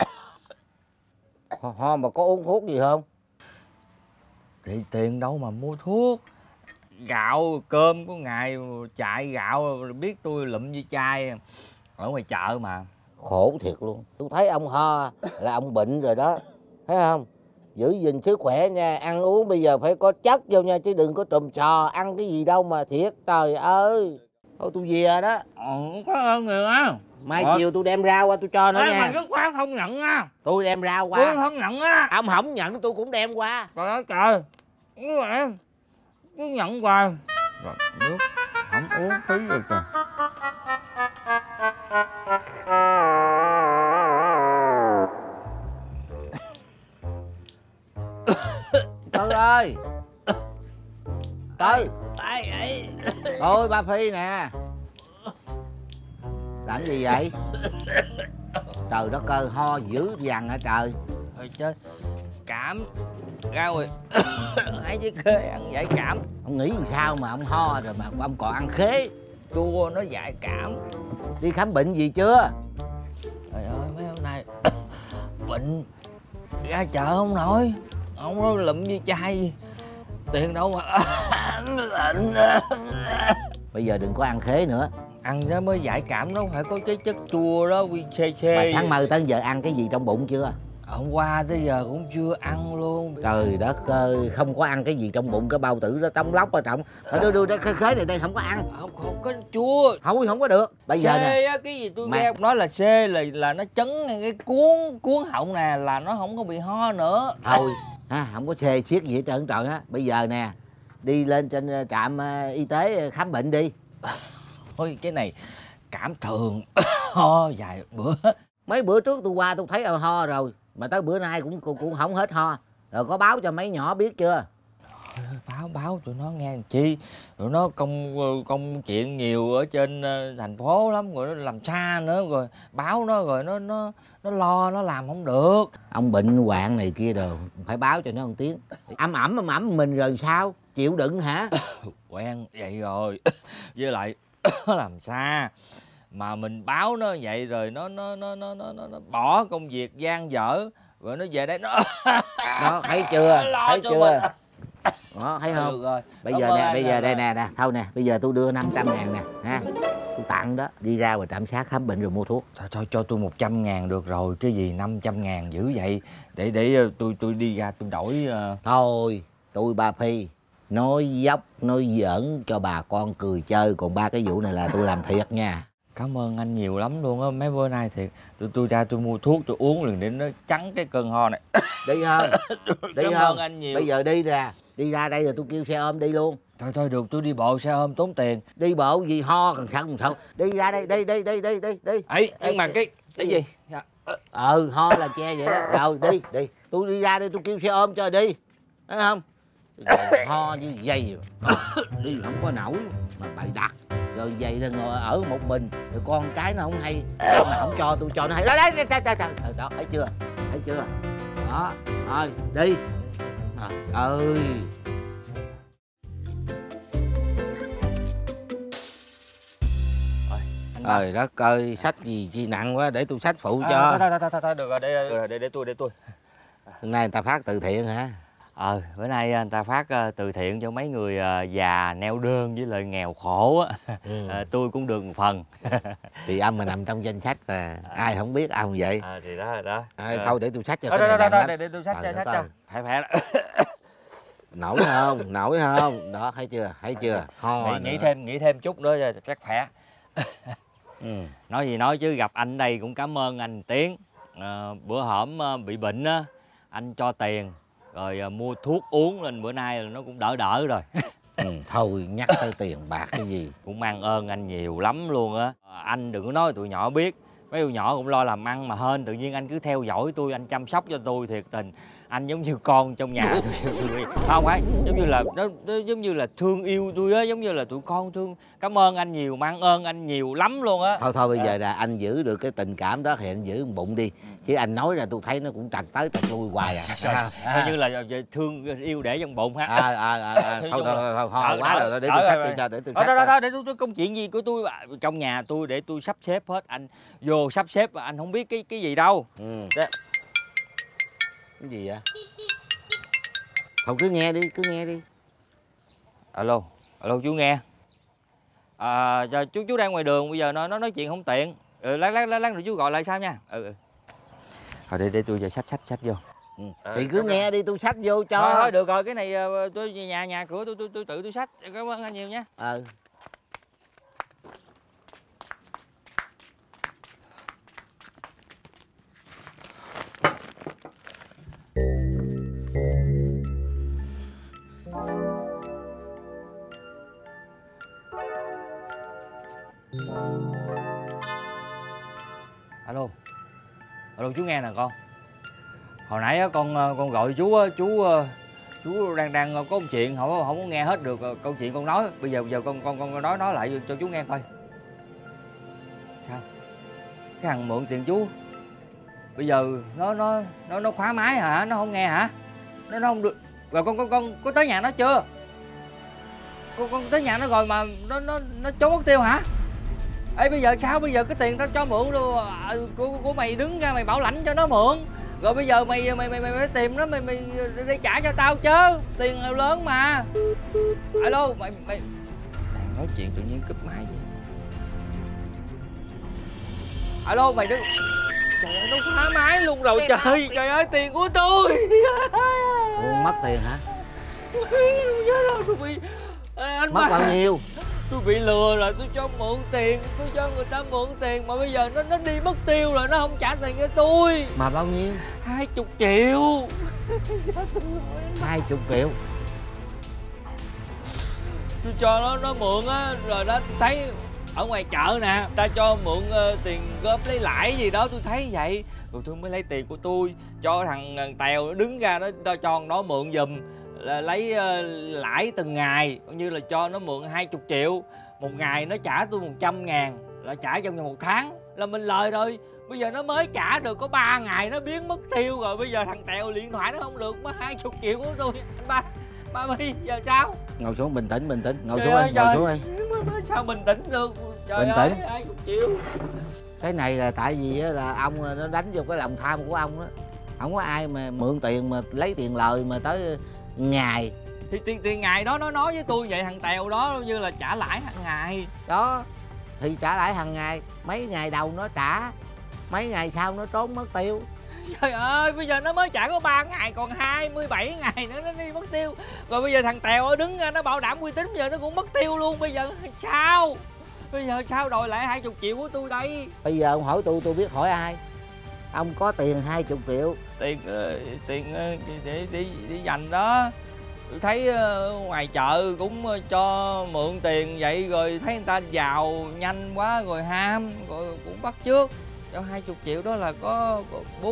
Ho mà có uống thuốc gì không? Thì tiền đâu mà mua thuốc. Gạo cơm có ngày chạy gạo, biết tôi lụm với chai ở ngoài chợ mà. Khổ thiệt luôn. Tôi thấy ông ho là ông bệnh rồi đó, thấy không? Giữ gìn sức khỏe nha, ăn uống bây giờ phải có chất vô nha, chứ đừng có trùm trò ăn cái gì đâu mà thiệt. Trời ơi, thôi tôi về đó. Có ơn người á. Mai chiều tôi đem rau qua tôi cho nó nha. Mà dứt khoát không nhận á. Tôi đem rau qua. Tôi không nhận á. Ông không nhận tôi cũng đem qua. Trời ơi trời, như vậy cứ nhận hoài. Rồi nước không uống phí rồi kìa. Tư ơi, Tư. Ai vậy? Tôi ba Phi nè. Làm gì vậy? Trời đất ơi, ho dữ dằn hả trời. Thôi chơi cảm ra rồi. Hãy chứ khê ăn giải cảm. Ông nghĩ làm sao mà ông ho rồi mà ông còn ăn khế? Chua nó giải cảm. Đi khám bệnh gì chưa? Trời ơi mấy hôm nay bệnh ra chợ không nổi, không có lụm như chai tiền đâu mà. Bây giờ đừng có ăn khế nữa. Ăn đó mới giải cảm, nó phải có cái chất chua đó, xê. Mà sáng mơ tới giờ ăn cái gì trong bụng chưa? Hôm qua tới giờ cũng chưa ăn luôn. Trời đất ơi, không có ăn cái gì trong bụng, cái bao tử đó trống lóc ở trọng. Phải đưa khế này đây không có ăn. Không có chua. Không có được. Bây giờ nè á, cái gì tôi nghe nói là xê là nó chấn cái cuốn họng nè, là nó không có bị ho nữa. Thôi không có xê xiết gì hết trơn trời á. Bây giờ nè, đi lên trên trạm y tế khám bệnh đi. Thôi cái này cảm thường ho vài bữa. Mấy bữa trước tôi qua tôi thấy ho rồi, mà tới bữa nay cũng không hết ho. Rồi có báo cho mấy nhỏ biết chưa? Báo tụi nó nghe làm chi. Tụi nó công chuyện nhiều ở trên thành phố lắm, rồi nó làm xa nữa, rồi báo nó rồi nó lo nó làm không được. Ông bệnh hoạn này kia đồ phải báo cho nó một tiếng. Ẩm mình rồi sao? Chịu đựng hả? Quen vậy rồi. Với lại làm xa mà mình báo nó vậy rồi nó bỏ công việc dang dở rồi nó về đây nó đó, thấy chưa? Thấy chưa? Đó, thấy không? Được rồi. Bây giờ nè, bây giờ đây nè, thôi nè, bây giờ tôi đưa 500.000 nè ha. Tôi tặng đó, đi ra ngoài trạm xá khám bệnh rồi mua thuốc. Thôi cho tôi 100.000 được rồi, cái gì 500.000 dữ vậy. Để tôi đi ra tôi đổi. Thôi, tôi ba Phi nói dốc nói giỡn cho bà con cười chơi, còn ba cái vụ này là tôi làm thiệt nha. Cảm ơn anh nhiều lắm luôn á, mấy bữa nay thiệt tôi ra tôi mua thuốc tôi uống liền để nó trắng cái cơn ho này. Đi không? Đi Cảm không? ơn anh nhiều. Bây giờ đi ra đây rồi tôi kêu xe ôm đi luôn. Thôi được, tôi đi bộ xe ôm tốn tiền. Đi bộ gì ho cần sao. Đi ra đây, đi. Ấy nhưng mà Cái gì? Ho là che vậy đó. Rồi đi. Tôi đi ra đây tôi kêu xe ôm cho đi. Thấy không? Trời, ho như vậy đi không có nổi mà bậy đặt. Rồi vậy là ngồi ở một mình, rồi con cái nó không hay, mà không cho tôi cho nó hay. Đấy, đó, thấy chưa? Đó, thôi đi. Ơi. Trời đất ơi, sách gì chi nặng quá, để tôi sách phụ cho. Thôi được rồi, để tôi. Hôm nay người ta phát từ thiện hả? Bữa nay người ta phát từ thiện cho mấy người già neo đơn với lại nghèo khổ á. Tôi cũng được một phần. Thì ông mà nằm trong danh sách là ai không biết ông vậy. Thì đó. Thôi để tôi sách cho. Để tôi sách cho. Phải. Nổi không? Đó, thấy chưa? Nghĩ thêm chút nữa chắc khỏe. Nói gì nói chứ gặp anh đây cũng cảm ơn anh Tiến. Bữa hổm bị bệnh á, anh cho tiền rồi mua thuốc uống nên bữa nay là nó cũng đỡ rồi. Thôi nhắc tới tiền bạc cái gì. Cũng mang ơn anh nhiều lắm luôn á. Anh đừng có nói tụi nhỏ biết. Mấy tụi nhỏ cũng lo làm ăn mà hên tự nhiên anh cứ theo dõi tôi, anh chăm sóc cho tôi, thiệt tình anh giống như con trong nhà tôi. Không phải giống như là nó giống như là thương yêu tôi á, giống như là tụi con thương. Cảm ơn anh nhiều, mang ơn anh nhiều lắm luôn á. Thôi bây giờ là anh giữ được cái tình cảm đó thì anh giữ bụng đi, chứ anh nói ra tôi thấy nó cũng trật tới trật lui hoài à. Coi như là thương yêu để trong bụng ha. Thôi quá rồi, để tôi sách đi cho, để tôi sách. Để tôi công chuyện gì của tôi trong nhà tôi để tôi sắp xếp hết, anh vô sắp xếp anh không biết cái gì đâu. Cái gì vậy? Không, cứ nghe đi. Alo chú nghe. Chú đang ngoài đường, bây giờ nó nói chuyện không tiện. Lát rồi chú gọi lại sao nha. Rồi để tôi giờ sách vô. Thì cứ nghe đi, tôi sách vô cho. Thôi được rồi, cái này tôi nhà cửa tôi tự tôi sách. Cảm ơn anh nhiều nha. Alo chú nghe nè con. Hồi nãy con gọi chú đang có một chuyện không có nghe hết được câu chuyện con nói. Bây giờ con nói lại cho chú nghe coi. Sao? Cái thằng mượn tiền chú bây giờ nó khóa máy hả? Nó không nghe hả? Nó không được. Rồi con có tới nhà nó chưa? Con tới nhà nó rồi mà nó trốn mất tiêu hả? Ê bây giờ sao? Bây giờ cái tiền tao cho mượn luôn của mày đứng ra mày bảo lãnh cho nó mượn. Rồi bây giờ mày phải tìm nó mày đi trả cho tao chứ. Tiền lớn mà. Alo mày đang nói chuyện tự nhiên cúp máy vậy. Alo mày đứng. Trời ơi nó phá máy luôn rồi trời. Trời ơi tiền của tôi. Mất tiền hả? Nhớ đâu tôi bị anh mất bao nhiêu? Tôi bị lừa rồi, tôi cho mượn tiền, tôi cho người ta mượn tiền mà bây giờ nó đi mất tiêu rồi, nó không trả tiền cho tôi. Mà bao nhiêu? 20 triệu. 20 triệu. Tôi cho nó mượn á, rồi đó tôi thấy ở ngoài chợ nè, ta cho mượn tiền góp lấy lãi gì đó, tôi thấy vậy. Rồi tôi mới lấy tiền của tôi, cho thằng Tèo nó đứng ra nó cho nó mượn giùm. Là lấy lãi từng ngày, cũng như là cho nó mượn 20 triệu. Một ngày nó trả tôi 100.000, là trả trong vòng 1 tháng là mình lời rồi. Bây giờ nó mới trả được có 3 ngày nó biến mất tiêu rồi. Bây giờ thằng Tèo điện thoại nó không được, mất 20 triệu của tôi. Anh ba Bi giờ sao? Ngồi xuống bình tĩnh. Ngồi xuống đi, ngồi xuống đi. Sao bình tĩnh được? Trời bình ơi, tĩnh. 20 triệu. Cái này là tại vì là ông nó đánh vô cái lòng tham của ông đó. Không có ai mà mượn tiền mà lấy tiền lời mà tới ngày. Thì tiền ngày đó nó nói với tôi vậy, thằng Tèo đó như là trả lãi hàng ngày. Đó thì trả lãi hàng ngày. Mấy ngày đầu nó trả, mấy ngày sau nó trốn mất tiêu. Trời ơi bây giờ nó mới trả có 3 ngày, còn 27 ngày nữa nó đi mất tiêu. Rồi bây giờ thằng Tèo nó đứng ra nó bảo đảm uy tín, bây giờ nó cũng mất tiêu luôn. Bây giờ sao? Bây giờ sao đòi lại 20 triệu của tôi đây? Bây giờ ông hỏi tôi biết hỏi ai. Ông có tiền 20 triệu. Tiền để đi dành đó. Tôi thấy ngoài chợ cũng cho mượn tiền vậy, rồi thấy người ta giàu nhanh quá rồi ham, rồi cũng bắt chước. cho 20 triệu đó là có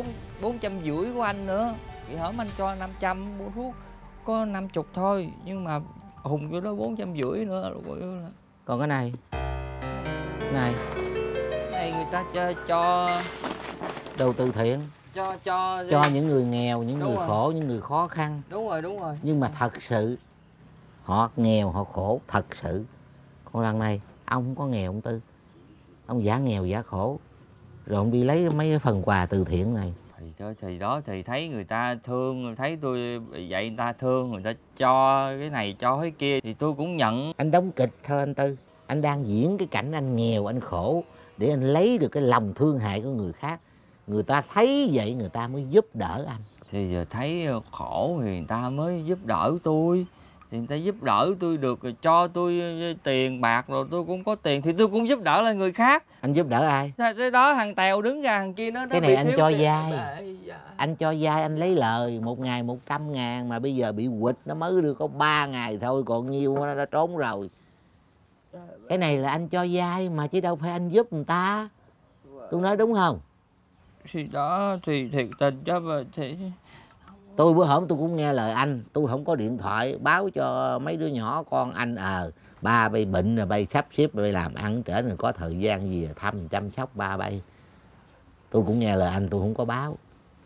450 của anh nữa. Thì hổm anh cho 500 mua thuốc có 50 thôi, nhưng mà Hùng vô đó 450 nữa. Còn cái này này người ta cho đầu tư thiện, cho những người nghèo, những người khổ, những người khó khăn. Đúng rồi. Nhưng mà thật sự họ nghèo, họ khổ thật sự. Còn lần này ông không có nghèo ông Tư, ông giả nghèo giả khổ, rồi ông đi lấy mấy cái phần quà từ thiện này. Thì đó thì thấy người ta thương, thấy tôi vậy người ta thương, người ta cho cái này cho cái kia thì tôi cũng nhận. Anh đóng kịch thôi anh Tư, anh đang diễn cái cảnh anh nghèo anh khổ để anh lấy được cái lòng thương hại của người khác. Người ta thấy vậy người ta mới giúp đỡ anh. Thì giờ thấy khổ thì người ta mới giúp đỡ tôi. Thì người ta giúp đỡ tôi được, cho tôi tiền bạc rồi tôi cũng có tiền thì tôi cũng giúp đỡ lại người khác. Anh giúp đỡ ai? Thế đó thằng Tèo đứng ra thằng kia nó cái này anh cho tiền. vay. Anh cho vay anh lấy lời, một ngày 100.000 mà bây giờ bị quỵt, nó mới được có 3 ngày thôi, còn nhiêu nó đã trốn rồi. Cái này là anh cho vay mà chứ đâu phải anh giúp người ta. Tôi nói đúng không? Thì đó thì thiệt tình chứ mà thì... Tôi bữa hổm tôi cũng nghe lời anh, tôi không có điện thoại báo cho mấy đứa nhỏ con anh ba bay bệnh rồi bay sắp xếp bay làm ăn trở nên có thời gian gì thăm chăm sóc ba bay. Tôi cũng nghe lời anh, tôi không có báo.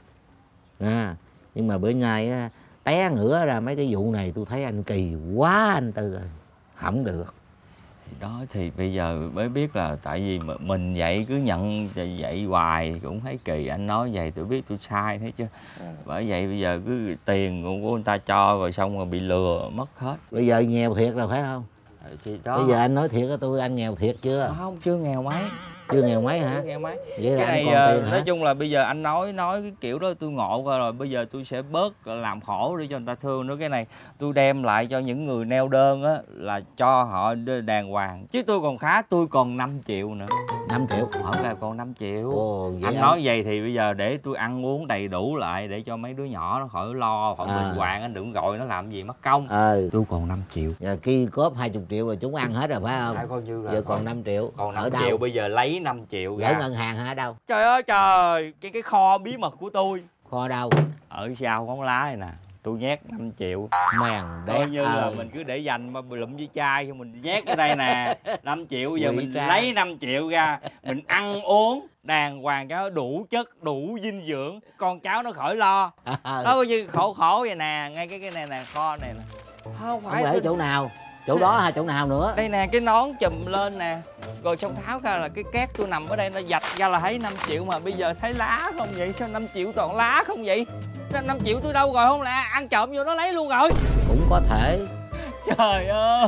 Nhưng mà bữa nay té ngửa ra mấy cái vụ này tôi thấy anh kỳ quá anh Tư ơi, không được. Đó thì bây giờ mới biết là tại vì mình vậy cứ nhận vậy hoài cũng thấy kỳ. Anh nói vậy tôi biết tôi sai thế chứ. Bởi vậy bây giờ cứ tiền của người ta cho rồi xong rồi bị lừa mất hết. Bây giờ nghèo thiệt rồi phải không? Thì đó. Bây giờ anh nói thiệt với tôi, anh nghèo thiệt chưa? Không, chưa nghèo mấy. Chưa nghèo mấy hả? Chưa nghèo mấy. Vậy là cái anh này còn tiền hả? nói chung là bây giờ anh nói cái kiểu đó tôi ngộ ra rồi. Bây giờ tôi sẽ bớt làm khổ để cho người ta thương nữa. Cái này tôi đem lại cho những người neo đơn á, là cho họ đàng hoàng. Chứ tôi còn khá, tôi còn 5 triệu nữa. 5 triệu? Không là còn 5 triệu. Vậy anh nói vậy thì bây giờ để tôi ăn uống đầy đủ lại để cho mấy đứa nhỏ nó khỏi lo, khỏi bệnh hoạn. Anh đừng gọi nó làm gì mất công. Tôi còn 5 triệu. Giờ kia cốp 20 triệu rồi chúng ăn hết rồi phải không? Coi như là giờ còn 5 triệu. Còn 5 ở đâu? triệu bây giờ lấy 5 triệu gửi ngân hàng hả? Ở đâu? Trời ơi trời, cái kho bí mật của tôi. Kho đâu? Ở sau bóng lá này nè. Tôi nhét 5 triệu. Mèn đét. Coi như là mình cứ để dành mà lụm với chai cho mình nhét ở đây nè. 5 triệu giờ mình lấy 5 triệu ra. Mình ăn uống đàng hoàng cho nó đủ chất, đủ dinh dưỡng. Con cháu nó khỏi lo. Đó coi như khổ vậy nè. Ngay cái này nè, kho này nè. Không phải để chỗ nào? Chỗ đó hay chỗ nào nữa? Đây nè, cái nón chùm lên nè. Rồi xong tháo ra là cái két tôi nằm ở đây nó dạch ra là thấy 5 triệu mà bây giờ thấy lá không vậy? Sao 5 triệu toàn lá không vậy? 5 triệu tôi đâu rồi, không lẽ ăn trộm vô nó lấy luôn rồi? Cũng có thể. Trời ơi,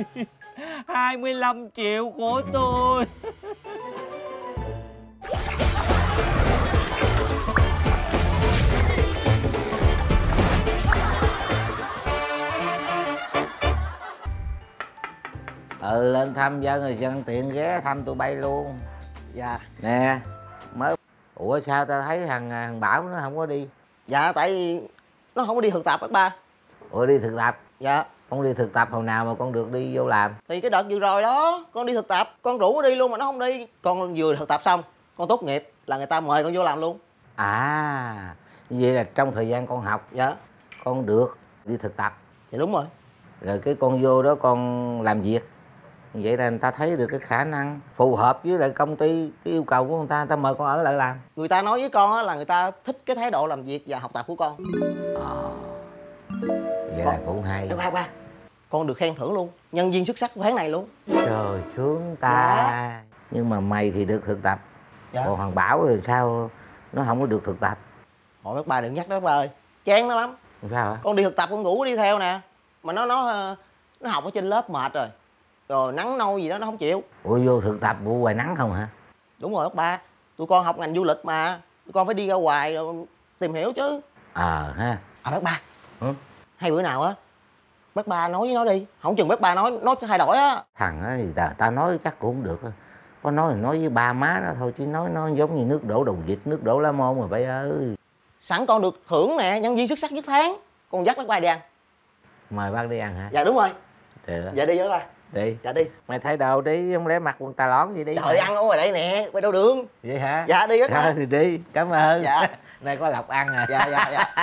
25 triệu của tôi. Lên thăm dân rồi dân tiện ghé thăm tụi bay luôn. Dạ. Nè mới. Ủa sao ta thấy thằng Bảo nó không có đi? Dạ tại vì nó không có đi thực tập bác ba. Ủa đi thực tập? Dạ. Con đi thực tập hồi nào mà con được đi vô làm? Thì cái đợt vừa rồi đó con đi thực tập, con rủ nó đi luôn mà nó không đi. Con vừa thực tập xong con tốt nghiệp là người ta mời con vô làm luôn. À vậy là trong thời gian con học dạ con được đi thực tập. Dạ đúng rồi. Rồi cái con vô đó con làm việc, vậy là người ta thấy được cái khả năng phù hợp với lại công ty, cái yêu cầu của người ta mời con ở lại làm. Người ta nói với con là người ta thích cái thái độ làm việc và học tập của con. Vậy là cũng hay. Ba con được khen thưởng luôn, nhân viên xuất sắc của tháng này luôn. Trời sướng ta. Dạ. Nhưng mà mày thì được thực tập. Dạ. Còn thằng Bảo thì sao nó không có được thực tập? Thôi bác ba đừng nhắc đó bác ba ơi, chán nó lắm. Sao hả? Con đi thực tập con ngủ nó đi theo nè, mà nó học ở trên lớp mệt rồi nắng nôi gì đó nó không chịu. Ủa vô thực tập vụ ngoài nắng không hả? Đúng rồi bác ba, tụi con học ngành du lịch mà tụi con phải đi ra ngoài rồi tìm hiểu chứ. Ha. Bác ba, hay bữa nào á bác ba nói với nó đi, không chừng bác ba nói nó thay đổi á. Thằng á thì ta nói chắc cũng không được, có nói thì nói với ba má đó thôi, chứ nói nó giống như nước đổ đầu vịt, nước đổ lá môn rồi bác ơi. Sẵn con được thưởng nè, nhân viên xuất sắc nhất tháng, con dắt bác ba đi ăn. Mời bác đi ăn hả? Dạ đúng rồi. Được. Dạ đi với ba. Đi. Dạ đi. Mày thay đồ đi, không lẽ mặc quần tà lón gì đi. Trời, ăn ở ngoài đây nè, quay đâu đường. Vậy hả? Dạ đi á. Thì đi, cảm ơn. Dạ. Này có lộc ăn à. Dạ dạ dạ.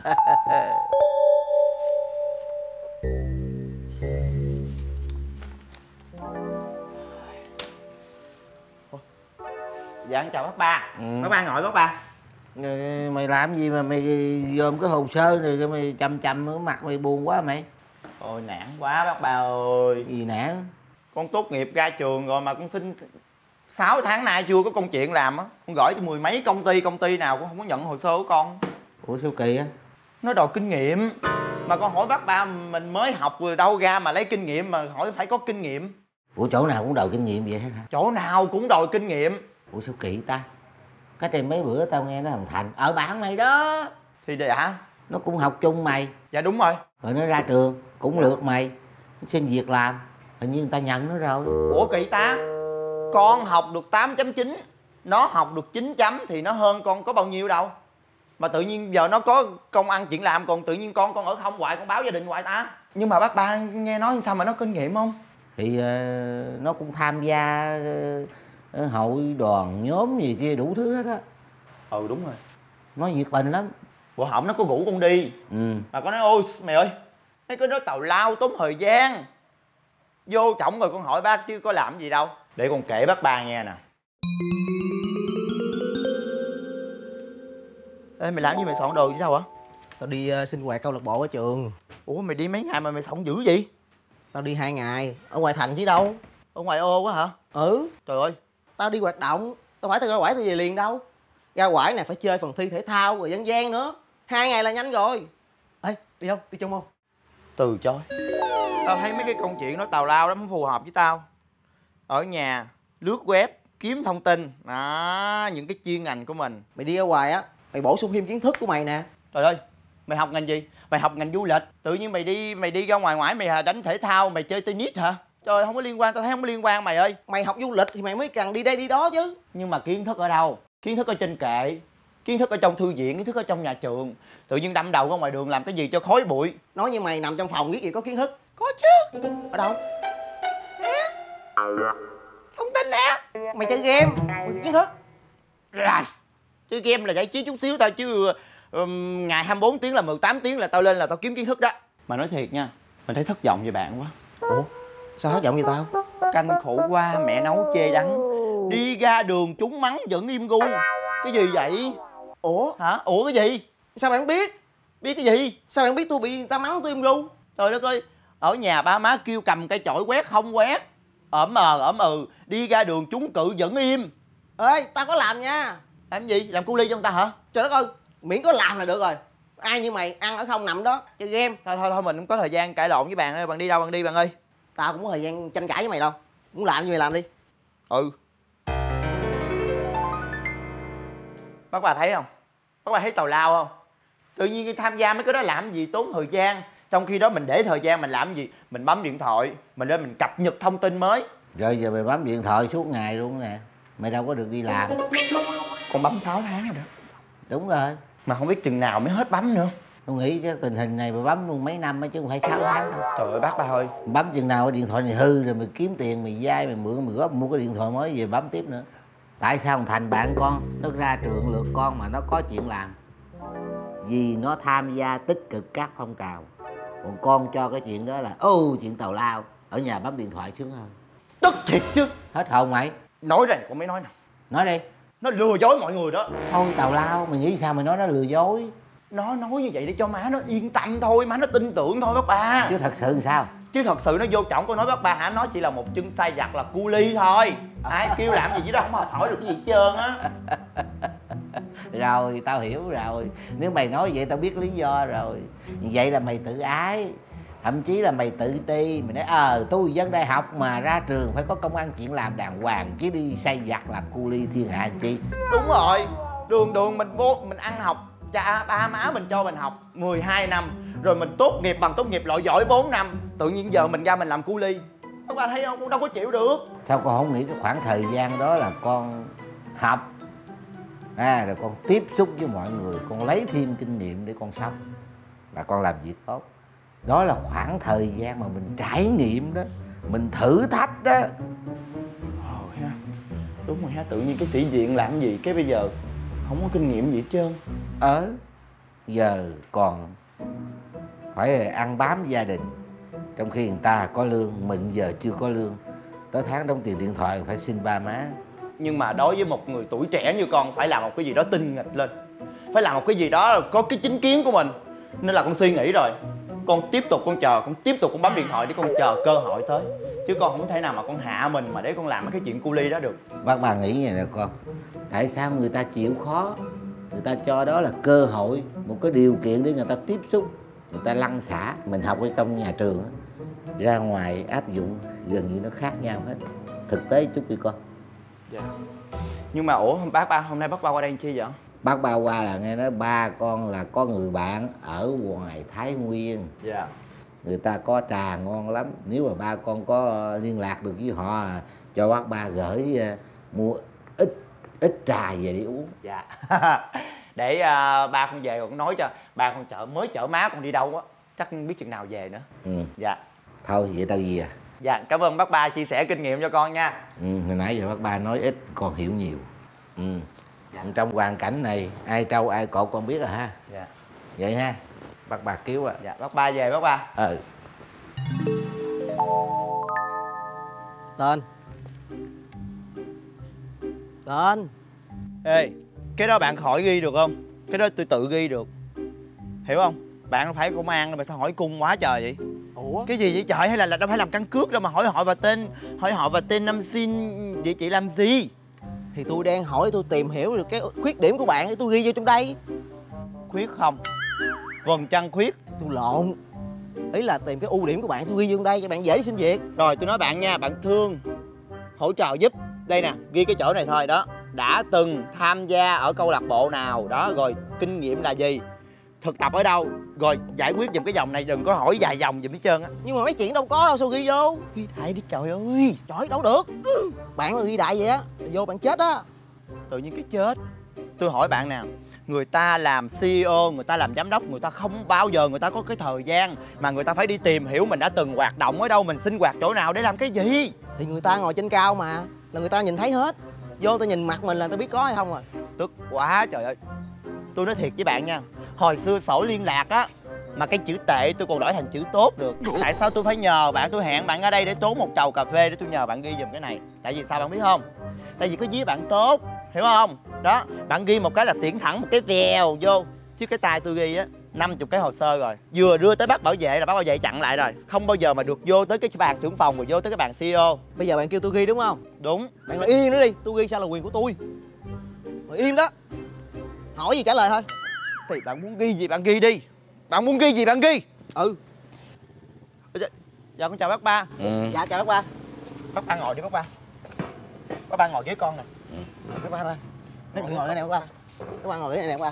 Dạ chào bác ba. Bác ba ngồi bác ba. Mày làm gì mà mày gom cái hồ sơ này rồi mày chầm mặt mày buồn quá mày. Ôi nản quá bác ba ơi. Gì nản? Con tốt nghiệp ra trường rồi mà con xin 6 tháng nay chưa có công chuyện làm á. Con gửi cho mười mấy công ty nào cũng không có nhận hồ sơ của con. Ủa sao kỳ á? Nó đòi kinh nghiệm. Mà con hỏi bác ba mình mới học rồi đâu ra mà lấy kinh nghiệm, mà hỏi phải có kinh nghiệm. Ủa chỗ nào cũng đòi kinh nghiệm vậy hả? Chỗ nào cũng đòi kinh nghiệm. Ủa sao kỳ ta? Cái trên mấy bữa tao nghe nó thằng Thành ở bạn mày đó. Thì dạ. Nó cũng học chung mày. Dạ đúng rồi. Rồi nó ra trường cũng lượt mày, nó xin việc làm, hình như người ta nhận nó rồi. Ủa kỳ ta? Con học được 8.9, nó học được 9 chấm thì nó hơn con có bao nhiêu đâu. Mà tự nhiên giờ nó có công ăn chuyện làm, còn tự nhiên con ở không hoài, con báo gia đình hoài ta. Nhưng mà bác ba nghe nói sao mà nó kinh nghiệm không? Thì nó cũng tham gia hội đoàn nhóm gì kia đủ thứ hết á. Ừ đúng rồi. Nó nhiệt tình lắm. Bữa hổm nó có rủ con đi. Mà con nói ôi mày ơi, mấy cái đó tào lao tốn thời gian. Vô trọng rồi con hỏi bác chứ có làm gì đâu. Để con kể bác ba nghe nè. Ê mày làm gì mày soạn đồ gì đâu hả? Tao đi sinh hoạt câu lạc bộ ở trường. Ủa mày đi mấy ngày mà mày soạn dữ vậy? Tao đi 2 ngày, ở ngoài thành chứ đâu. Ở ngoài ô quá hả? Ừ. Trời ơi. Tao đi hoạt động, tao phải tao ra quải tao về liền đâu. Ra quải này phải chơi phần thi thể thao rồi dân gian nữa. 2 ngày là nhanh rồi. Ê, đi không? Đi chung không? Từ chối. Tao thấy mấy cái công chuyện đó tào lao lắm, không phù hợp với tao. Ở nhà lướt web kiếm thông tin đó, những cái chuyên ngành của mình. Mày đi ra ngoài á, mày bổ sung thêm kiến thức của mày nè. Trời ơi, mày học ngành gì? Mày học ngành du lịch. Tự nhiên mày đi ra ngoài mày đánh thể thao, mày chơi tennis hả? Trời, không có liên quan, tao thấy không có liên quan mày ơi. Mày học du lịch thì mày mới cần đi đây đi đó chứ. Nhưng mà kiến thức ở đâu? Kiến thức ở trên kệ, kiến thức ở trong thư viện, kiến thức ở trong nhà trường. Tự nhiên đâm đầu ra ngoài đường làm cái gì cho khói bụi. Nói như mày nằm trong phòng biết gì có kiến thức. Có chứ. Ở đâu? Nè. Thông tin nè. Mày chơi game, mày có kiến thức. Chơi game là giải trí chút xíu thôi chứ ngày 24 tiếng là 18 tiếng là tao lên là tao kiếm kiến thức đó. Mà nói thiệt nha, mình thấy thất vọng về bạn quá. Ủa? Sao thất vọng vậy tao? Canh khổ qua mẹ nấu chê đắng. Đi ra đường trúng mắng vẫn im gu. Cái gì vậy? Ủa? Hả? Ủa cái gì? Sao bạn biết? Biết cái gì? Sao bạn biết tôi bị người ta mắng tôi im gu? Trời đất ơi, ở nhà ba má kêu cầm cây chổi quét không quét. Ỡm đi ra đường trúng cự vẫn im. Ê, tao có làm nha. Làm gì? Làm cu ly cho người ta hả? Trời đất ơi, miễn có làm là được rồi. Ai như mày ăn ở không nằm đó chơi game. Thôi mình không có thời gian cãi lộn với bạn ơi. Bạn đi đâu bạn đi bạn ơi. Tao cũng có thời gian tranh cãi với mày đâu. Muốn làm gì mày làm đi. Ừ. Bác bà thấy không? Bác bà thấy tào lao không? Tự nhiên tham gia mấy cái đó làm gì tốn thời gian. Trong khi đó mình để thời gian mình làm gì? Mình bấm điện thoại, mình lên mình cập nhật thông tin mới. Rồi giờ mày bấm điện thoại suốt ngày luôn nè. Mày đâu có được đi làm. Con bấm 6 tháng rồi đó. Đúng rồi. Mà không biết chừng nào mới hết bấm nữa. Tôi nghĩ cái tình hình này mà bấm luôn mấy năm chứ không phải 6 tháng đâu. Trời ơi bác ba ơi. Bấm chừng nào cái điện thoại này hư rồi mày kiếm tiền mày vay mày mượn mày góp mua cái điện thoại mới về bấm tiếp nữa. Tại sao thằng Thành bạn con nó ra trường lượt con mà nó có chuyện làm? Vì nó tham gia tích cực các phong trào. Còn con cho cái chuyện đó là chuyện tào lao. Ở nhà bấm điện thoại sướng hơn. Tức thiệt chứ. Hết hồn mày. Nói rằng con mới nói nè. Nói đi. Nó lừa dối mọi người đó. Thôi tào lao, mày nghĩ sao mày nói nó lừa dối? Nó nói như vậy để cho má nó yên tâm thôi, má nó tin tưởng thôi bác ba. Chứ thật sự làm sao? Chứ thật sự nó vô trọng, con nói bác ba hả, nó chỉ là một chân sai vặt là cu ly thôi. Ai kêu làm gì chứ đó, không học hỏi được cái gì hết trơn á. Rồi tao hiểu rồi. Nếu mày nói vậy tao biết lý do rồi. Vậy là mày tự ái. Thậm chí là mày tự ti. Mày nói tôi dân đại học mà ra trường phải có công ăn chuyện làm đàng hoàng, chứ đi say vặt làm cu ly thiên hạ chi. Đúng rồi. Đường mình vô mình ăn học, cha ba má mình cho mình học 12 năm. Rồi mình tốt nghiệp bằng tốt nghiệp loại giỏi 4 năm. Tự nhiên giờ mình ra mình làm cu ly. Các bạn thấy không, con đâu có chịu được. Sao con không nghĩ cái khoảng thời gian đó là con học rồi con tiếp xúc với mọi người, con lấy thêm kinh nghiệm để con sống, là con làm việc tốt. Đó là khoảng thời gian mà mình trải nghiệm đó. mình thử thách đó. Ha. Đúng rồi ha, tự nhiên cái sĩ diện làm gì cái bây giờ không có kinh nghiệm gì hết trơn. Giờ còn phải ăn bám gia đình, trong khi người ta có lương, mình giờ chưa có lương. Tới tháng đóng tiền điện thoại phải xin ba má. Nhưng mà đối với một người tuổi trẻ như con phải làm một cái gì đó tinh nghịch lên, phải làm một cái gì đó có cái chính kiến của mình. Nên là con suy nghĩ rồi, con tiếp tục con chờ, con tiếp tục con bấm điện thoại để con chờ cơ hội tới. Chứ con không thể nào mà con hạ mình mà để con làm cái chuyện cu ly đó được. Bác bà nghĩ vậy nè con, tại sao người ta chịu khó, người ta cho đó là cơ hội, một cái điều kiện để người ta tiếp xúc, người ta lăn xả. Mình học ở trong nhà trường ra ngoài áp dụng gần như nó khác nhau hết. Thực tế chút đi con. Dạ. Nhưng mà ủa bác ba hôm nay bác ba qua đây làm chi vậy? Bác ba qua là nghe nói ba con là có người bạn ở ngoài Thái Nguyên. Dạ. Người ta có trà ngon lắm. Nếu mà ba con có liên lạc được với họ, cho bác ba gửi mua ít trà về để uống. Dạ. Để ba con về con nói cho ba con mới chở má con đi đâu á, chắc không biết chừng nào về nữa. Dạ. Thôi vậy tao gì à. Dạ, cảm ơn bác ba chia sẻ kinh nghiệm cho con nha. Hồi nãy giờ bác ba nói ít, con hiểu nhiều. Trong hoàn cảnh này ai trâu ai cột con biết rồi ha. Dạ. Vậy ha, bác ba cứu à. Dạ, bác ba về bác ba. Tên. Ê, cái đó bạn khỏi ghi được không? Cái đó tôi tự ghi được, hiểu không? Bạn không phải công an đâu mà sao hỏi cung quá trời vậy? Ủa? Cái gì vậy trời? Hay là đâu phải làm căn cước đâu mà hỏi họ và tên, hỏi họ và tên, năm sinh, địa chỉ làm gì? Thì tôi đang hỏi tôi tìm hiểu được cái khuyết điểm của bạn để tôi ghi vô trong đây. Khuyết không? Vầng trăng khuyết. Tôi lộn. Ý là tìm cái ưu điểm của bạn tôi ghi vô trong đây cho bạn dễ đi xin việc. Rồi tôi nói bạn nha, bạn thương hỗ trợ giúp. Đây nè, ghi cái chỗ này thôi đó. Đã từng tham gia ở câu lạc bộ nào đó, rồi kinh nghiệm là gì, thực tập ở đâu, rồi giải quyết giùm cái dòng này, đừng có hỏi dài dòng giùm hết trơn á. Nhưng mà mấy chuyện đâu có đâu, sao ghi vô? Ghi đại đi trời ơi. Trời đâu được. Bạn là ghi đại vậy á, vô bạn chết á. Tự nhiên cái chết. Tôi hỏi bạn nè, người ta làm CEO, người ta làm giám đốc, người ta không bao giờ người ta có cái thời gian mà người ta phải đi tìm hiểu mình đã từng hoạt động ở đâu, mình sinh hoạt chỗ nào để làm cái gì. Thì người ta ngồi trên cao mà, là người ta nhìn thấy hết. Vô ta nhìn mặt mình là ta biết có hay không rồi. Tức quá trời ơi. Tôi nói thiệt với bạn nha, hồi xưa sổ liên lạc á, mà cái chữ tệ tôi còn đổi thành chữ tốt được. Tại sao tôi phải nhờ bạn, tôi hẹn bạn ở đây để tốn một chầu cà phê để tôi nhờ bạn ghi giùm cái này? Tại vì sao bạn biết không? Tại vì có vía bạn tốt, hiểu không? Đó, bạn ghi một cái là tiễn thẳng một cái vèo vô. Chứ cái tay tôi ghi á 50 cái hồ sơ rồi, vừa đưa tới bác bảo vệ là bác bảo vệ chặn lại rồi, không bao giờ mà được vô tới cái bàn trưởng phòng rồi vô tới cái bàn CEO. Bây giờ bạn kêu tôi ghi đúng không? Đúng. Bạn ngồi yên nữa đi, tôi ghi sao là quyền của tôi. Ngồi im đó. Hỏi gì trả lời thôi. Thì bạn muốn ghi gì bạn ghi đi. Bạn muốn ghi gì bạn ghi. Dạ con chào bác ba. Dạ chào bác ba. Bác ba ngồi đi bác ba. Bác ba ngồi với con nè. Bác ba ơi. Ngồi cái này bác ba. Bác ba ngồi cái này nè bác ba.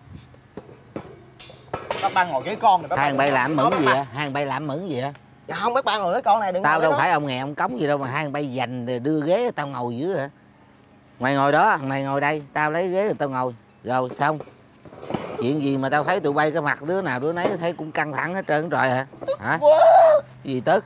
Bác ba ngồi với con nè bác ba. Hai bay làm mẫn gì á? Hai bay làm mẫn gì á? Dạ không, bác ba ngồi với con này đừng. Tao ngồi đâu đó. phải ông nghèo ông cống gì đâu mà hai bay dành rồi đưa ghế tao ngồi dưới hả? Mày ngồi đó, thằng này ngồi đây, tao lấy ghế rồi tao ngồi. Rồi xong. Chuyện gì mà tao thấy tụi bay cái mặt đứa nào đứa nấy thấy cũng căng thẳng hết trơn trời hả? Hả? Gì tức?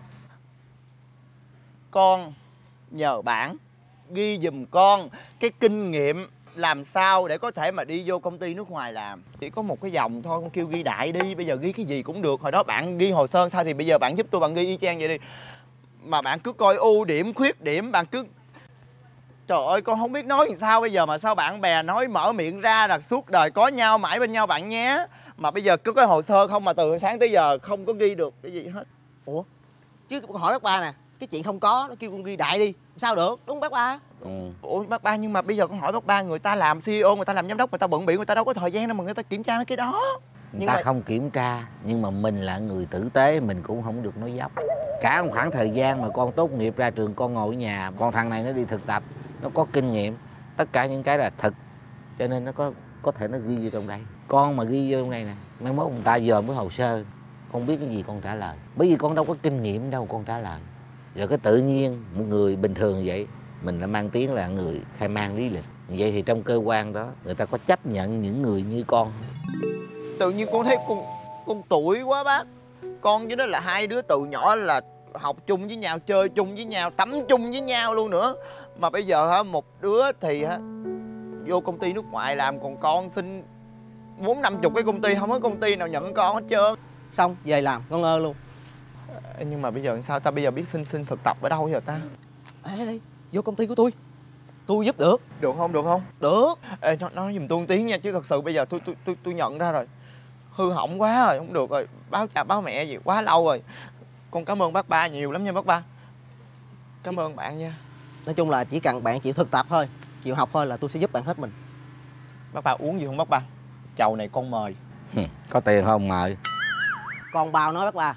Con nhờ bạn ghi giùm con cái kinh nghiệm làm sao để có thể mà đi vô công ty nước ngoài làm. Chỉ có một cái dòng thôi, con kêu ghi đại đi. Bây giờ ghi cái gì cũng được. Hồi đó bạn ghi hồ sơ sao thì bây giờ bạn giúp tôi bạn ghi y chang vậy đi. Mà bạn cứ coi ưu điểm khuyết điểm, bạn cứ... Trời ơi con không biết nói làm sao bây giờ mà sao bạn bè nói mở miệng ra là suốt đời có nhau mãi bên nhau bạn nhé. Mà bây giờ cứ cái hồ sơ không mà từ sáng tới giờ không có ghi được cái gì hết. Ủa? Chứ con hỏi bác ba nè, cái chuyện không có nó kêu con ghi đại đi, sao được, đúng không bác ba? Ủa bác ba, nhưng mà bây giờ con hỏi bác ba, người ta làm CEO, người ta làm giám đốc, người ta bận bịu, người ta đâu có thời gian đâu mà người ta kiểm tra mấy cái đó. Người ta không kiểm tra, nhưng mà mình là người tử tế, mình cũng không được nói dốc. Cả một khoảng thời gian mà con tốt nghiệp ra trường con ngồi ở nhà, còn thằng này nó đi thực tập, nó có kinh nghiệm, tất cả những cái là thực, cho nên nó có thể nó ghi vô trong đây. Con mà ghi vô trong đây nè, mai mốt người ta dòm cái hồ sơ, con biết cái gì con trả lời, bởi vì con đâu có kinh nghiệm đâu con trả lời. Rồi cái tự nhiên một người bình thường vậy, mình đã mang tiếng là người khai man lý lịch, vậy thì trong cơ quan đó người ta có chấp nhận những người như con? Tự nhiên con thấy con tuổi quá bác. Con với nó là hai đứa từ nhỏ là học chung với nhau, chơi chung với nhau, tắm chung với nhau luôn nữa. Mà bây giờ hả, một đứa thì hả vô công ty nước ngoài làm, còn con xin 40-50 cái công ty, không có công ty nào nhận con hết trơn. Xong về làm ngon ơ luôn. Nhưng mà bây giờ sao ta, bây giờ biết xin thực tập ở đâu giờ ta? Ê, vô công ty của tôi giúp được. Được không, được không? Được. Ê, nói giùm tôi một tiếng nha, chứ thật sự bây giờ tôi nhận ra rồi, hư hỏng quá rồi, không được rồi, báo cha báo mẹ gì quá lâu rồi. Con cảm ơn bác ba nhiều lắm nha bác ba. Cảm ơn bạn nha. Nói chung là chỉ cần bạn chịu thực tập thôi, chịu học thôi là tôi sẽ giúp bạn hết mình. Bác ba uống gì không bác ba? Chầu này con mời. Có tiền không mời? Con bao nói bác ba.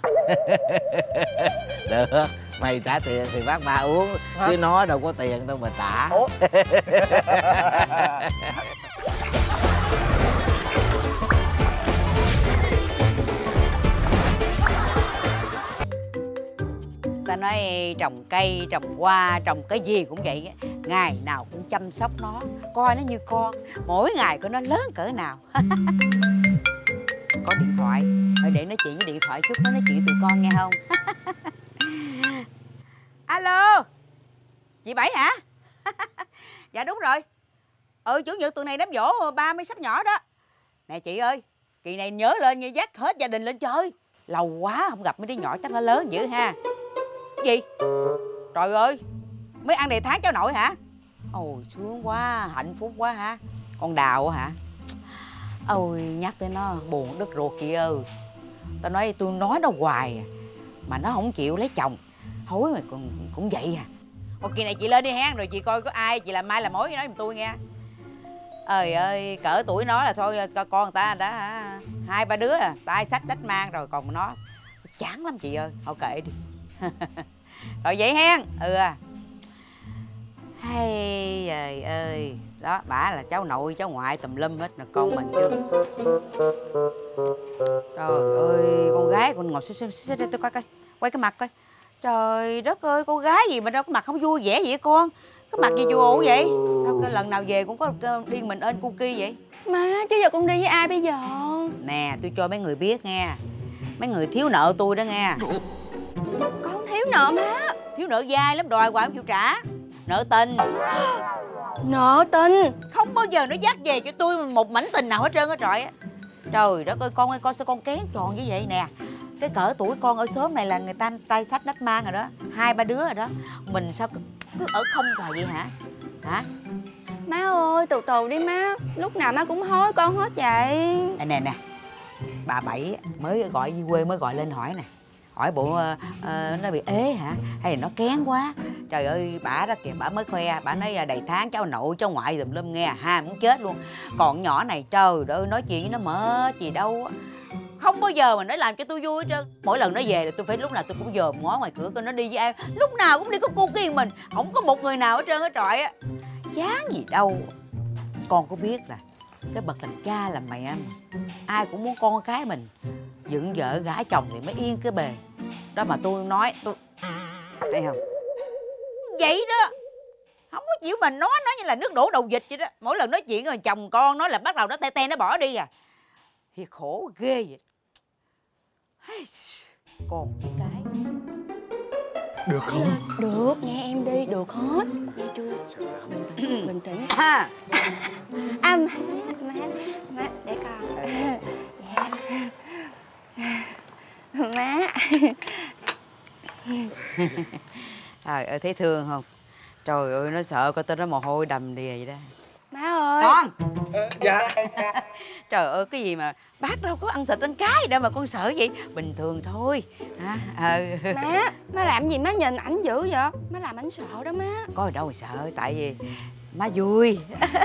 Được, mày trả tiền thì bác ba uống. Hả? Chứ nó đâu có tiền đâu mà trả. Ủa? Ta nói trồng cây, trồng hoa, trồng cái gì cũng vậy, ngày nào cũng chăm sóc nó, coi nó như con, mỗi ngày coi nó lớn cỡ nào. Có điện thoại, phải để nói chuyện với điện thoại chút, nó nói chuyện tụi con nghe không? Alo, chị Bảy hả? Dạ đúng rồi. Chủ nhật tuần này đám giỗ 30 sắp nhỏ đó. Nè chị ơi, kỳ này nhớ lên nha, dắt hết gia đình lên chơi. Lâu quá không gặp mấy đứa nhỏ chắc nó lớn dữ ha. Gì? Trời ơi, mới ăn đầy tháng cháu nội hả? Ôi sướng quá, hạnh phúc quá hả? Con Đào hả? Ôi nhắc tới nó buồn đứt ruột chị ơi. Tao nói tôi nói nó hoài à, mà nó không chịu lấy chồng. Hối mà cũng vậy à. Thôi kỳ này chị lên đi hen, rồi chị coi có ai chị làm mai làm mối với nó giùm tôi nghe. Ơi ơi, cỡ tuổi nó là thôi, con người ta đã 2-3 đứa à, tay sách đách mang rồi, còn nó chán lắm chị ơi. Thôi kệ đi. Rồi vậy hen. Hay trời ơi. Đó, bả là cháu nội, cháu ngoại tùm lum hết, là con mình chưa. Trời ơi, con gái con ngồi xích đây tôi coi coi. Quay cái mặt coi. Trời đất ơi, con gái gì mà đâu cái mặt không vui vẻ vậy con. Cái mặt gì chù ụ vậy? Sao cái lần nào về cũng có đi mình ên cu ki vậy? Má, chứ giờ con đi với ai bây giờ? Nè, tôi cho mấy người biết nghe. Mấy người thiếu nợ tôi đó nghe. Con thiếu nợ má. Thiếu nợ dai lắm, đòi hoài không chịu trả. Nợ tình. Nợ tình? Không bao giờ nó dắt về cho tôi một mảnh tình nào hết trơn á trời á. Trời đất ơi, con ơi, con sao con kén tròn như vậy nè. Cái cỡ tuổi con ở xóm này là người ta tay sách đách mang rồi đó, 2-3 đứa rồi đó. Mình sao cứ ở không hoài vậy hả? Hả? Má ơi, từ từ đi má. Lúc nào má cũng hối con hết vậy. Nè, bà Bảy mới gọi dưới quê mới gọi lên hỏi nè. Hỏi bộ nó bị ế hả? Hay là nó kén quá? Trời ơi, bả đó kìa, bả mới khoe. Bả nói đầy tháng cháu nội, cháu ngoại tùm lum nghe, ham muốn chết luôn. Còn nhỏ này trời ơi, nói chuyện với nó mệt gì đâu. Không bao giờ mà nó làm cho tôi vui hết trơn. Mỗi lần nó về là tôi phải lúc nào tôi cũng dòm ngó ngoài cửa coi nó đi với ai. Lúc nào cũng đi có cô kiên mình, không có một người nào hết trơn hết trọi á. Chán gì đâu. Con có biết là cái bậc làm cha làm mẹ mà, ai cũng muốn con cái mình dựng vợ gả chồng thì mới yên cái bề. Đó mà tôi nói tôi thấy không? Vậy đó. Không có chịu mà nói như là nước đổ đầu vịt vậy đó. Mỗi lần nói chuyện rồi chồng con nói là bắt đầu nó te nó bỏ đi à. Thiệt khổ ghê vậy. Còn cái được không? Được, nghe em đi, được hết. Nghe chưa? Bình tĩnh. Má, để con. Má. Trời ơi, thấy thương không? Trời ơi, nó sợ coi tôi nó mồ hôi đầm đìa vậy đó. Má ơi. Con. Dạ. Trời ơi, cái gì mà bác đâu có ăn thịt ăn cái đâu mà con sợ vậy. Bình thường thôi. Má làm gì má nhìn ảnh dữ vậy? Má làm ảnh sợ đó má. Có gì đâu mà sợ, tại vì má vui.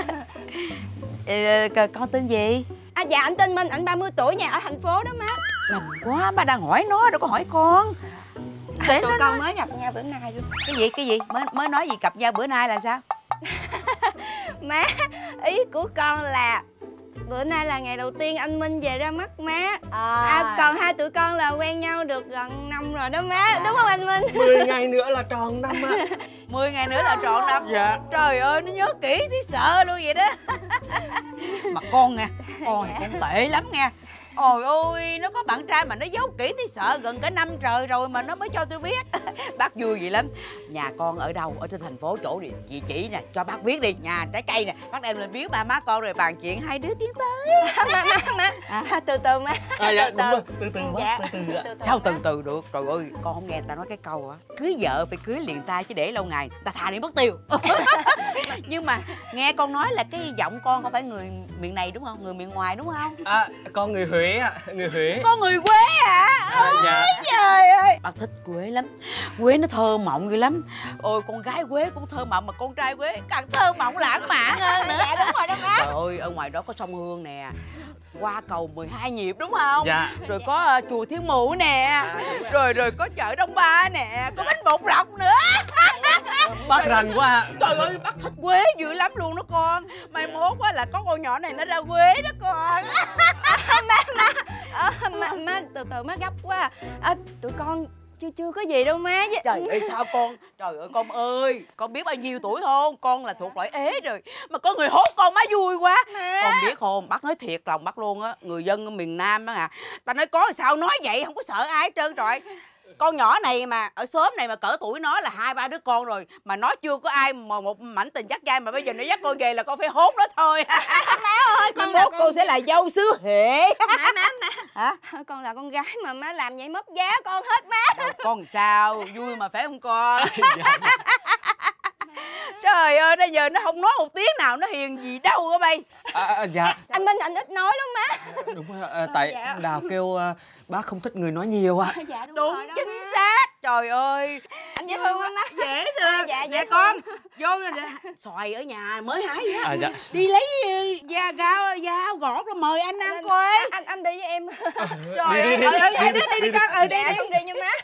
Con tên gì? Dạ anh tên Minh, anh 30 tuổi, nhà ở thành phố đó má. Lầm quá, ba đang hỏi nó, đâu có hỏi con. Để tụi con mới gặp nhau bữa nay luôn. Cái gì? Mới nói gì gặp nhau bữa nay là sao? Má, ý của con là bữa nay là ngày đầu tiên anh Minh về ra mắt má. Còn hai tụi con là quen nhau được gần năm rồi đó má. Đúng không anh Minh? 10 ngày nữa là tròn năm á. 10 ngày nữa là tròn năm. Dạ. Trời ơi, nó nhớ kỹ thấy sợ luôn vậy đó. Mà con nè, con này con tệ lắm nha. Ôi ôi, nó có bạn trai mà nó giấu kỹ tí sợ gần cả năm trời rồi mà nó mới cho tôi biết. Bác vui vậy lắm. Nhà con ở đâu? Ở trên thành phố chỗ đi chị chỉ nè, cho bác biết đi. Nhà trái cây nè, bác đem lên biếu ba má con rồi bàn chuyện hai đứa tiến tới. Má từ từ má. Từ từ Dạ. từ từ ạ. Sao từ từ được? Trời ơi, con không nghe ta nói cái câu á, cưới vợ phải cưới liền tay chứ để lâu ngày ta thà đi mất tiêu. Nhưng mà nghe con nói là cái giọng con không phải người miền này đúng không? Người miền ngoài đúng không? Con người Huế ạ, người Huế. Con người Quế hả? Dạ. Trời ơi, bác thích Quế lắm. Quế nó thơ mộng dữ lắm. Ôi con gái Quế cũng thơ mộng mà con trai Quế càng thơ mộng lãng mạn hơn nữa. Dạ đúng rồi đó má. Trời ơi, ở ngoài đó có sông Hương nè, qua cầu 12 nhịp đúng không? Dạ. Rồi có chùa Thiên Mụ nè, rồi có chợ Đông Ba nè, có bánh bột lọc nữa. Bác rành quá ạ. Trời ơi, bác thích Quế dữ lắm luôn đó con. Mai mốt quá là có con nhỏ này nó ra Quế đó con. Má từ từ má gấp quá. Tụi con chưa có gì đâu má. Trời ơi sao con? Trời ơi con ơi, con biết bao nhiêu tuổi không? Con là thuộc loại ế rồi mà có người hốt con má vui quá. Con biết không, bác nói thiệt lòng bác luôn á, người dân ở miền Nam á ta nói có sao nói vậy, không có sợ ai hết trơn rồi. Con nhỏ này mà ở xóm này mà cỡ tuổi nó là 2-3 đứa con rồi mà nó chưa có ai mà một mảnh tình dắt dai mà bây giờ nó dắt con về là con phải hốt nó thôi. Má ơi, con là con sẽ là dâu xứ Huế. Má hả? Con là con gái mà má làm vậy mất giá con hết má. Con sao vui mà phải không con? Trời ơi, bây giờ nó không nói một tiếng nào, nó hiền gì đâu á bay. Dạ. Anh Minh Anh ít nói lắm má. Đúng rồi, tại Đào kêu bác không thích người nói nhiều ạ. Dạ đúng Đúng rồi đó. chính xác. Trời ơi, Anh dễ thương lắm má. dễ thương. Dạ, Dạ con vô xoài ở nhà mới hái á. Dạ. Đi lấy da gọt rồi mời anh ăn coi. Anh đi với em. Trời ơi, hai đứa đi con. Đi Dạ, con đi nha má.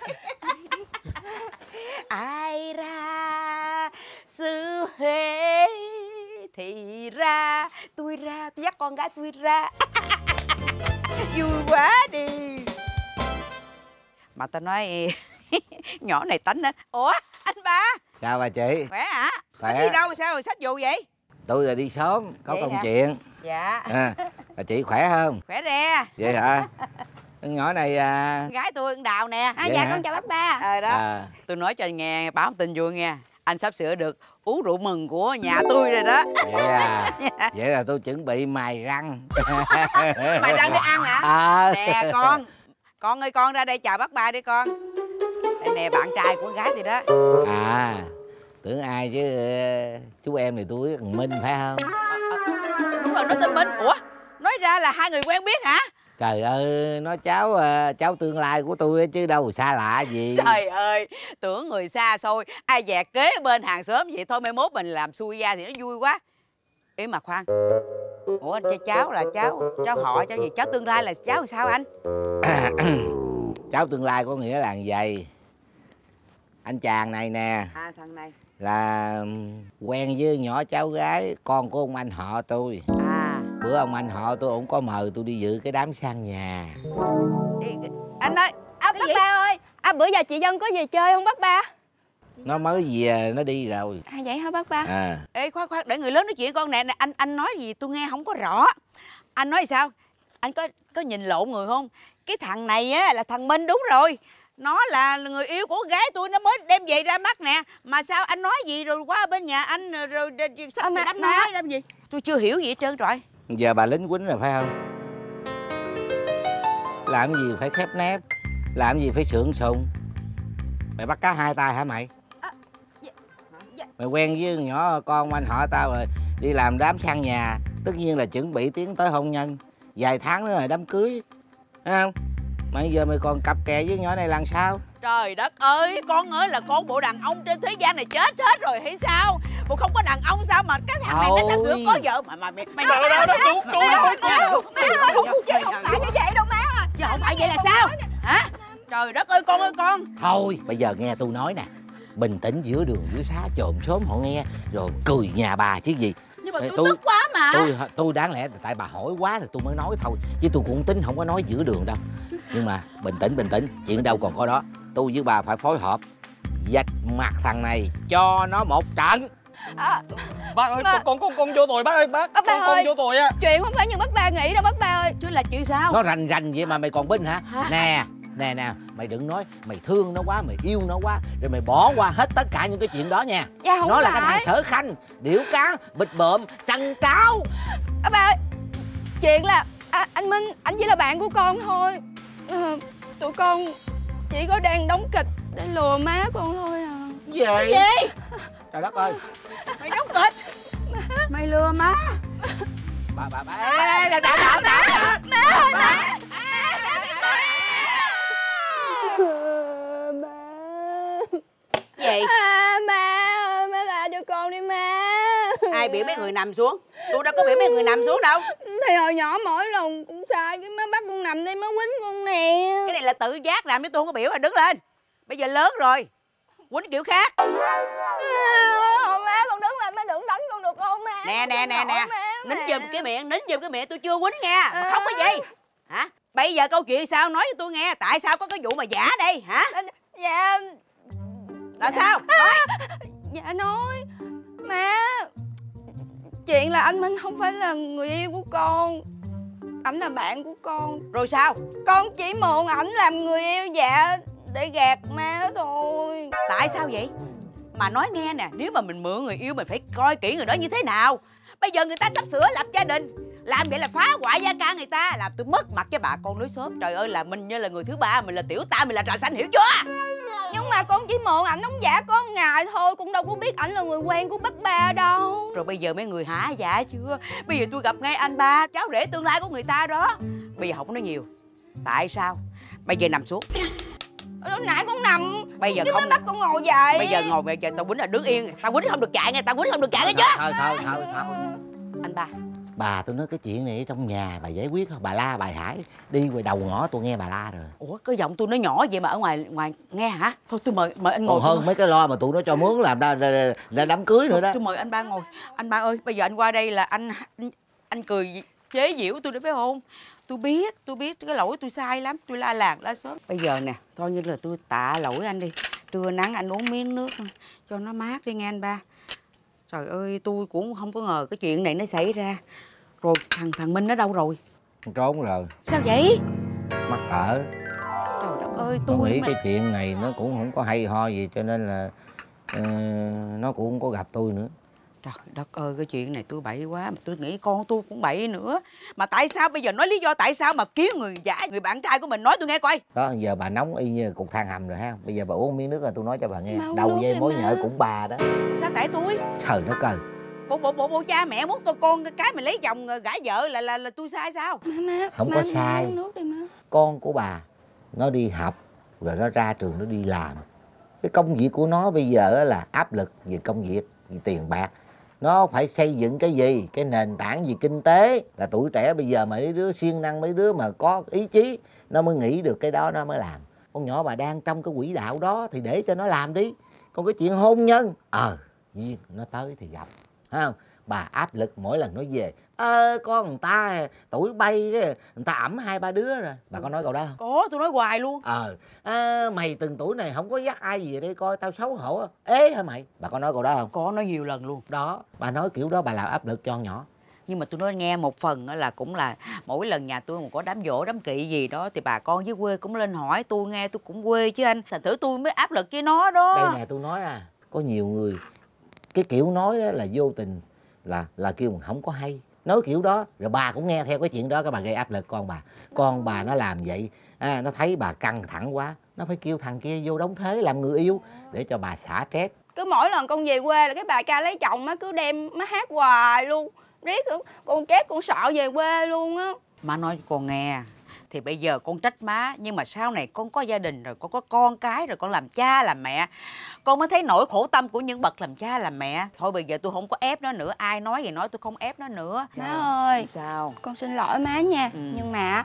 Ai ra xứ Huế thì ra tôi dắt con gái tôi ra. Vui quá đi. Mà tao nói nhỏ này tánh á. Ủa anh ba. Chào bà chị. Khỏe hả? Khỏe. Đi đâu sao rồi xách vụ vậy? Tôi là đi sớm, có Vậy công hả? chuyện. Dạ. Bà chị khỏe không? Khỏe re. Vậy hả? Con nhỏ này Gái tôi con Đào nè. Vậy Dạ hả? con chào bác ba. Đó. Tôi nói cho anh nghe, báo tin vui nghe. Anh sắp sửa được uống rượu mừng của nhà tôi rồi đó. Vậy à? Vậy là tôi chuẩn bị mài răng. Mày đang đi ăn hả? Nè con ơi, con ra đây chào bác ba đi con. Đây nè, bạn trai của con gái thì đó. Tưởng ai chứ chú em này tôi biết thằng Minh phải không? Đúng rồi, nó tên Minh. Ủa, nói ra là hai người quen biết hả? Trời ơi, nó cháu tương lai của tôi chứ đâu xa lạ gì. Trời ơi, tưởng người xa xôi, ai dè kế bên hàng xóm vậy thôi, mai mốt mình làm xui ra thì nó vui quá. Ý mà khoan, ủa cháu là cháu họ cháu gì? Cháu tương lai là cháu làm sao anh? Cháu tương lai có nghĩa là vậy. Anh chàng này nè, Thằng này là quen với nhỏ cháu gái con của ông anh họ tôi. Bữa ông anh họ tôi cũng có mời tôi đi dự cái đám sang nhà. Anh ơi, bác ba ơi, bữa giờ chị Dân có về chơi không bác ba? Nó mới về nó đi rồi. Vậy hả bác ba? Ê khoan, để người lớn nói chuyện con nè. Anh nói gì tôi nghe không có rõ. Anh nói sao? Anh có nhìn lộn người không? Cái thằng này á là thằng Minh đúng rồi. Nó là người yêu của gái tôi, nó mới đem về ra mắt nè. Mà sao anh nói gì rồi qua bên nhà anh rồi sắp đám nói làm gì? Tôi chưa hiểu gì hết trơn rồi. Giờ bà lính quýnh rồi phải không? Làm gì phải khép nép, làm gì phải sượng sùng. Mày bắt cá hai tay hả mày? Mày quen với nhỏ con anh họ tao rồi, đi làm đám sang nhà, tất nhiên là chuẩn bị tiến tới hôn nhân. Vài tháng nữa rồi đám cưới, thấy không? Mà giờ mày còn cặp kè với nhỏ này làm sao? Trời đất ơi, con ơi là con bộ đàn ông trên thế gian này chết hết rồi hay sao? Bộ không có đàn ông sao mà cái thằng này nó sắp sửa có vợ mà mày đâu chú không phải như vậy đâu má. Chứ không phải vậy là sao? Hả? Trời đất ơi con ơi con. Thôi bây giờ nghe tôi nói nè, bình tĩnh giữa đường giữa xá chồm xóm họ nghe rồi cười nhà bà chứ gì. Nhưng mà tôi tức quá mà. Tôi đáng lẽ tại bà hỏi quá rồi tôi mới nói thôi, chứ tôi cũng tính không có nói giữa đường đâu. Nhưng mà bình tĩnh, chuyện đâu còn có đó. Tôi với bà phải phối hợp vạch mặt thằng này cho nó một trận. Bác ơi, con vô tội bác ơi, bác. Con vô tội á. Chuyện không phải như bác ba nghĩ đâu bác ba ơi. Chứ là chuyện sao? Nó rành rành vậy mà mày còn binh hả? Nè, mày đừng nói mày thương nó quá, mày yêu nó quá, rồi mày bỏ qua hết tất cả những cái chuyện đó nha. Dạ không nó là phải. cái thằng Sở Khanh, điểu cá, bịch bợm, trăng tráo. Ba ơi, chuyện là anh Minh, anh chỉ là bạn của con thôi. Tụi con chỉ có đang đóng kịch để lừa má con thôi à. Gì? Trời đất ơi. Mày đóng kịch? Mày lừa má? Bà Má ơi, má. Gì? Má ơi, má tha cho con đi má. Ai biểu mấy người nằm xuống? Tôi đâu có biểu mấy người nằm xuống đâu. Thì hồi nhỏ mỗi lần cũng sai cái má bắt con nằm đi, má quýnh con nè. Cái này là tự giác làm chứ tôi không có biểu là đứng lên. Bây giờ lớn rồi, quýnh kiểu khác. Má con đứng lên, má đừng đánh con được không má? Nè. Nín giùm cái miệng, tôi chưa quýnh nha. Mà khóc cái gì? Hả? Bây giờ câu chuyện sao nói cho tôi nghe. Tại sao có cái vụ mà giả đây hả? Dạ. Là sao? Nói. Dạ nói. Má, chuyện là anh Minh không phải là người yêu của con. Ảnh là bạn của con. Rồi sao? Con chỉ mượn ảnh làm người yêu dạ để gạt má thôi. Tại sao vậy? Mà nói nghe nè, nếu mà mình mượn người yêu mình phải coi kỹ người đó như thế nào. Bây giờ người ta sắp sửa lập gia đình, làm vậy là phá hoại gia ca người ta, làm tôi mất mặt cho bà con lối xóm. Trời ơi, là mình như là người thứ ba, mình là tiểu tam, mình là trà xanh, hiểu chưa? Nhưng mà con chỉ mượn ảnh đóng giả có một ngày thôi, cũng đâu có biết ảnh là người quen của bác ba đâu. Rồi bây giờ mấy người hả dạ chưa? Bây giờ tôi gặp ngay anh ba, cháu rể tương lai của người ta đó. Bây giờ không nói nhiều. Tại sao? Bây giờ nằm xuống. Nãy con nằm. Bây giờ chứ không bắt con ngồi dậy. Bây giờ ngồi bây giờ tao quýnh là đứng yên. Tao quýnh không được chạy nghe, tao quýnh không được chạy nghe chưa? Thôi. Anh ba. Bà tôi nói cái chuyện này ở trong nhà bà giải quyết, bà la bà Hải đi ngoài đầu ngõ tôi nghe bà la rồi. Ủa cái giọng tôi nó nhỏ vậy mà ở ngoài nghe hả? Thôi tôi mời anh ngồi. Còn hơn mấy cái lo mà tụi nó cho mướn làm ra đám cưới nữa đó. Tôi mời anh ba ngồi. Anh ba ơi, bây giờ anh qua đây là anh cười chế giễu tôi đấy phải không? Tôi biết cái lỗi tôi sai lắm, tôi la làng la xóm. Bây giờ nè, thôi như là tôi tạ lỗi anh đi. Trưa nắng anh uống miếng nước cho nó mát đi nghe anh ba. Trời ơi, tôi cũng không có ngờ cái chuyện này nó xảy ra. Rồi thằng Minh nó đâu rồi? Trốn rồi. Sao vậy? Mắc cỡ. Trời đất ơi, tôi nghĩ cái chuyện này nó cũng không có hay ho gì, cho nên là nó cũng không có gặp tôi nữa. Trời đất ơi, cái chuyện này tôi bậy quá, mà tôi nghĩ con tôi cũng bậy nữa. Mà tại sao bây giờ nói lý do tại sao mà kiếm người giả, người bạn trai của mình nói tôi nghe coi. Đó, giờ bà nóng y như cục than hầm rồi ha. Bây giờ bà uống miếng nước rồi tôi nói cho bà nghe. Đầu dây mối nhợ cũng bà đó. Sao tại tôi? Trời đất ơi. Bộ cha mẹ muốn con cái mình lấy chồng gả vợ là tôi sai sao? Má, không có sai. Con của bà nó đi học rồi nó ra trường nó đi làm. Cái công việc của nó bây giờ là áp lực về công việc, về tiền bạc. Nó phải xây dựng cái gì, cái nền tảng gì kinh tế. Là tuổi trẻ bây giờ mấy đứa siêng năng, mấy đứa mà có ý chí nó mới nghĩ được cái đó nó mới làm. Con nhỏ bà đang trong cái quỹ đạo đó thì để cho nó làm đi. Còn cái chuyện hôn nhân duyên nó tới thì gặp, thấy không? Bà áp lực mỗi lần nó về con người ta tuổi bay người ta ẵm 2-3 đứa rồi. Bà có nói câu đó không? Có, tôi nói hoài luôn. Mày từng tuổi này không có dắt ai gì đây coi tao xấu hổ ế hả mày? Bà có nói câu đó không? Có, nói nhiều lần luôn. Đó, bà nói kiểu đó bà làm áp lực cho con nhỏ. Nhưng mà tôi nói nghe một phần là cũng là mỗi lần nhà tôi mà có đám giỗ đám kỵ gì đó thì bà con dưới quê cũng lên hỏi tôi, nghe tôi cũng quê chứ anh. Thành thử tôi mới áp lực với nó đó. Đây nè, tôi nói có nhiều người cái kiểu nói đó là vô tình là kêu mà không có hay. Nói kiểu đó rồi bà cũng nghe theo cái chuyện đó, các bà gây áp lực con bà. Con bà nó làm vậy nó thấy bà căng thẳng quá, nó phải kêu thằng kia vô đóng thế làm người yêu để cho bà xả stress. Cứ mỗi lần con về quê là cái bà ca lấy chồng má cứ đem má hát hoài luôn. Riết con stress con sợ về quê luôn á. Má nói con nghe, thì bây giờ con trách má, nhưng mà sau này con có gia đình rồi, con có con cái rồi, con làm cha làm mẹ, con mới thấy nỗi khổ tâm của những bậc làm cha làm mẹ. Thôi bây giờ tôi không có ép nó nữa, ai nói gì nói, tôi không ép nó nữa. Má ơi, sao? Con xin lỗi má nha. Nhưng mà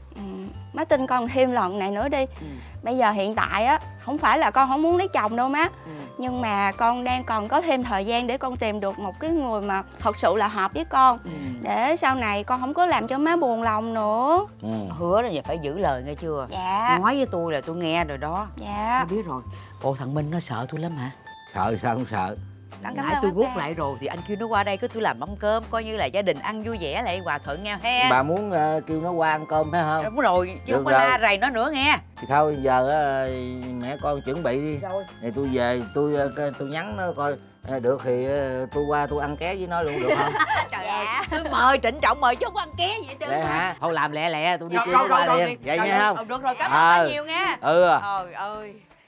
má tin con thêm lần này nữa đi. Bây giờ hiện tại á, không phải là con không muốn lấy chồng đâu má. Nhưng mà con đang còn có thêm thời gian để con tìm được một cái người mà thật sự là hợp với con. Để sau này con không có làm cho má buồn lòng nữa. Hứa là phải giữ lời nghe chưa? Dạ. Nói với tôi là tôi nghe rồi đó. Dạ. Tôi biết rồi. Ồ, thằng Minh nó sợ tôi lắm hả? Sợ sao không sợ. Đặng Cảm nãy ơn tôi bác guốc ba. lại rồi thì anh kêu nó qua đây cái tôi làm mâm cơm coi như là gia đình ăn vui vẻ lại hòa thuận nghe he. Bà muốn kêu nó qua ăn cơm phải không? Đúng rồi, chứ Được không có rồi. la rầy nó nữa nghe. Thì thôi giờ mẹ con chuẩn bị đi. Rồi. Thì tôi về tôi nhắn nó coi được thì tôi qua tôi ăn ké với nó luôn được không? Trời ơi, tôi mời trịnh trọng mời chứ không ăn ké gì hết trơn Vậy á. hả? Thôi làm lẹ lẹ tôi đi Rồi, kêu rồi, nó qua rồi, liền. rồi, Vậy rồi, nha rồi, không? được rồi, cảm ơn bác nhiều nha. Ừ. Trời ơi.